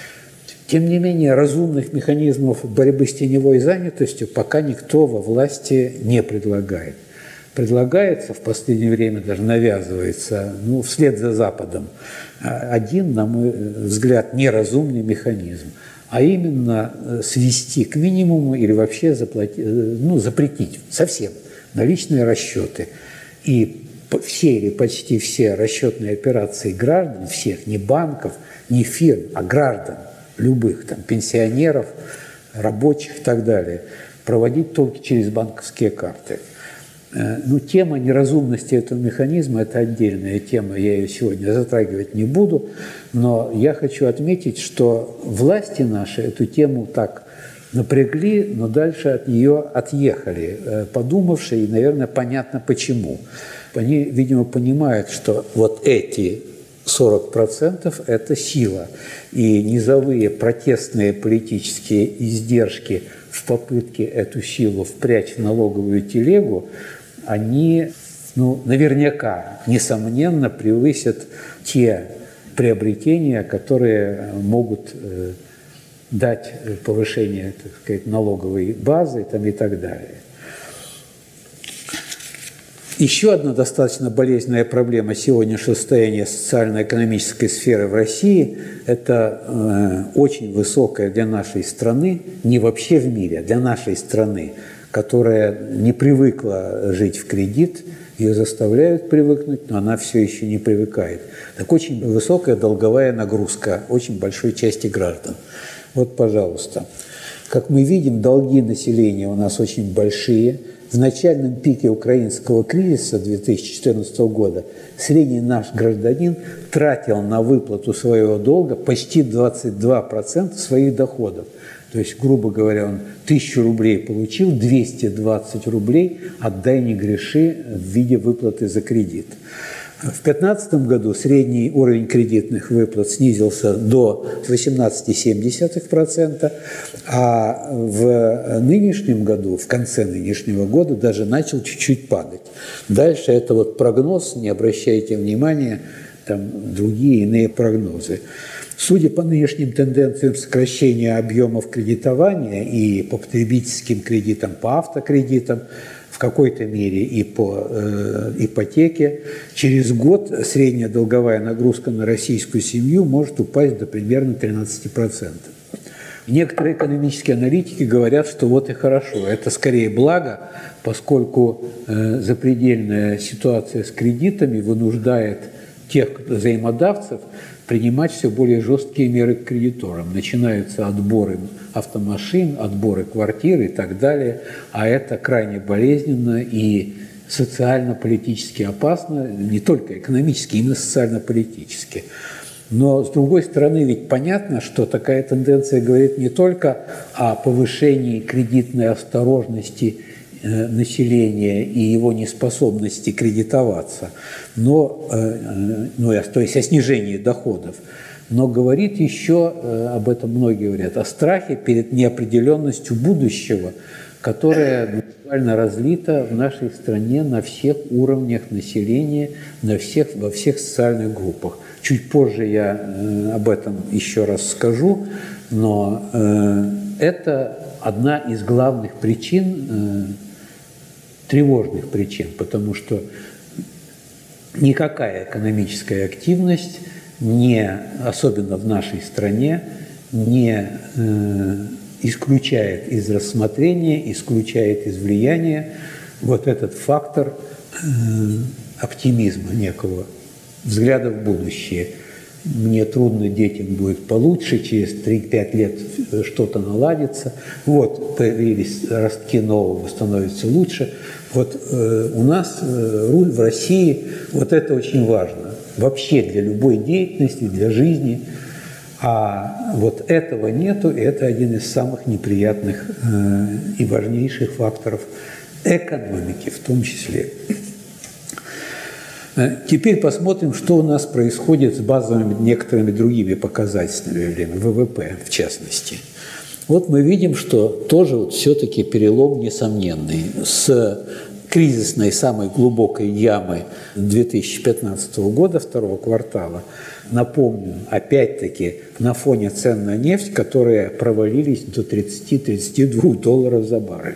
Тем не менее, разумных механизмов борьбы с теневой занятостью пока никто во власти не предлагает. Предлагается в последнее время, даже навязывается, вслед за Западом, один, на мой взгляд, неразумный механизм, а именно свести к минимуму или вообще запретить совсем наличные расчеты И все или почти все расчетные операции граждан, всех, не банков, не фирм, а граждан, любых, там, пенсионеров, рабочих и так далее, проводить только через банковские карты. Ну, тема неразумности этого механизма – это отдельная тема, я ее сегодня затрагивать не буду, но я хочу отметить, что власти наши эту тему так напрягли, но дальше от нее отъехали, подумавши, и, наверное, понятно почему. Они, видимо, понимают, что вот эти 40% – это сила, и низовые протестные политические издержки в попытке эту силу впрячь в налоговую телегу, они, ну, наверняка, несомненно, превысят те приобретения, которые могут дать повышение, так сказать, налоговой базы там, и так далее. Еще одна достаточно болезненная проблема сегодняшнего состояния социально-экономической сферы в России – это очень высокая для нашей страны, не вообще в мире, а для нашей страны, которая не привыкла жить в кредит, ее заставляют привыкнуть, но она все еще не привыкает. Так очень высокая долговая нагрузка очень большой части граждан. Вот, пожалуйста. Как мы видим, долги населения у нас очень большие. В начальном пике украинского кризиса 2014 года средний наш гражданин тратил на выплату своего долга почти 22% своих доходов. То есть, грубо говоря, он 1000 рублей получил, 220 рублей отдай не греши в виде выплаты за кредит. В 2015 году средний уровень кредитных выплат снизился до 18,7%, а в нынешнем году, в конце нынешнего года, даже начал чуть-чуть падать. Дальше это вот прогноз, не обращайте внимания, там другие иные прогнозы. Судя по нынешним тенденциям сокращения объемов кредитования и по потребительским кредитам, по автокредитам, в какой-то мере и по ипотеке, через год средняя долговая нагрузка на российскую семью может упасть до примерно 13%. Некоторые экономические аналитики говорят, что вот и хорошо, это скорее благо, поскольку запредельная ситуация с кредитами вынуждает тех взаимодавцев принимать все более жесткие меры к кредиторам. Начинаются отборы автомашин, отборы квартир и так далее, а это крайне болезненно и социально-политически опасно, не только экономически, именно социально-политически. Но, с другой стороны, ведь понятно, что такая тенденция говорит не только о повышении кредитной осторожности населения и его неспособности кредитоваться, то есть о снижении доходов, но говорит еще, об этом многие говорят, о страхе перед неопределенностью будущего, которое буквально разлито в нашей стране на всех уровнях населения, во всех социальных группах. Чуть позже я об этом еще раз скажу, но это одна из главных причин, тревожных причин, потому что никакая экономическая активность, особенно в нашей стране, не исключает из рассмотрения, исключает из влияния вот этот фактор оптимизма некого, взгляда в будущее. Мне трудно, детям будет получше, через 3-5 лет что-то наладится. Вот, появились ростки нового, становится лучше. Вот у нас в России вот это очень важно. Вообще для любой деятельности, для жизни. А вот этого нету, и это один из самых неприятных и важнейших факторов экономики в том числе. Теперь посмотрим, что у нас происходит с базовыми некоторыми другими показателями, ВВП в частности. Вот мы видим, что тоже вот все-таки перелом несомненный. С кризисной самой глубокой ямы 2015 года, второго квартала, напомню, опять-таки на фоне цен на нефть, которые провалились до $30-32 за баррель.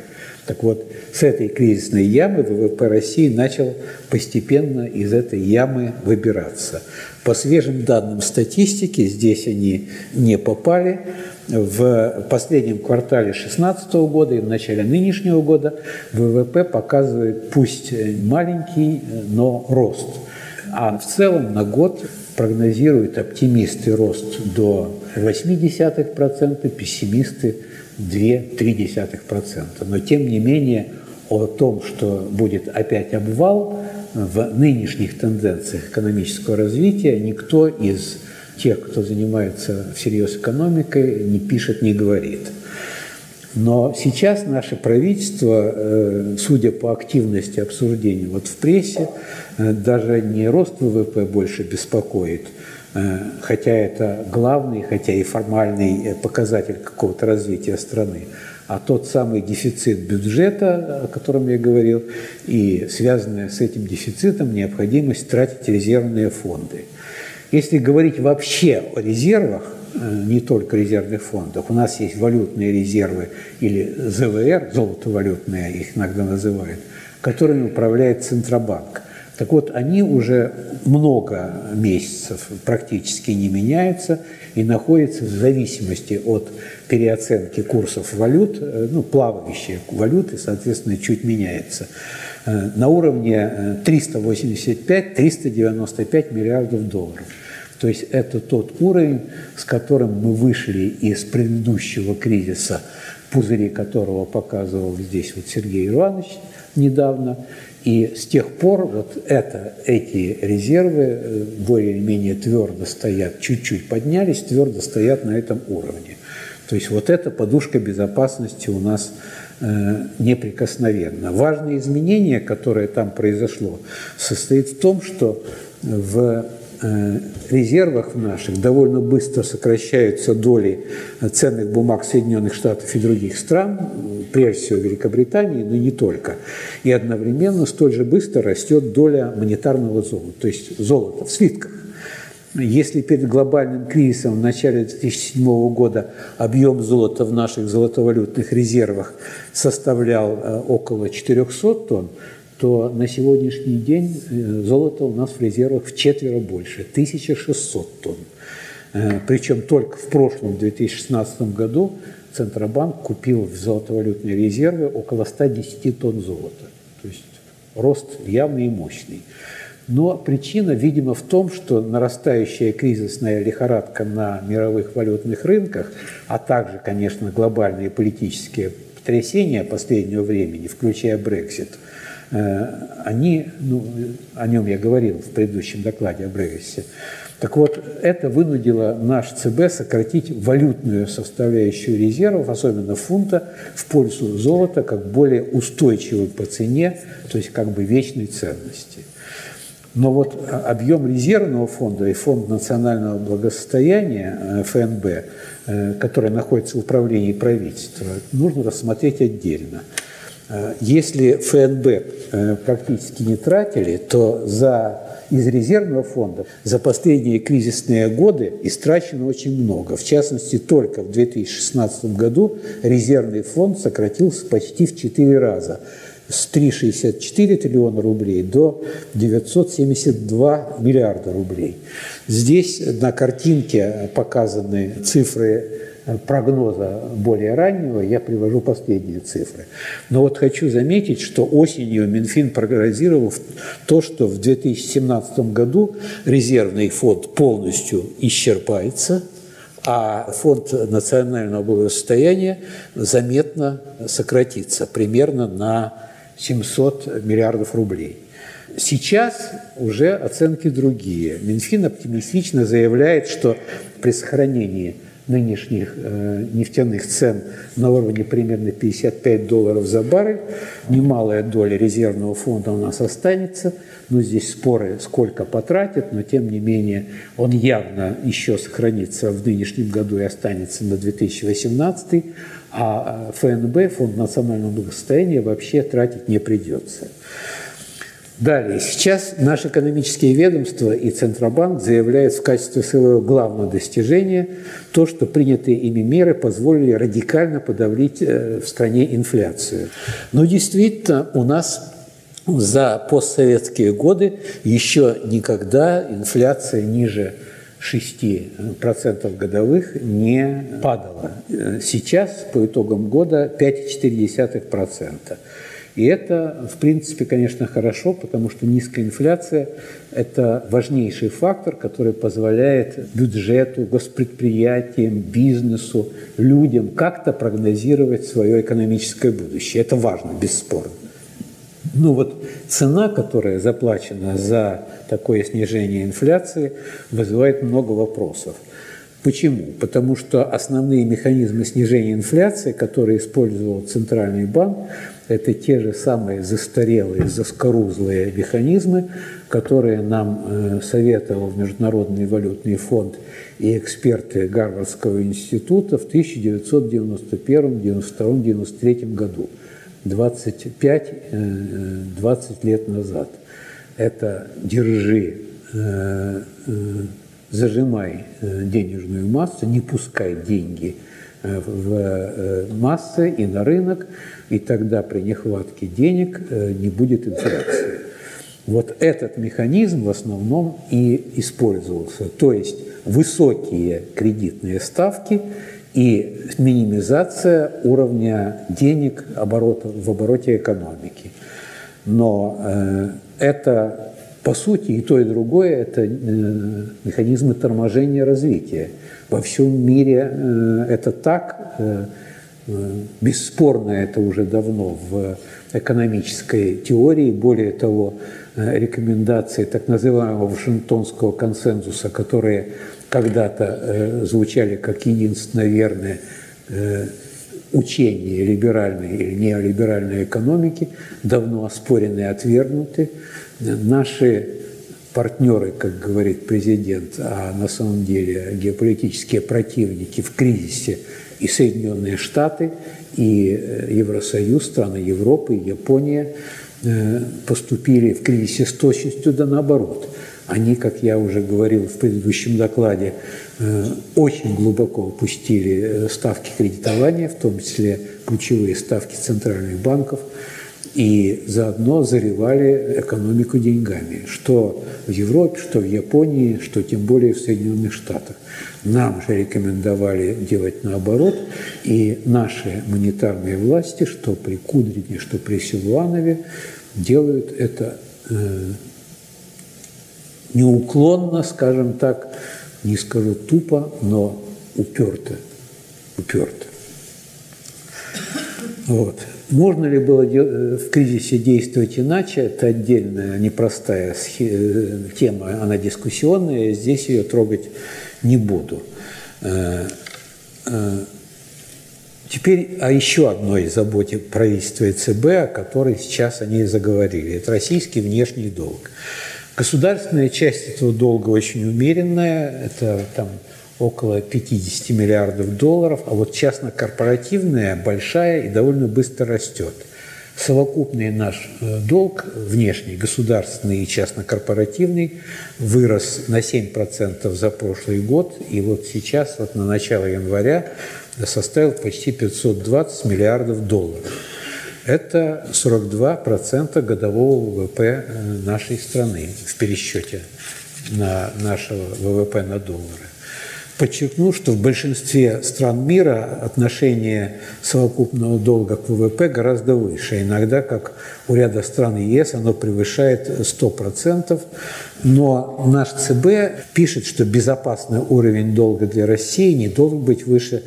Так вот, с этой кризисной ямы ВВП России начал постепенно из этой ямы выбираться. По свежим данным статистики, здесь они не попали. В последнем квартале 2016 года и в начале нынешнего года ВВП показывает пусть маленький, но рост. А в целом на год прогнозируют оптимисты рост до 0,8%, пессимисты 2,3%. Но тем не менее о том, что будет опять обвал в нынешних тенденциях экономического развития, никто из тех, кто занимается всерьез экономикой, не пишет, не говорит. Но сейчас наше правительство, судя по активности обсуждений вот в прессе, даже не рост ВВП больше беспокоит, хотя это главный, хотя и формальный показатель какого-то развития страны, а тот самый дефицит бюджета, о котором я говорил, и связанная с этим дефицитом необходимость тратить резервные фонды. Если говорить вообще о резервах, не только резервных фондах, у нас есть валютные резервы или ЗВР, золотовалютные их иногда называют, которыми управляет Центробанк. Так вот, они уже много месяцев практически не меняются и находятся в зависимости от переоценки курсов валют, плавающие валюты, соответственно, чуть меняются, на уровне 385-395 миллиардов долларов. То есть это тот уровень, с которым мы вышли из предыдущего кризиса, пузыри которого показывал здесь вот Сергей Иванович недавно. И с тех пор вот эти резервы более-менее твердо стоят, чуть-чуть поднялись, твердо стоят на этом уровне. То есть вот эта подушка безопасности у нас неприкосновенна. Важное изменение, которое там произошло, состоит в том, что в резервах наших довольно быстро сокращаются доли ценных бумаг Соединенных Штатов и других стран, прежде всего Великобритании, но не только. И одновременно столь же быстро растет доля монетарного золота, то есть золота в слитках. Если перед глобальным кризисом в начале 2007 года объем золота в наших золотовалютных резервах составлял около 400 тонн, то на сегодняшний день золота у нас в резервах вчетверо больше – 1600 тонн. Причем только в прошлом, 2016 году, Центробанк купил в золотовалютные резервы около 110 тонн золота. То есть рост явный и мощный. Но причина, видимо, в том, что нарастающая кризисная лихорадка на мировых валютных рынках, а также, конечно, глобальные политические потрясения последнего времени, включая Брексит, они, о нем я говорил в предыдущем докладе о Брексите. Так вот, это вынудило наш ЦБ сократить валютную составляющую резервов, особенно фунта, в пользу золота как более устойчивой по цене, то есть как бы вечной ценности. Но вот объем резервного фонда и фонд национального благосостояния, ФНБ, который находится в управлении правительства, нужно рассмотреть отдельно. Если ФНБ практически не тратили, то из резервного фонда за последние кризисные годы истрачено очень много. В частности, только в 2016 году резервный фонд сократился почти в 4 раза. С 3,64 триллиона рублей до 972 миллиарда рублей. Здесь на картинке показаны цифры прогноза более раннего, я привожу последние цифры. Но вот хочу заметить, что осенью Минфин прогнозировал то, что в 2017 году резервный фонд полностью исчерпается, а фонд национального благосостояния заметно сократится, примерно на 700 миллиардов рублей. Сейчас уже оценки другие. Минфин оптимистично заявляет, что при сохранении нынешних нефтяных цен на уровне примерно $55 за баррель немалая доля резервного фонда у нас останется. Но здесь споры, сколько потратят, но тем не менее он явно еще сохранится в нынешнем году и останется на 2018, а ФНБ, Фонд национального благосостояния, вообще тратить не придется. Далее. Сейчас наши экономические ведомства и Центробанк заявляют в качестве своего главного достижения то, что принятые ими меры позволили радикально подавить в стране инфляцию. Но действительно у нас за постсоветские годы еще никогда инфляция ниже 6% годовых не падала. Сейчас, по итогам года, 5,4%. И это, в принципе, конечно, хорошо, потому что низкая инфляция – это важнейший фактор, который позволяет бюджету, госпредприятиям, бизнесу, людям как-то прогнозировать свое экономическое будущее. Это важно, бесспорно. Но вот цена, которая заплачена за такое снижение инфляции, вызывает много вопросов. Почему? Потому что основные механизмы снижения инфляции, которые использовал Центральный банк, это те же самые застарелые, заскорузлые механизмы, которые нам советовал Международный валютный фонд и эксперты Гарвардского института в 1991, 1992, 1993 году. 25-20 лет назад. Это держи, зажимай денежную массу, не пускай деньги в массы и на рынок, и тогда при нехватке денег не будет инфляции. Вот этот механизм в основном и использовался. То есть высокие кредитные ставки и минимизация уровня денег в обороте экономики. Но это, по сути, и то, и другое – это механизмы торможения развития. Во всем мире это так. Бесспорно, это уже давно в экономической теории. Более того, рекомендации так называемого Вашингтонского консенсуса, которые когда-то звучали как единственно верное учение либеральной или неолиберальной экономики, давно оспорены и отвергнуты. Наши партнеры, как говорит президент, а на самом деле геополитические противники в кризисе и Соединенные Штаты, и Евросоюз, страны Европы, и Япония поступили в кризисе с точностью да наоборот. Они, как я уже говорил в предыдущем докладе, очень глубоко опустили ставки кредитования, в том числе ключевые ставки центральных банков, и заодно заливали экономику деньгами, что в Европе, что в Японии, что тем более в Соединенных Штатах. Нам же рекомендовали делать наоборот, и наши монетарные власти, что при Кудрине, что при Силуанове, делают это неуклонно, скажем так, не скажу тупо, но уперто. Вот. Можно ли было в кризисе действовать иначе? Это отдельная, непростая тема, она дискуссионная, здесь ее трогать не буду. Теперь о еще одной заботе правительства и ЦБ, о которой сейчас они заговорили. Это российский внешний долг. Государственная часть этого долга очень умеренная, это там около 50 миллиардов долларов, а вот частно-корпоративная большая и довольно быстро растет. Совокупный наш долг, внешний, государственный и частно-корпоративный, вырос на 7% за прошлый год, и вот сейчас, вот на начало января, составил почти 520 миллиардов долларов. Это 42% годового ВВП нашей страны в пересчете на нашего ВВП на доллары. Подчеркну, что в большинстве стран мира отношение совокупного долга к ВВП гораздо выше. Иногда, как у ряда стран ЕС, оно превышает 100%. Но наш ЦБ пишет, что безопасный уровень долга для России не должен быть выше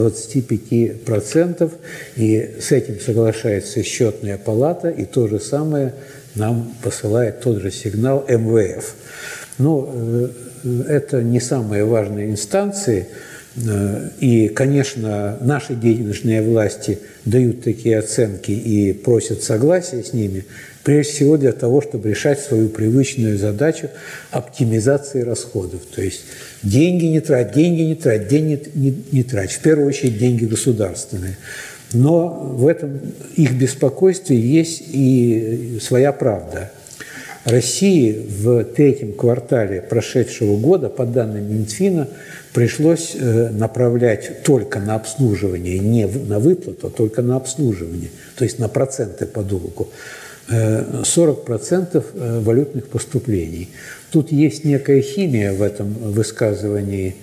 25%. И с этим соглашается Счетная палата. И то же самое нам посылает тот же сигнал МВФ. Но это не самые важные инстанции. И, конечно, наши денежные власти дают такие оценки и просят согласия с ними, прежде всего для того, чтобы решать свою привычную задачу оптимизации расходов. То есть деньги не трать, деньги не трать, деньги не трать. В первую очередь деньги государственные. Но в этом их беспокойстве есть и своя правда. России в третьем квартале прошедшего года, по данным Минфина, пришлось направлять только на обслуживание, не на выплату, а только на обслуживание, то есть на проценты по долгу, 40% валютных поступлений. Тут есть некая химия в этом высказывании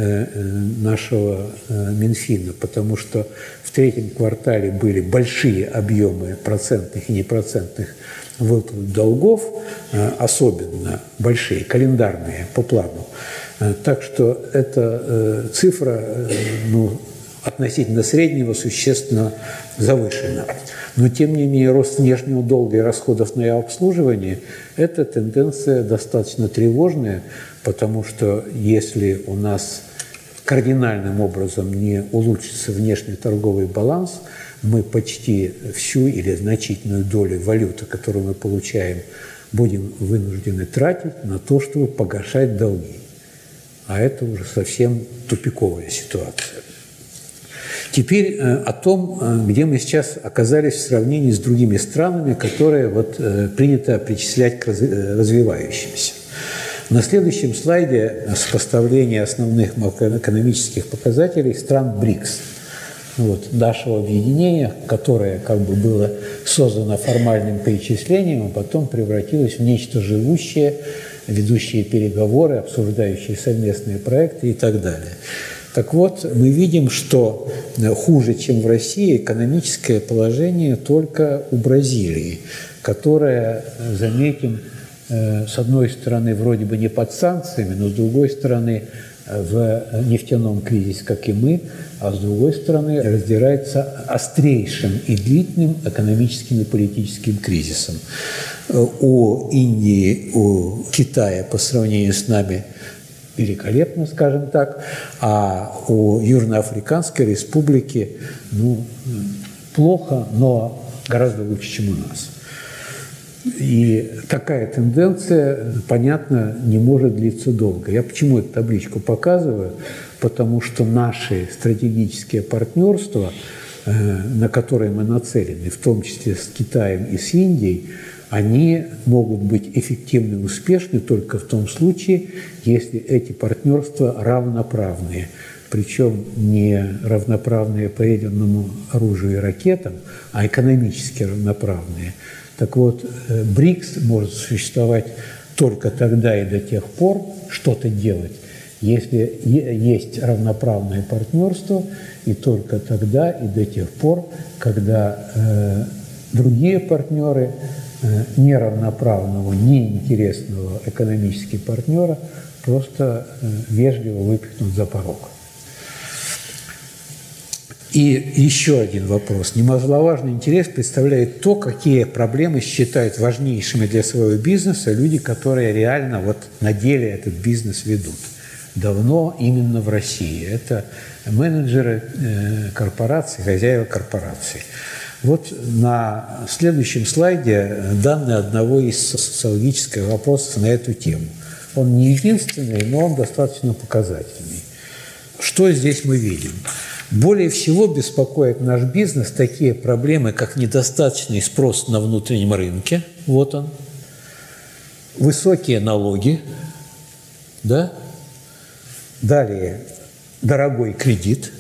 нашего Минфина, потому что в третьем квартале были большие объемы процентных и непроцентных выплат долгов, особенно большие, календарные, по плану. Так что эта цифра относительно среднего существенно завышена. Но, тем не менее, рост внешнего долга и расходов на обслуживание – это тенденция достаточно тревожная, потому что если у нас кардинальным образом не улучшится внешний торговый баланс, мы почти всю или значительную долю валюты, которую мы получаем, будем вынуждены тратить на то, чтобы погашать долги. А это уже совсем тупиковая ситуация. Теперь о том, где мы сейчас оказались в сравнении с другими странами, которые принято причислять к развивающимся. На следующем слайде сопоставление основных макроэкономических показателей стран БРИКС. Нашего объединения, которое было создано формальным перечислением, а потом превратилось в нечто живущее, ведущие переговоры, обсуждающие совместные проекты и так далее. Так вот, мы видим, что хуже, чем в России, экономическое положение только у Бразилии, которая, заметим, с одной стороны, вроде бы не под санкциями, но с другой стороны, в нефтяном кризисе, как и мы, а с другой стороны, раздирается острейшим и длительным экономическим и политическим кризисом. У Индии, у Китая по сравнению с нами великолепно, скажем так, а у Южноафриканской республики плохо, но гораздо лучше, чем у нас. И такая тенденция, понятно, не может длиться долго. Я почему эту табличку показываю? Потому что наши стратегические партнерства, на которые мы нацелены, в том числе с Китаем и с Индией, они могут быть эффективны и успешны только в том случае, если эти партнерства равноправные. Причем не равноправные по ядерному оружию и ракетам, а экономически равноправные. Так вот, БРИКС может существовать только тогда и до тех пор, что-то делать, если есть равноправное партнерство, и только тогда и до тех пор, когда другие партнеры неравноправного, неинтересного экономически партнера просто вежливо выпихнут за порог. И еще один вопрос. Немаловажный интерес представляет то, какие проблемы считают важнейшими для своего бизнеса люди, которые реально на деле этот бизнес ведут. Давно именно в России. Это менеджеры корпораций, хозяева корпораций. На следующем слайде данные одного из социологических вопросов на эту тему. Он не единственный, но он достаточно показательный. Что здесь мы видим? Более всего беспокоит наш бизнес такие проблемы, как недостаточный спрос на внутреннем рынке, он, высокие налоги, далее дорогой кредит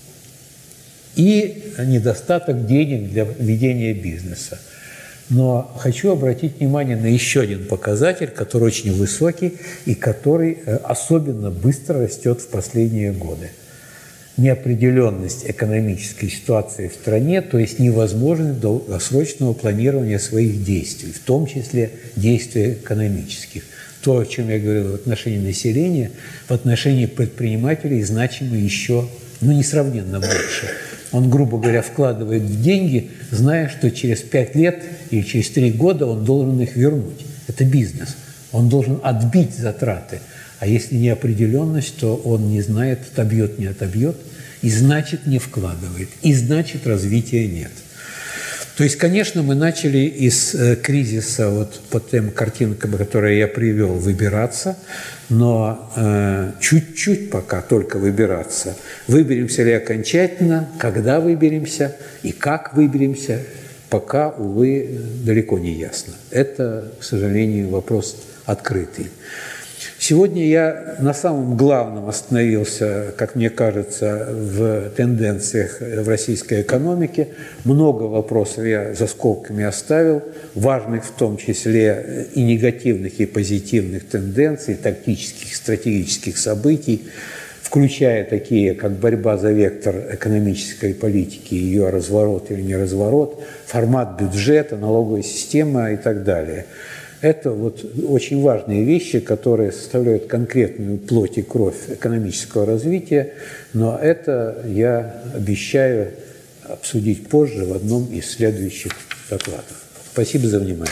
и недостаток денег для ведения бизнеса. Но хочу обратить внимание на еще один показатель, который очень высокий и который особенно быстро растет в последние годы. Неопределенность экономической ситуации в стране, то есть невозможность долгосрочного планирования своих действий, в том числе действий экономических. То, о чем я говорил в отношении населения, в отношении предпринимателей значимо еще, несравненно больше. Он, грубо говоря, вкладывает в деньги, зная, что через 5 лет или через 3 года он должен их вернуть. Это бизнес. Он должен отбить затраты. А если неопределенность, то он не знает, отобьет, не отобьет, и значит не вкладывает, и значит развития нет. То есть, конечно, мы начали из кризиса, по тем картинкам, которые я привел, выбираться, но чуть-чуть пока только выбираться. Выберемся ли окончательно, когда выберемся и как выберемся, пока, увы, далеко не ясно. Это, к сожалению, вопрос открытый. Сегодня я на самом главном остановился, как мне кажется, в тенденциях в российской экономике. Много вопросов я за скобками оставил, важных в том числе и негативных, и позитивных тенденций, тактических, стратегических событий, включая такие, как борьба за вектор экономической политики, ее разворот или не разворот, формат бюджета, налоговая система и так далее. Это вот очень важные вещи, которые составляют конкретную плоть и кровь экономического развития, но это я обещаю обсудить позже в одном из следующих докладов. Спасибо за внимание.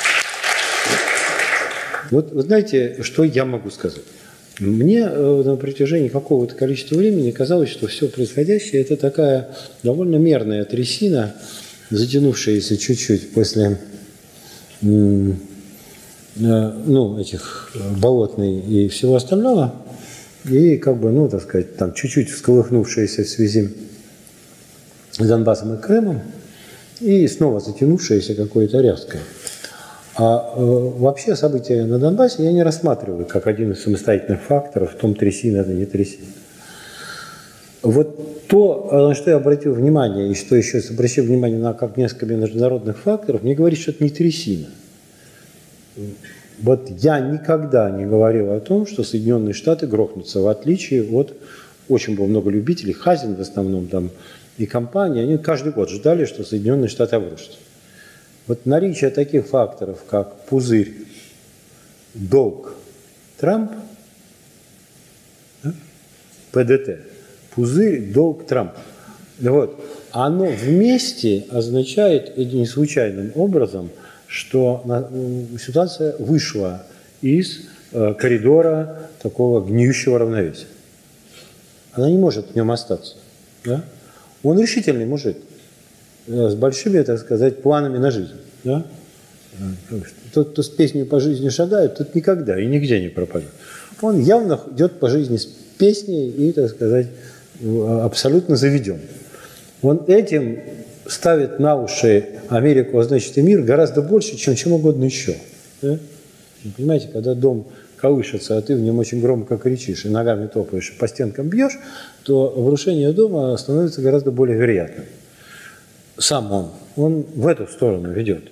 Вот вы знаете, что я могу сказать? Мне на протяжении какого-то количества времени казалось, что все происходящее – это такая довольно мерная трясина, затянувшаяся чуть-чуть после этих болотной и всего остального, и как бы, так сказать, там чуть-чуть всколыхнувшаяся в связи с Донбассом и Крымом, и снова затянувшаяся какое-то резкое. А вообще события на Донбассе я не рассматриваю как один из самостоятельных факторов, в том трясина это не трясина. Вот то, на что я обратил внимание, и что еще обратил внимание на как несколько международных факторов, мне говорит, что это не трясина. Вот я никогда не говорил о том, что Соединенные Штаты грохнутся, в отличие от очень было много любителей, Хазин в основном там и компании, они каждый год ждали, что Соединенные Штаты обрушатся. Вот наличие таких факторов, как пузырь, долг, Трамп, ПДТ, пузырь, долг, Трамп, вот, оно вместе означает не случайным образом, что ситуация вышла из коридора такого гниющего равновесия. Она не может в нем остаться. Да? Он решительный мужик, с большими, так сказать, планами на жизнь. Да? Тот, кто с песней по жизни шагает, тот никогда и нигде не пропадет. Он явно идет по жизни с песней и, так сказать, абсолютно заведен. Он этим ставит на уши Америку, значит, и мир гораздо больше, чем угодно еще. Да? Понимаете, когда дом колышется, а ты в нем очень громко кричишь и ногами топаешь, и по стенкам бьешь, то обрушение дома становится гораздо более вероятным. Сам он в эту сторону ведет.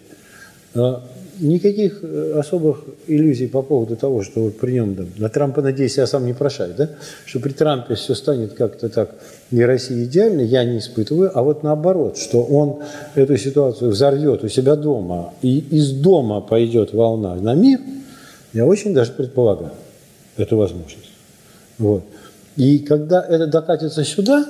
Никаких особых иллюзий по поводу того, что вот при нем, да, на Трампа, надеюсь, я сам не прошаю, да? Что при Трампе все станет как-то так не Россия идеально, я не испытываю, а вот наоборот, что он эту ситуацию взорвет у себя дома, и из дома пойдет волна на мир, я очень даже предполагаю эту возможность. Вот. И когда это докатится сюда,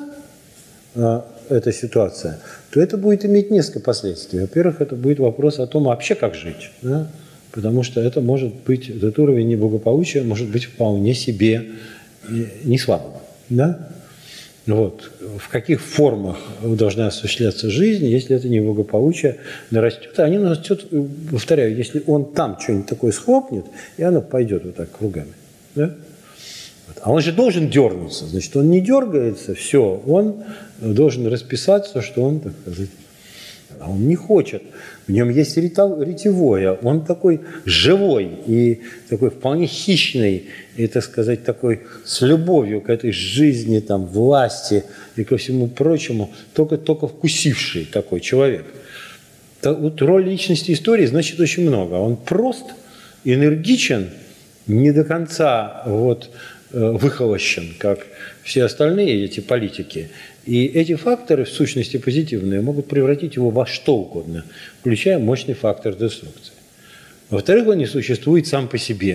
эта ситуация, то это будет иметь несколько последствий. Во-первых, это будет вопрос о том, вообще как жить. Да? Потому что это может быть, этот уровень неблагополучия может быть вполне себе не слабым. Да? Вот. В каких формах должна осуществляться жизнь, если это неблагополучие нарастет? А они нарастет, повторяю, если он там что-нибудь такое схлопнет, и оно пойдет вот так кругами. Да? А он же должен дернуться. Значит, он не дергается, все, он должен расписаться, что он, так сказать, а он не хочет. В нем есть ретевое, он такой живой и такой вполне хищный, и, так сказать, такой с любовью к этой жизни, там, власти и ко всему прочему, только вкусивший такой человек. Вот роль личности истории значит очень много. Он прост, энергичен, не до конца вот выхолощен, как все остальные эти политики. И эти факторы, в сущности позитивные, могут превратить его во что угодно, включая мощный фактор деструкции. Во-вторых, он не существует сам по себе.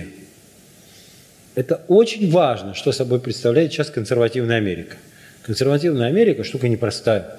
Это очень важно, что собой представляет сейчас консервативная Америка. Консервативная Америка – штука непростая.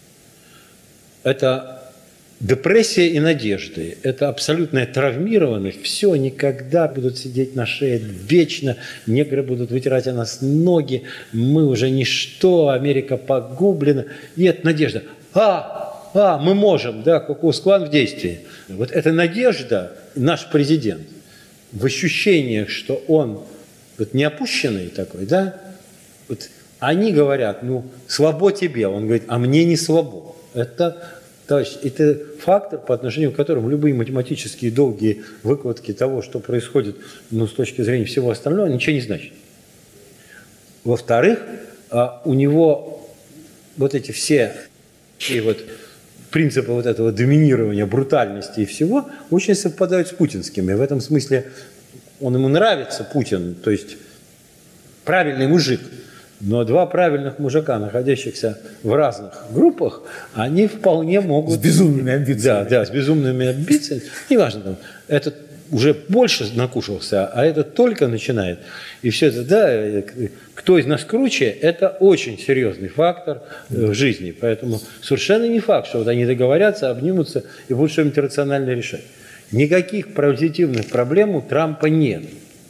Это депрессия и надежды. Это абсолютная травмированность. Все, никогда будут сидеть на шее вечно. Негры будут вытирать о нас ноги. Мы уже ничто. Америка погублена. И это надежда. Мы можем. Да, Ку-клукс-клан в действии. Вот эта надежда, наш президент, в ощущениях, что он вот не опущенный такой, да, вот они говорят, слабо тебе. Он говорит, а мне не слабо. Товарищ, это фактор, по отношению к которому любые математические долгие выкладки того, что происходит, ну, с точки зрения всего остального, ничего не значит. Во-вторых, у него вот эти все и вот принципы вот этого доминирования, брутальности и всего очень совпадают с путинскими. В этом смысле он ему нравится, Путин, то есть правильный мужик. Но два правильных мужика, находящихся в разных группах, они вполне могут... С безумными амбициями. Да, с безумными амбициями. Неважно, там, этот уже больше накушался, а этот только начинает. И все это, да, кто из нас круче, это очень серьезный фактор в жизни. Поэтому совершенно не факт, что вот они договорятся, обнимутся и будут что-нибудь рационально решать. Никаких позитивных проблем у Трампа нет.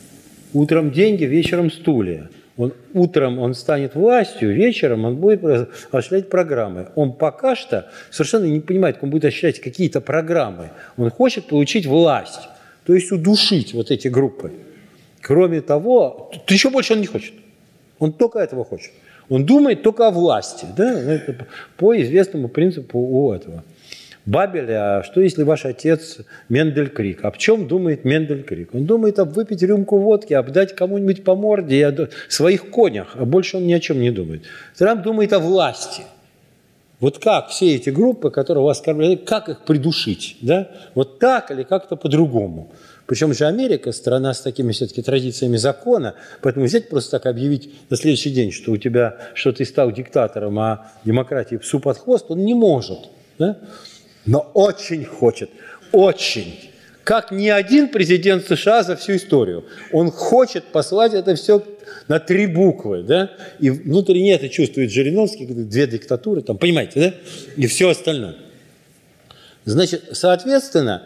Утром деньги, вечером стулья. Утром он станет властью, вечером он будет осуществлять программы. Он пока что совершенно не понимает, как он будет осуществлять какие-то программы. Он хочет получить власть, то есть удушить вот эти группы. Кроме того, еще больше он не хочет. Он только этого хочет. Он думает только о власти, да? По известному принципу у этого Бабеля. Что если ваш отец Мендель-Крик? О чем думает Мендель-Крик? Он думает выпить рюмку водки, обдать кому-нибудь по морде и о своих конях, а больше он ни о чем не думает. Трамп думает о власти. Вот как все эти группы, которые вас оскорбляют, как их придушить? Да? Вот так или как-то по-другому. Причем же Америка, страна с такими все-таки традициями закона, поэтому взять просто так объявить на следующий день, что у тебя, что ты стал диктатором, а демократии псу под хвост, он не может. Да? Но очень хочет, очень. Как ни один президент США за всю историю. Он хочет послать это все на 3 буквы. Да? И внутренне это чувствует Жириновский, 2 диктатуры, там, понимаете, да? И все остальное. Значит, соответственно,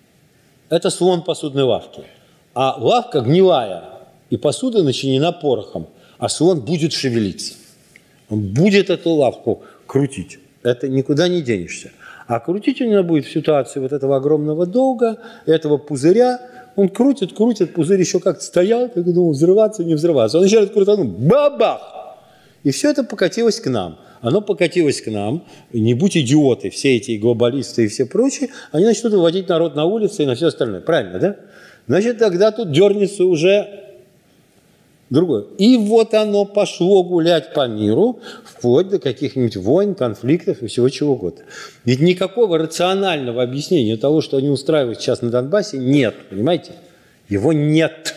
это слон посудной лавки. А лавка гнилая, и посуда начинена порохом, а слон будет шевелиться. Он будет эту лавку крутить. Это никуда не денешься. А крутить у него будет в ситуации вот этого огромного долга, этого пузыря. Он крутит, пузырь еще как-то стоял, так думал, взрываться, не взрываться. Он начинает крутануть, бабах! И все это покатилось к нам. Оно покатилось к нам, и не будь идиоты, все эти глобалисты и все прочие, они начнут выводить народ на улицы и на все остальное. Правильно, да? Значит, тогда тут дернется уже другое. И вот оно пошло гулять по миру, вплоть до каких-нибудь войн, конфликтов и всего чего угодно. Ведь никакого рационального объяснения того, что они устраивают сейчас на Донбассе, нет, понимаете? Его нет.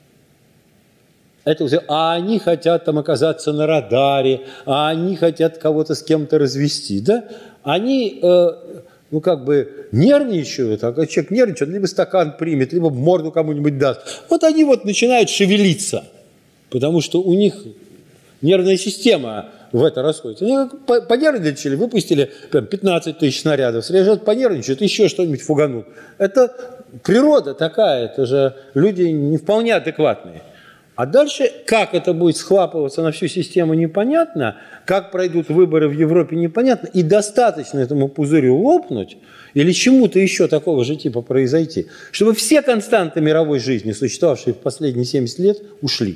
Это уже, а они хотят там оказаться на радаре, а они хотят кого-то с кем-то развести, да? Они, ну, как бы нервничают, а когда человек нервничает, либо стакан примет, либо морду кому-нибудь даст. Вот они вот начинают шевелиться, потому что у них нервная система в это расходится. Они как понервничали, выпустили 15 тысяч снарядов, срежут, понервничают, еще что-нибудь фуганут. Это природа такая, это же люди не вполне адекватные. А дальше, как это будет схлапываться на всю систему, непонятно, как пройдут выборы в Европе, непонятно, и достаточно этому пузырю лопнуть или чему-то еще такого же типа произойти, чтобы все константы мировой жизни, существовавшие в последние 70 лет, ушли.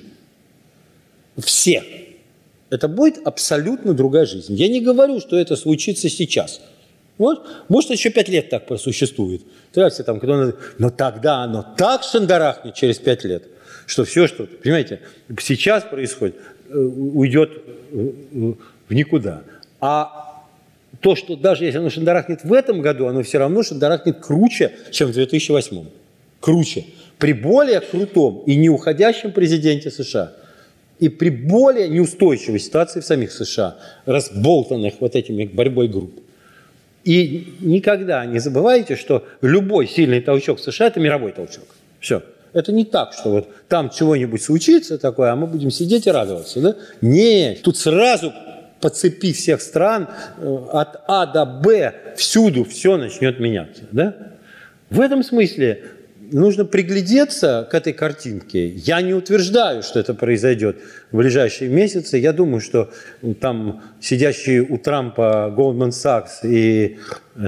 Все. Это будет абсолютно другая жизнь. Я не говорю, что это случится сейчас. Вот. Может, еще 5 лет так просуществует. Но тогда оно так шандарахнет через 5 лет, что все, что, понимаете, сейчас происходит, уйдет в никуда. А то, что даже если оно шандарахнет в этом году, оно все равно шандарахнет круче, чем в 2008. Круче. При более крутом и неуходящем президенте США. И при более неустойчивой ситуации в самих США, разболтанных вот этими борьбой групп. И никогда не забывайте, что любой сильный толчок в США – это мировой толчок. Все. Это не так, что вот там чего-нибудь случится такое, а мы будем сидеть и радоваться. Да? Нет, тут сразу по цепи всех стран от А до Б всюду все начнет меняться. Да? В этом смысле нужно приглядеться к этой картинке. Я не утверждаю, что это произойдет в ближайшие месяцы. Я думаю, что там сидящие у Трампа Goldman Sachs и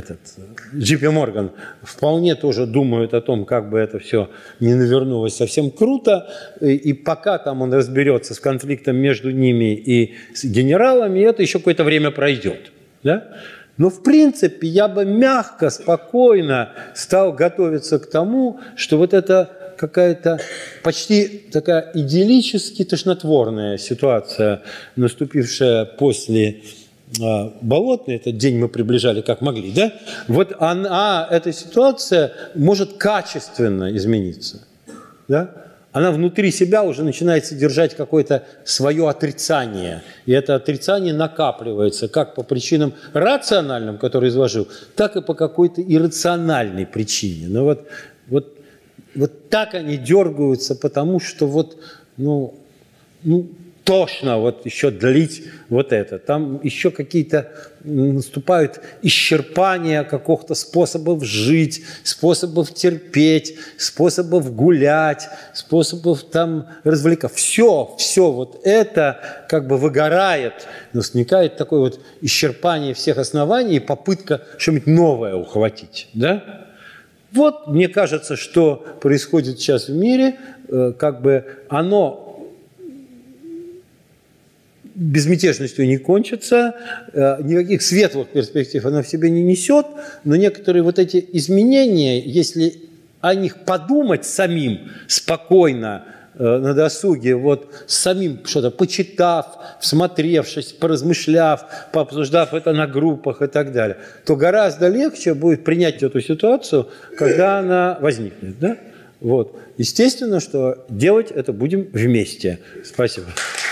JP Morgan вполне тоже думают о том, как бы это все не навернулось совсем круто. И пока там он разберется с конфликтом между ними и с генералами, это еще какое-то время пройдет. Да? Но, в принципе, я бы мягко, спокойно стал готовиться к тому, что вот это какая-то почти такая идиллически тошнотворная ситуация, наступившая после Болотной, этот день мы приближали как могли, да? Вот эта ситуация может качественно измениться, да? Она внутри себя уже начинает содержать какое-то свое отрицание. И это отрицание накапливается как по причинам рациональным, которые изложил, так и по какой-то иррациональной причине. Но вот так они дергаются, потому что тошно вот еще длить вот это. Там еще какие-то наступают исчерпания каких-то способов жить, способов терпеть, способов гулять, способов там развлекаться. Все вот это как бы выгорает, возникает такое вот исчерпание всех оснований и попытка что-нибудь новое ухватить, да? Вот, мне кажется, что происходит сейчас в мире, как бы оно безмятежностью не кончится, никаких светлых перспектив она в себе не несет, но некоторые вот эти изменения, если о них подумать самим спокойно на досуге, вот самим что-то почитав, всмотревшись, поразмышляв, пообсуждав это на группах и так далее, то гораздо легче будет принять эту ситуацию, когда она возникнет. Да? Вот. Естественно, что делать это будем вместе. Спасибо.